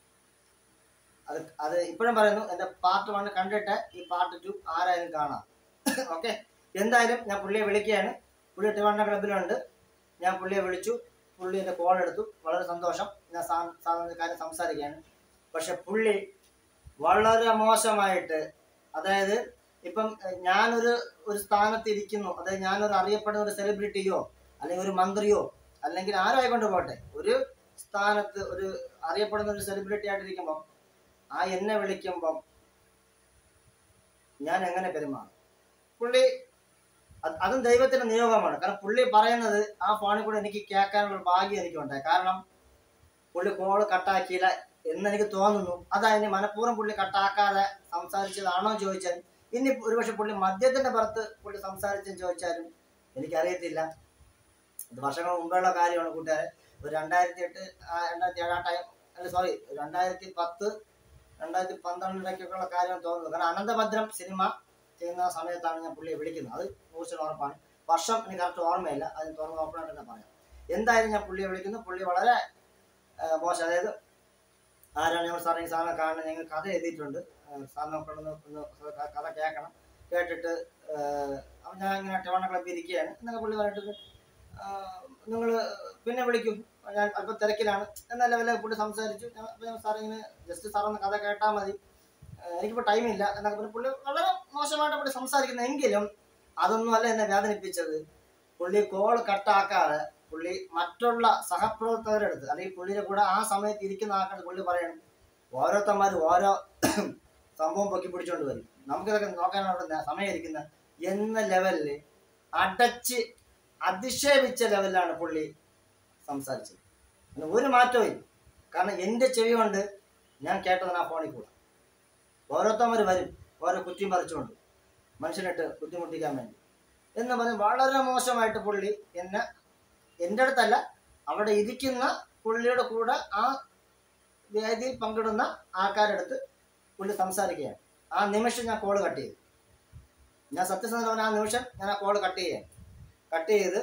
അത് അത് ഇപ്പോഴും പറയുന്നു, എൻ്റെ പാർട്ട് വണ്ണ് കണ്ടിട്ട് ഈ പാർട്ട് ടു ആരായാലും കാണാം. ഓക്കെ, എന്തായാലും ഞാൻ പുള്ളിയെ വിളിക്കുകയാണ്. പുള്ളി ട്രിവാൻഡ്രം ക്ലബിലുണ്ട്. ഞാൻ പുള്ളിയെ വിളിച്ചു. പുള്ളി എൻ്റെ കോൾ എടുത്തു. വളരെ സന്തോഷം. ഞാൻ സാധാരണ കാര്യം സംസാരിക്കുകയാണ്. പക്ഷെ പുള്ളി വളരെ മോശമായിട്ട്, അതായത് ഇപ്പം ഞാനൊരു ഒരു സ്ഥാനത്ത് ഇരിക്കുന്നു, അതായത് ഞാനൊരു അറിയപ്പെടുന്ന ഒരു സെലിബ്രിറ്റിയോ അല്ലെങ്കിൽ ഒരു മന്ത്രിയോ അല്ലെങ്കിൽ ആരായിക്കൊണ്ട് പോട്ടെ, ഒരു സ്ഥാനത്ത് ഒരു അറിയപ്പെടുന്ന ഒരു സെലിബ്രിറ്റി ആയിട്ടിരിക്കുമ്പം ആ എന്നെ വിളിക്കുമ്പം ഞാൻ എങ്ങനെ പെരുമാറും? പുള്ളി അതും ദൈവത്തിന്റെ നിയോഗമാണ്. കാരണം പുള്ളി പറയുന്നത് ആ ഫോണിൽ കൂടെ എനിക്ക് കേൾക്കാനുള്ള ഭാഗ്യം എനിക്കുണ്ടായി. കാരണം പുള്ളി കോള് കട്ടാക്കിയില്ല എന്നെനിക്ക് തോന്നുന്നു. അതതിന് മനഃപൂർവ്വം പുള്ളി കട്ടാക്കാതെ സംസാരിച്ചതാണോ ചോദിച്ചാൽ ഇനി ഒരുപക്ഷെ പുള്ളി മദ്യത്തിന്റെ പുറത്ത് പുള്ളി സംസാരിച്ചെന്ന് ചോദിച്ചാലും എനിക്കറിയത്തില്ല. ഇത് വർഷങ്ങൾ മുമ്പുള്ള കാര്യമാണ് കൂട്ടുകാരെ. ഒരു രണ്ടായിരത്തി എട്ട് രണ്ടായിരത്തി ഏഴ് ആ ടൈം അല്ല സോറി രണ്ടായിരത്തി പത്ത് രണ്ടായിരത്തി പന്ത്രണ്ടിലേക്കൊക്കെയുള്ള കാര്യം തോന്നുന്നു. കാരണം അനന്തഭദ്രം സിനിമ ചെയ്യുന്ന സമയത്താണ് ഞാൻ പുള്ളിയെ വിളിക്കുന്നത്. അത് നൂറ് ഉറപ്പാണ്. വർഷം എനിക്ക് കറക്റ്റ് ഓർമ്മയില്ല, അതിന് തുറന്ന് ഓപ്പണായിട്ട് തന്നെ പറയാം. എന്തായാലും ഞാൻ പുള്ളിയെ വിളിക്കുന്നു. പുള്ളി വളരെ മോശം, അതായത് ആരാണ് ഞങ്ങൾ സാറിന് സാറിനെ കാണുന്നത്, ഞങ്ങൾ കഥ എഴുതിയിട്ടുണ്ട്, സാറിനെ കൊണ്ടൊന്ന് ഒന്ന് കഥ കേൾക്കണം, കേട്ടിട്ട് അപ്പം ഞാൻ ഇങ്ങനെ ടൗൺ ക്ലബ്ബിൽ ഇരിക്കുകയാണ് എന്നൊക്കെ പുള്ളി പറഞ്ഞിട്ട് നിങ്ങൾ പിന്നെ വിളിക്കും, ഞാൻ അല്പം തിരക്കിലാണ് എന്ന ലെവലിൽ പുള്ളി സംസാരിച്ചു. അപ്പം ഞാൻ സാറിങ്ങനെ ജസ്റ്റ് സാറൊന്ന് കഥ കേട്ടാൽ മതി, എനിക്കിപ്പോൾ ടൈമില്ല എന്നൊക്കെ പറഞ്ഞ് പുള്ളി വളരെ മോശമായിട്ട് പുള്ളി സംസാരിക്കുന്നതെങ്കിലും അതൊന്നുമല്ല എന്നെ വേദനിപ്പിച്ചത്. പുള്ളി കോൾ കട്ടാക്കാതെ പുള്ളി മറ്റുള്ള സഹപ്രവർത്തകരെടുത്ത് അല്ലെങ്കിൽ പുള്ളിയുടെ കൂടെ ആ സമയത്ത് ഇരിക്കുന്ന ആൾക്കാർ പുള്ളി പറയണം, ഓരോരുത്തന്മാർ ഓരോ സംഭവം പൊക്കി പിടിച്ചോണ്ട് വരും, നമുക്കിതൊക്കെ നോക്കാനുള്ള സമയം ഇരിക്കുന്ന എന്ന ലെവലിൽ അടച്ച് അധിക്ഷേപിച്ച ലെവലിലാണ് പുള്ളി സംസാരിച്ചത്. ഒരു മാറ്റവും ഇല്ല. കാരണം എൻ്റെ ചെവി കൊണ്ട് ഞാൻ കേട്ടതാണ് ആ ഫോണിൽ കൂടെ. ഓരോരുത്തന്മാർ വരും ഓരോ കുറ്റിയും പറിച്ചുകൊണ്ട് മനുഷ്യനിട്ട് ബുദ്ധിമുട്ടിക്കാൻ വേണ്ടി എന്ന് പറഞ്ഞ് വളരെ മോശമായിട്ട് പുള്ളി എന്നെ എൻ്റെ അടുത്തല്ല അവിടെ ഇരിക്കുന്ന പുള്ളിയുടെ കൂടെ ആ വേദിയിൽ പങ്കിടുന്ന ആൾക്കാരെടുത്ത് പുള്ളി സംസാരിക്കുകയാണ്. ആ നിമിഷം ഞാൻ കോള് കട്ട് ചെയ്തു. ഞാൻ സത്യസന്ധന ആ നിമിഷം ഞാൻ ആ കോള് കട്ട് ചെയ്യാൻ കട്ട് ചെയ്ത്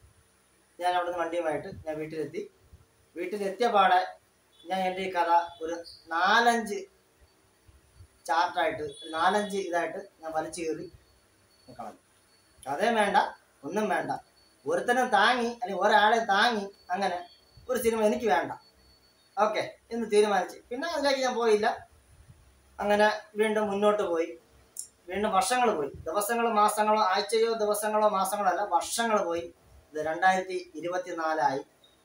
ഞാൻ അവിടെ നിന്ന് വണ്ടിയുമായിട്ട് ഞാൻ വീട്ടിലെത്തി. വീട്ടിലെത്തിയ പാടെ ഞാൻ എൻ്റെ ഈ കഥ ഒരു നാലഞ്ച് ചാർട്ടായിട്ട് നാലഞ്ച് ഇതായിട്ട് ഞാൻ വലിച്ചു കയറി കളഞ്ഞു. കഥയും വേണ്ട, ഒന്നും വേണ്ട, ഒരുത്തനും താങ്ങി അല്ലെങ്കിൽ ഒരാളെ താങ്ങി അങ്ങനെ ഒരു സിനിമ എനിക്ക് വേണ്ട, ഓക്കെ എന്ന് തീരുമാനിച്ച് പിന്നെ അതിലേക്ക് ഞാൻ പോയില്ല. അങ്ങനെ വീണ്ടും മുന്നോട്ട് പോയി. വീണ്ടും വർഷങ്ങൾ പോയി, ദിവസങ്ങളോ മാസങ്ങളോ ആഴ്ചയോ ദിവസങ്ങളോ മാസങ്ങളോ അല്ല വർഷങ്ങൾ പോയി. ഇത് രണ്ടായിരത്തി ഇരുപത്തി നാലായി.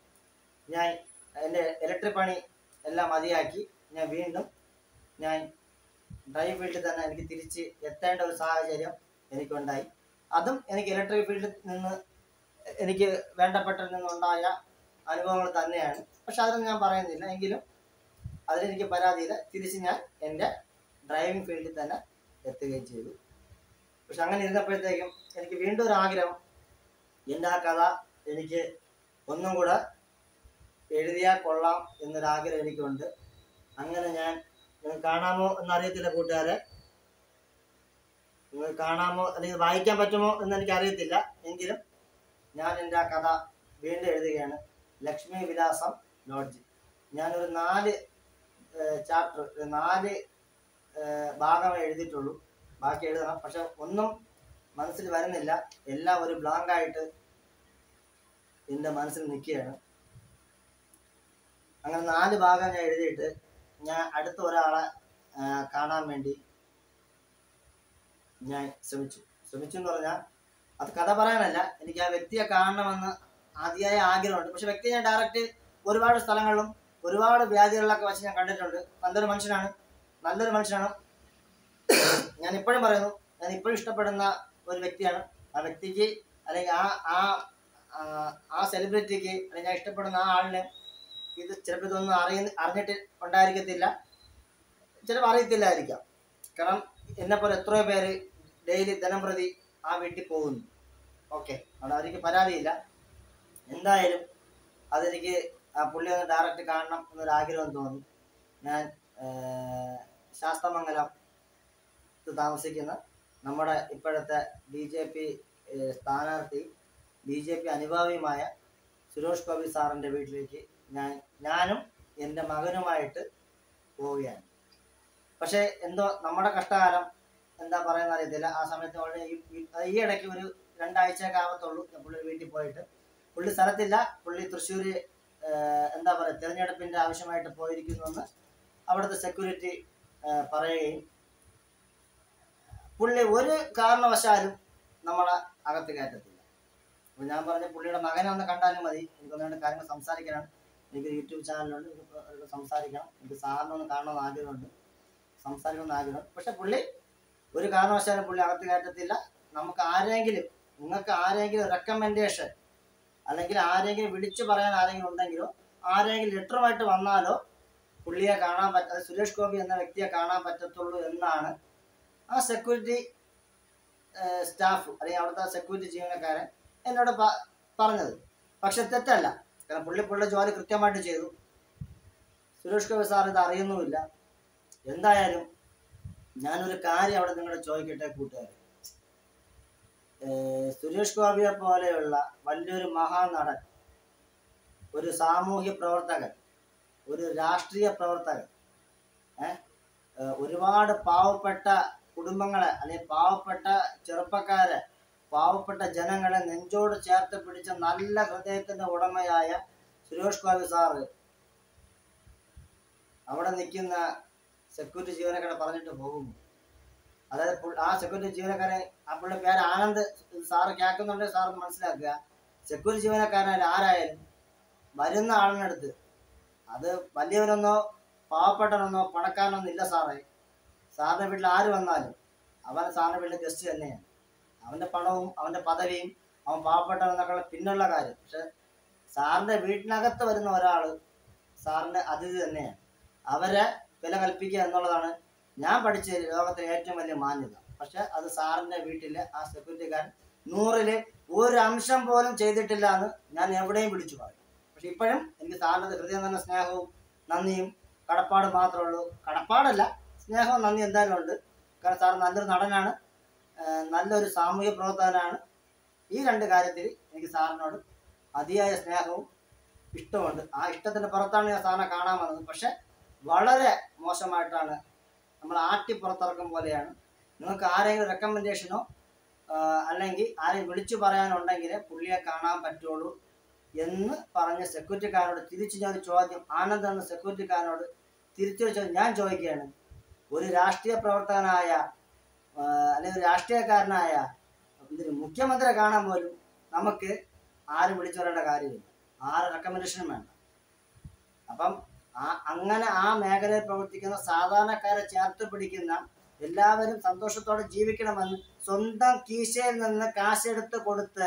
ഞാൻ എൻ്റെ ഇലക്ട്രിക് പണി എല്ലാം മതിയാക്കി ഞാൻ വീണ്ടും ഞാൻ ഡ്രൈവ് ഫീൽഡിൽ തന്നെ എനിക്ക് തിരിച്ച് എത്തേണ്ട ഒരു സാഹചര്യം എനിക്കുണ്ടായി. അതും എനിക്ക് ഇലക്ട്രിക് ഫീൽഡിൽ നിന്ന് എനിക്ക് വേണ്ടപ്പെട്ടതിൽ നിന്നുണ്ടായ അനുഭവങ്ങൾ തന്നെയാണ്. പക്ഷെ അതൊന്നും ഞാൻ പറയുന്നില്ല. എങ്കിലും അതിലെനിക്ക് പരാതിയില്ല. തിരിച്ച് ഞാൻ എൻ്റെ ഡ്രൈവിംഗ് ഫീൽഡിൽ തന്നെ എത്തുകയും ചെയ്തു. പക്ഷെ അങ്ങനെ ഇരുന്നപ്പോഴത്തേക്കും എനിക്ക് വീണ്ടും ഒരു ആഗ്രഹം, എൻ്റെ ആ കഥ എനിക്ക് ഒന്നും കൂടെ എഴുതിയാൽ കൊള്ളാം എന്നൊരാഗ്രഹം എനിക്കുണ്ട്. അങ്ങനെ ഞാൻ നിങ്ങൾ കാണാമോ എന്നറിയത്തില്ല കൂട്ടുകാരെ, നിങ്ങൾ കാണാമോ അല്ലെങ്കിൽ വായിക്കാൻ പറ്റുമോ എന്നെനിക്ക് അറിയത്തില്ല. എങ്കിലും ഞാൻ എൻ്റെ ആ കഥ വീണ്ടും എഴുതുകയാണ്. ലക്ഷ്മി വിലാസം ലോഡ്ജ്. ഞാനൊരു നാല് ചാപ്റ്റർ നാല് ഭാഗമേ എഴുതിയിട്ടുള്ളൂ, ബാക്കി എഴുതണം. പക്ഷെ ഒന്നും മനസ്സിൽ വരുന്നില്ല, എല്ലാം ഒരു ബ്ലാങ്കായിട്ട് എൻ്റെ മനസ്സിൽ നിൽക്കുകയാണ്. അങ്ങനെ നാല് ഭാഗം ഞാൻ എഴുതിയിട്ട് ഞാൻ അടുത്ത ഒരാളെ കാണാൻ വേണ്ടി ഞാൻ ശ്രമിച്ചു ശ്രമിച്ചു എന്ന് പറഞ്ഞാൽ അത് കഥ പറയാനല്ല, എനിക്ക് ആ വ്യക്തിയെ കാണണമെന്ന് അതിയായ ആഗ്രഹമുണ്ട്. പക്ഷെ വ്യക്തിയെ ഞാൻ ഡയറക്റ്റ് ഒരുപാട് സ്ഥലങ്ങളിലും ഒരുപാട് വ്യാധികളിലൊക്കെ വെച്ച് ഞാൻ കണ്ടിട്ടുണ്ട്. നല്ലൊരു മനുഷ്യനാണ്, നല്ലൊരു മനുഷ്യനാണ്. ഞാൻ ഇപ്പോഴും പറയുന്നു, ഞാൻ ഇപ്പോഴും ഇഷ്ടപ്പെടുന്ന ഒരു വ്യക്തിയാണ്. ആ വ്യക്തിക്ക് അല്ലെങ്കിൽ ആ ആ ആ സെലിബ്രിറ്റിക്ക് അല്ലെങ്കിൽ ഞാൻ ഇഷ്ടപ്പെടുന്ന ആ ആളിന് ഇത് ചിലപ്പോൾ ഇതൊന്നും അറിയ അറിഞ്ഞിട്ട് ഉണ്ടായിരിക്കത്തില്ല, ചിലപ്പോൾ അറിയത്തില്ലായിരിക്കാം. കാരണം എന്നെപ്പോലെ എത്രയോ പേര് ഡെയിലി ദിനം പ്രതി ആ വീട്ടിൽ പോകുന്നു. ഓക്കെ, അവിടെ അവർക്ക് പരാതിയില്ല. എന്തായാലും അതെനിക്ക് ആ പുള്ളി ഒന്ന് ഡയറക്റ്റ് കാണണം എന്നൊരാഗ്രഹം തോന്നി. ഞാൻ ശാസ്തമംഗലം താമസിക്കുന്ന നമ്മുടെ ഇപ്പോഴത്തെ ബി ജെ പി സ്ഥാനാർത്ഥി ബി ജെ പി അനുഭാവിയുമായ സുരേഷ് ഗോപി സാറിൻ്റെ വീട്ടിലേക്ക് ഞാൻ ഞാനും എൻ്റെ മകനുമായിട്ട് പോവുകയാണ്. പക്ഷേ എന്തോ നമ്മുടെ കഷ്ടകാലം എന്താ പറയുന്ന അറിയത്തില്ല. ആ സമയത്ത് ഈ ഇടയ്ക്ക് ഒരു രണ്ടാഴ്ചയൊക്കെ ആവത്തുള്ളൂ പുള്ളി വീട്ടിൽ പോയിട്ട്. പുള്ളി സ്ഥലത്തില്ല, പുള്ളി തൃശ്ശൂർ എന്താ പറയുക തിരഞ്ഞെടുപ്പിൻ്റെ ആവശ്യമായിട്ട് പോയിരിക്കുന്നുവെന്ന് അവിടുത്തെ സെക്യൂരിറ്റി പറയുകയും പുള്ളി ഒരു കാരണവശാലും നമ്മളെ അകത്ത് കയറ്റത്തില്ല. അപ്പോൾ ഞാൻ പറഞ്ഞ പുള്ളിയുടെ മകനെ ഒന്ന് കണ്ടാലും മതി, എനിക്കൊന്നുകൊണ്ട് കാര്യങ്ങൾ സംസാരിക്കാനാണ്. എനിക്ക് യൂട്യൂബ് ചാനലുണ്ട്, എനിക്ക് സംസാരിക്കണം, എനിക്ക് സാറിനൊന്ന് കാണണമെന്ന് ആഗ്രഹമുണ്ട്, സംസാരിക്കണമെന്ന് ആഗ്രഹം. പക്ഷെ പുള്ളി ഒരു കാരണവശാലും പുള്ളി അകത്ത് കയറ്റത്തില്ല. നമുക്ക് ആരെങ്കിലും നിങ്ങൾക്ക് ആരെങ്കിലും റെക്കമെൻഡേഷൻ അല്ലെങ്കിൽ ആരെങ്കിലും വിളിച്ചു പറയാൻ ആരെങ്കിലും ഉണ്ടെങ്കിലോ ആരെങ്കിലും ലെറ്ററുമായിട്ട് വന്നാലോ പുള്ളിയെ കാണാൻ പറ്റ സുരേഷ് ഗോപി എന്ന വ്യക്തിയെ കാണാൻ പറ്റത്തുള്ളൂ എന്നാണ് ആ സെക്യൂരിറ്റി സ്റ്റാഫ് അല്ലെങ്കിൽ അവിടുത്തെ സെക്യൂരിറ്റി ജീവനക്കാരൻ എന്നോട് പറഞ്ഞത്. പക്ഷെ തെറ്റല്ല, കാരണം പുള്ളി പുള്ളിയുടെ ജോലി കൃത്യമായിട്ട് ചെയ്തു. സുരേഷ് ഗോപി സാർ ഇത് അറിയുന്നുമില്ല. എന്തായാലും ഞാനൊരു കാര്യം അവിടെ നിങ്ങളോട് ചോദിക്കട്ടെ കൂട്ടുകാർ. സുരേഷ് ഗോപിയെ പോലെയുള്ള വലിയൊരു മഹാനടൻ, ഒരു സാമൂഹ്യ പ്രവർത്തകൻ, ഒരു രാഷ്ട്രീയ പ്രവർത്തകൻ, ഏഹ് ഒരുപാട് പാവപ്പെട്ട കുടുംബങ്ങളെ അല്ലെങ്കിൽ പാവപ്പെട്ട ചെറുപ്പക്കാരെ, പാവപ്പെട്ട ജനങ്ങളെ നെഞ്ചോട് ചേർത്ത് പിടിച്ച നല്ല ഹൃദയത്തിന്റെ ഉടമയായ സുരേഷ് ഗോപി സാറ് അവിടെ നിൽക്കുന്ന സെക്യൂരിറ്റി ജീവനക്കാരെ പറഞ്ഞിട്ട് പോകുന്നു. അതായത് ആ സെക്യൂരിറ്റി ജീവനക്കാരെ, ആ പുള്ളി പേര് ആനന്ദ്, സാറ് കേൾക്കുന്നുണ്ടെങ്കിൽ സാറ് മനസ്സിലാക്കുക, സെക്യൂരിറ്റി ജീവനക്കാരനായാലും ആരായാലും വരുന്ന ആളിനടുത്ത്, അത് വലിയവനൊന്നോ പാവപ്പെട്ടവനൊന്നോ പണക്കാരനൊന്നും ഇല്ല സാറേ, സാറിൻ്റെ വീട്ടിൽ ആര് വന്നാലും അവൻ സാറിൻ്റെ വീട്ടിലെ ഗസ്റ്റ് തന്നെയാണ്. അവൻ്റെ പണവും അവൻ്റെ പദവിയും അവൻ പാവപ്പെട്ടവനെന്നൊക്കെയുള്ള പിന്നുള്ള കാര്യം. പക്ഷെ സാറിൻ്റെ വീട്ടിനകത്ത് വരുന്ന ഒരാൾ സാറിൻ്റെ അതിഥി തന്നെയാണ്. അവരെ വില കൽപ്പിക്കുക എന്നുള്ളതാണ് ഞാൻ പഠിച്ച ലോകത്തിലെ ഏറ്റവും വലിയ മാന്യത. പക്ഷെ അത് സാറിൻ്റെ വീട്ടിലെ ആ സെക്യൂരിറ്റിക്കാരൻ നൂറില് ഒരു അംശം പോലും ചെയ്തിട്ടില്ല എന്ന് ഞാൻ എവിടെയും വിളിച്ചു പറയും. പക്ഷെ ഇപ്പോഴും എനിക്ക് സാറിൻ്റെ ഹൃദയം തന്നെ സ്നേഹവും നന്ദിയും കടപ്പാട് മാത്രമേ ഉള്ളൂ. കടപ്പാടല്ല, സ്നേഹവും നന്ദി എന്തായാലും ഉണ്ട്. കാരണം സാർ നല്ലൊരു നടനാണ്, നല്ലൊരു സാമൂഹ്യ പ്രവർത്തകനാണ്. ഈ രണ്ട് കാര്യത്തിൽ എനിക്ക് സാറിനോട് അതിയായ സ്നേഹവും ഇഷ്ടമുണ്ട്. ആ ഇഷ്ടത്തിൻ്റെ പുറത്താണ് ഞാൻ സാറിനെ കാണാൻ വന്നത്. പക്ഷെ വളരെ മോശമായിട്ടാണ്, നമ്മൾ ആട്ടി പുറത്തിറക്കും പോലെയാണ്. നിങ്ങൾക്ക് ആരെങ്കിലും റെക്കമെൻഡേഷനോ അല്ലെങ്കിൽ ആരെയും വിളിച്ചു പറയാനുണ്ടെങ്കിൽ പുള്ളിയെ കാണാൻ പറ്റുള്ളൂ എന്ന് പറഞ്ഞ സെക്യൂരിറ്റിക്കാരനോട് തിരിച്ച് ഞാൻ ചോദ്യം, ആനന്ദ് എന്ന സെക്യൂരിറ്റിക്കാരനോട് തിരിച്ചു ഞാൻ ചോദിക്കുകയാണ്, ഒരു രാഷ്ട്രീയ പ്രവർത്തകനായ അല്ലെങ്കിൽ ഒരു രാഷ്ട്രീയക്കാരനായ ഇതിന് മുഖ്യമന്ത്രിയെ കാണാൻ പോലും നമുക്ക് ആരും വിളിച്ചു വരേണ്ട കാര്യമില്ല, ആറ് റെക്കമെൻഡേഷനും വേണ്ട. അപ്പം ആ അങ്ങനെ ആ മേഖലയിൽ പ്രവർത്തിക്കുന്ന സാധാരണക്കാരെ ചേർത്ത് പിടിക്കുന്ന എല്ലാവരും സന്തോഷത്തോടെ ജീവിക്കണമെന്ന് സ്വന്തം കീശയിൽ നിന്ന് കാശെടുത്ത് കൊടുത്ത്,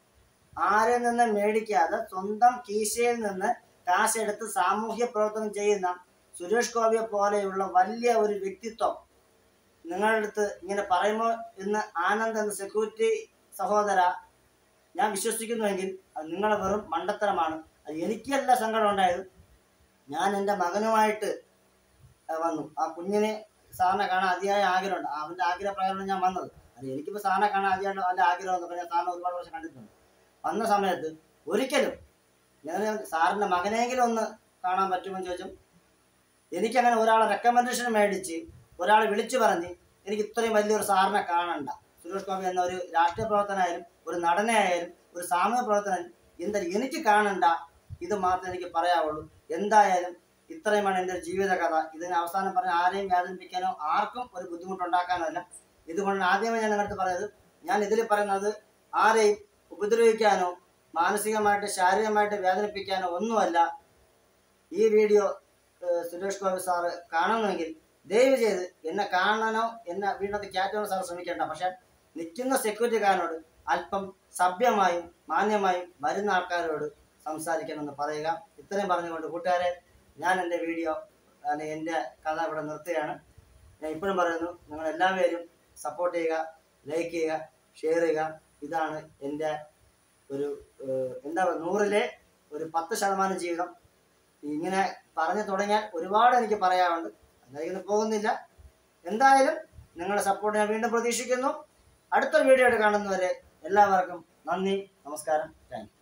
ആരിൽ നിന്ന് മേടിക്കാതെ സ്വന്തം കീശയിൽ നിന്ന് കാശെടുത്ത് സാമൂഹ്യ പ്രവർത്തനം ചെയ്യുന്ന സുരേഷ് ഗോപിയെ പോലെയുള്ള വലിയ ഒരു വ്യക്തിത്വം നിങ്ങളുടെ അടുത്ത് ഇങ്ങനെ പറയുമോ എന്ന് ആനന്ദ് എന്ന സെക്യൂരിറ്റി സഹോദര ഞാൻ വിശ്വസിക്കുന്നുവെങ്കിൽ അത് നിങ്ങളെ വെറും മണ്ടത്തരമാണ്. അത് എനിക്കല്ല സങ്കടം ഉണ്ടായത്. ഞാൻ എൻ്റെ മകനുമായിട്ട് വന്നു. ആ കുഞ്ഞിനെ സാറിനെ കാണാൻ അതിയായ ആഗ്രഹമുണ്ട്. അവൻ്റെ ആഗ്രഹപ്രകാരമാണ് ഞാൻ വന്നത്. അത് എനിക്കിപ്പോൾ സാറിനെ കാണാൻ അതിയായ നല്ല ആഗ്രഹം എന്ന് പറഞ്ഞാൽ സാറിനെ ഒരുപാട് വർഷം കണ്ടിട്ടുണ്ട്. വന്ന സമയത്ത് ഒരിക്കലും ഞാൻ സാറിൻ്റെ മകനെങ്കിലും ഒന്ന് കാണാൻ പറ്റുമെന്ന് ചോദിച്ചു. എനിക്കങ്ങനെ ഒരാളെ റെക്കമെൻഡേഷൻ മേടിച്ച് ഒരാളെ വിളിച്ചു പറഞ്ഞ് എനിക്ക് ഇത്രയും വലിയൊരു സാറിനെ കാണണ്ട. സുരേഷ് ഗോപി എന്ന ഒരു രാഷ്ട്രീയ പ്രവർത്തനായാലും ഒരു നടനെ ആയാലും ഒരു സാമൂഹ്യ പ്രവർത്തനായാലും എന്തായാലും എനിക്ക് കാണണ്ട. ഇത് മാത്രമേ എനിക്ക് പറയാവുള്ളൂ. എന്തായാലും ഇത്രയുമാണ് എൻ്റെ ഒരു ജീവിത കഥ. ഇതിന് അവസാനം പറഞ്ഞ ആരെയും വേദനിപ്പിക്കാനോ ആർക്കും ഒരു ബുദ്ധിമുട്ടുണ്ടാക്കാനോ അല്ല. ഇതുകൊണ്ട് ആദ്യമേ ഞാൻ നിങ്ങളുടെ പറയുന്നത്, ഞാൻ ഇതിൽ പറയുന്നത് ആരെയും ഉപദ്രവിക്കാനോ മാനസികമായിട്ട് ശാരീരികമായിട്ട് വേദനിപ്പിക്കാനോ ഒന്നുമല്ല. ഈ വീഡിയോ സുരേഷ് ഗോപി സാറ് കാണണമെങ്കിൽ ദയവ് ചെയ്ത് എന്നെ കാണാനോ എന്നെ വീടിനകത്ത് കയറ്റാനോ സാർ ശ്രമിക്കേണ്ട. പക്ഷെ നിൽക്കുന്ന സെക്യൂരിറ്റിക്കാരനോട് അല്പം സഭ്യമായും മാന്യമായും വരുന്ന ആൾക്കാരോട് സംസാരിക്കണമെന്ന് പറയുക. ഇത്രയും പറഞ്ഞുകൊണ്ട് കൂട്ടുകാരെ, ഞാൻ എൻ്റെ വീഡിയോ അല്ലെങ്കിൽ എൻ്റെ കഥ ഇവിടെ നിർത്തുകയാണ്. ഞാൻ ഇപ്പോഴും പറയുന്നു, നിങ്ങൾ എല്ലാവരും സപ്പോർട്ട് ചെയ്യുക, ലൈക്ക് ചെയ്യുക, ഷെയർ ചെയ്യുക. ഇതാണ് എൻ്റെ ഒരു എന്താ പറയുക, നൂറിലെ ഒരു പത്ത് ശതമാനം ജീവിതം. ഇങ്ങനെ പറഞ്ഞു തുടങ്ങിയാൽ ഒരുപാട് എനിക്ക് പറയാറുണ്ട്, അതിലേക്ക് പോകുന്നില്ല. എന്തായാലും നിങ്ങളുടെ സപ്പോർട്ട് ഞാൻ വീണ്ടും പ്രതീക്ഷിക്കുന്നു. അടുത്ത വീഡിയോ ആയിട്ട് കാണുന്നവരെ എല്ലാവർക്കും നന്ദി, നമസ്കാരം, താങ്ക് യു.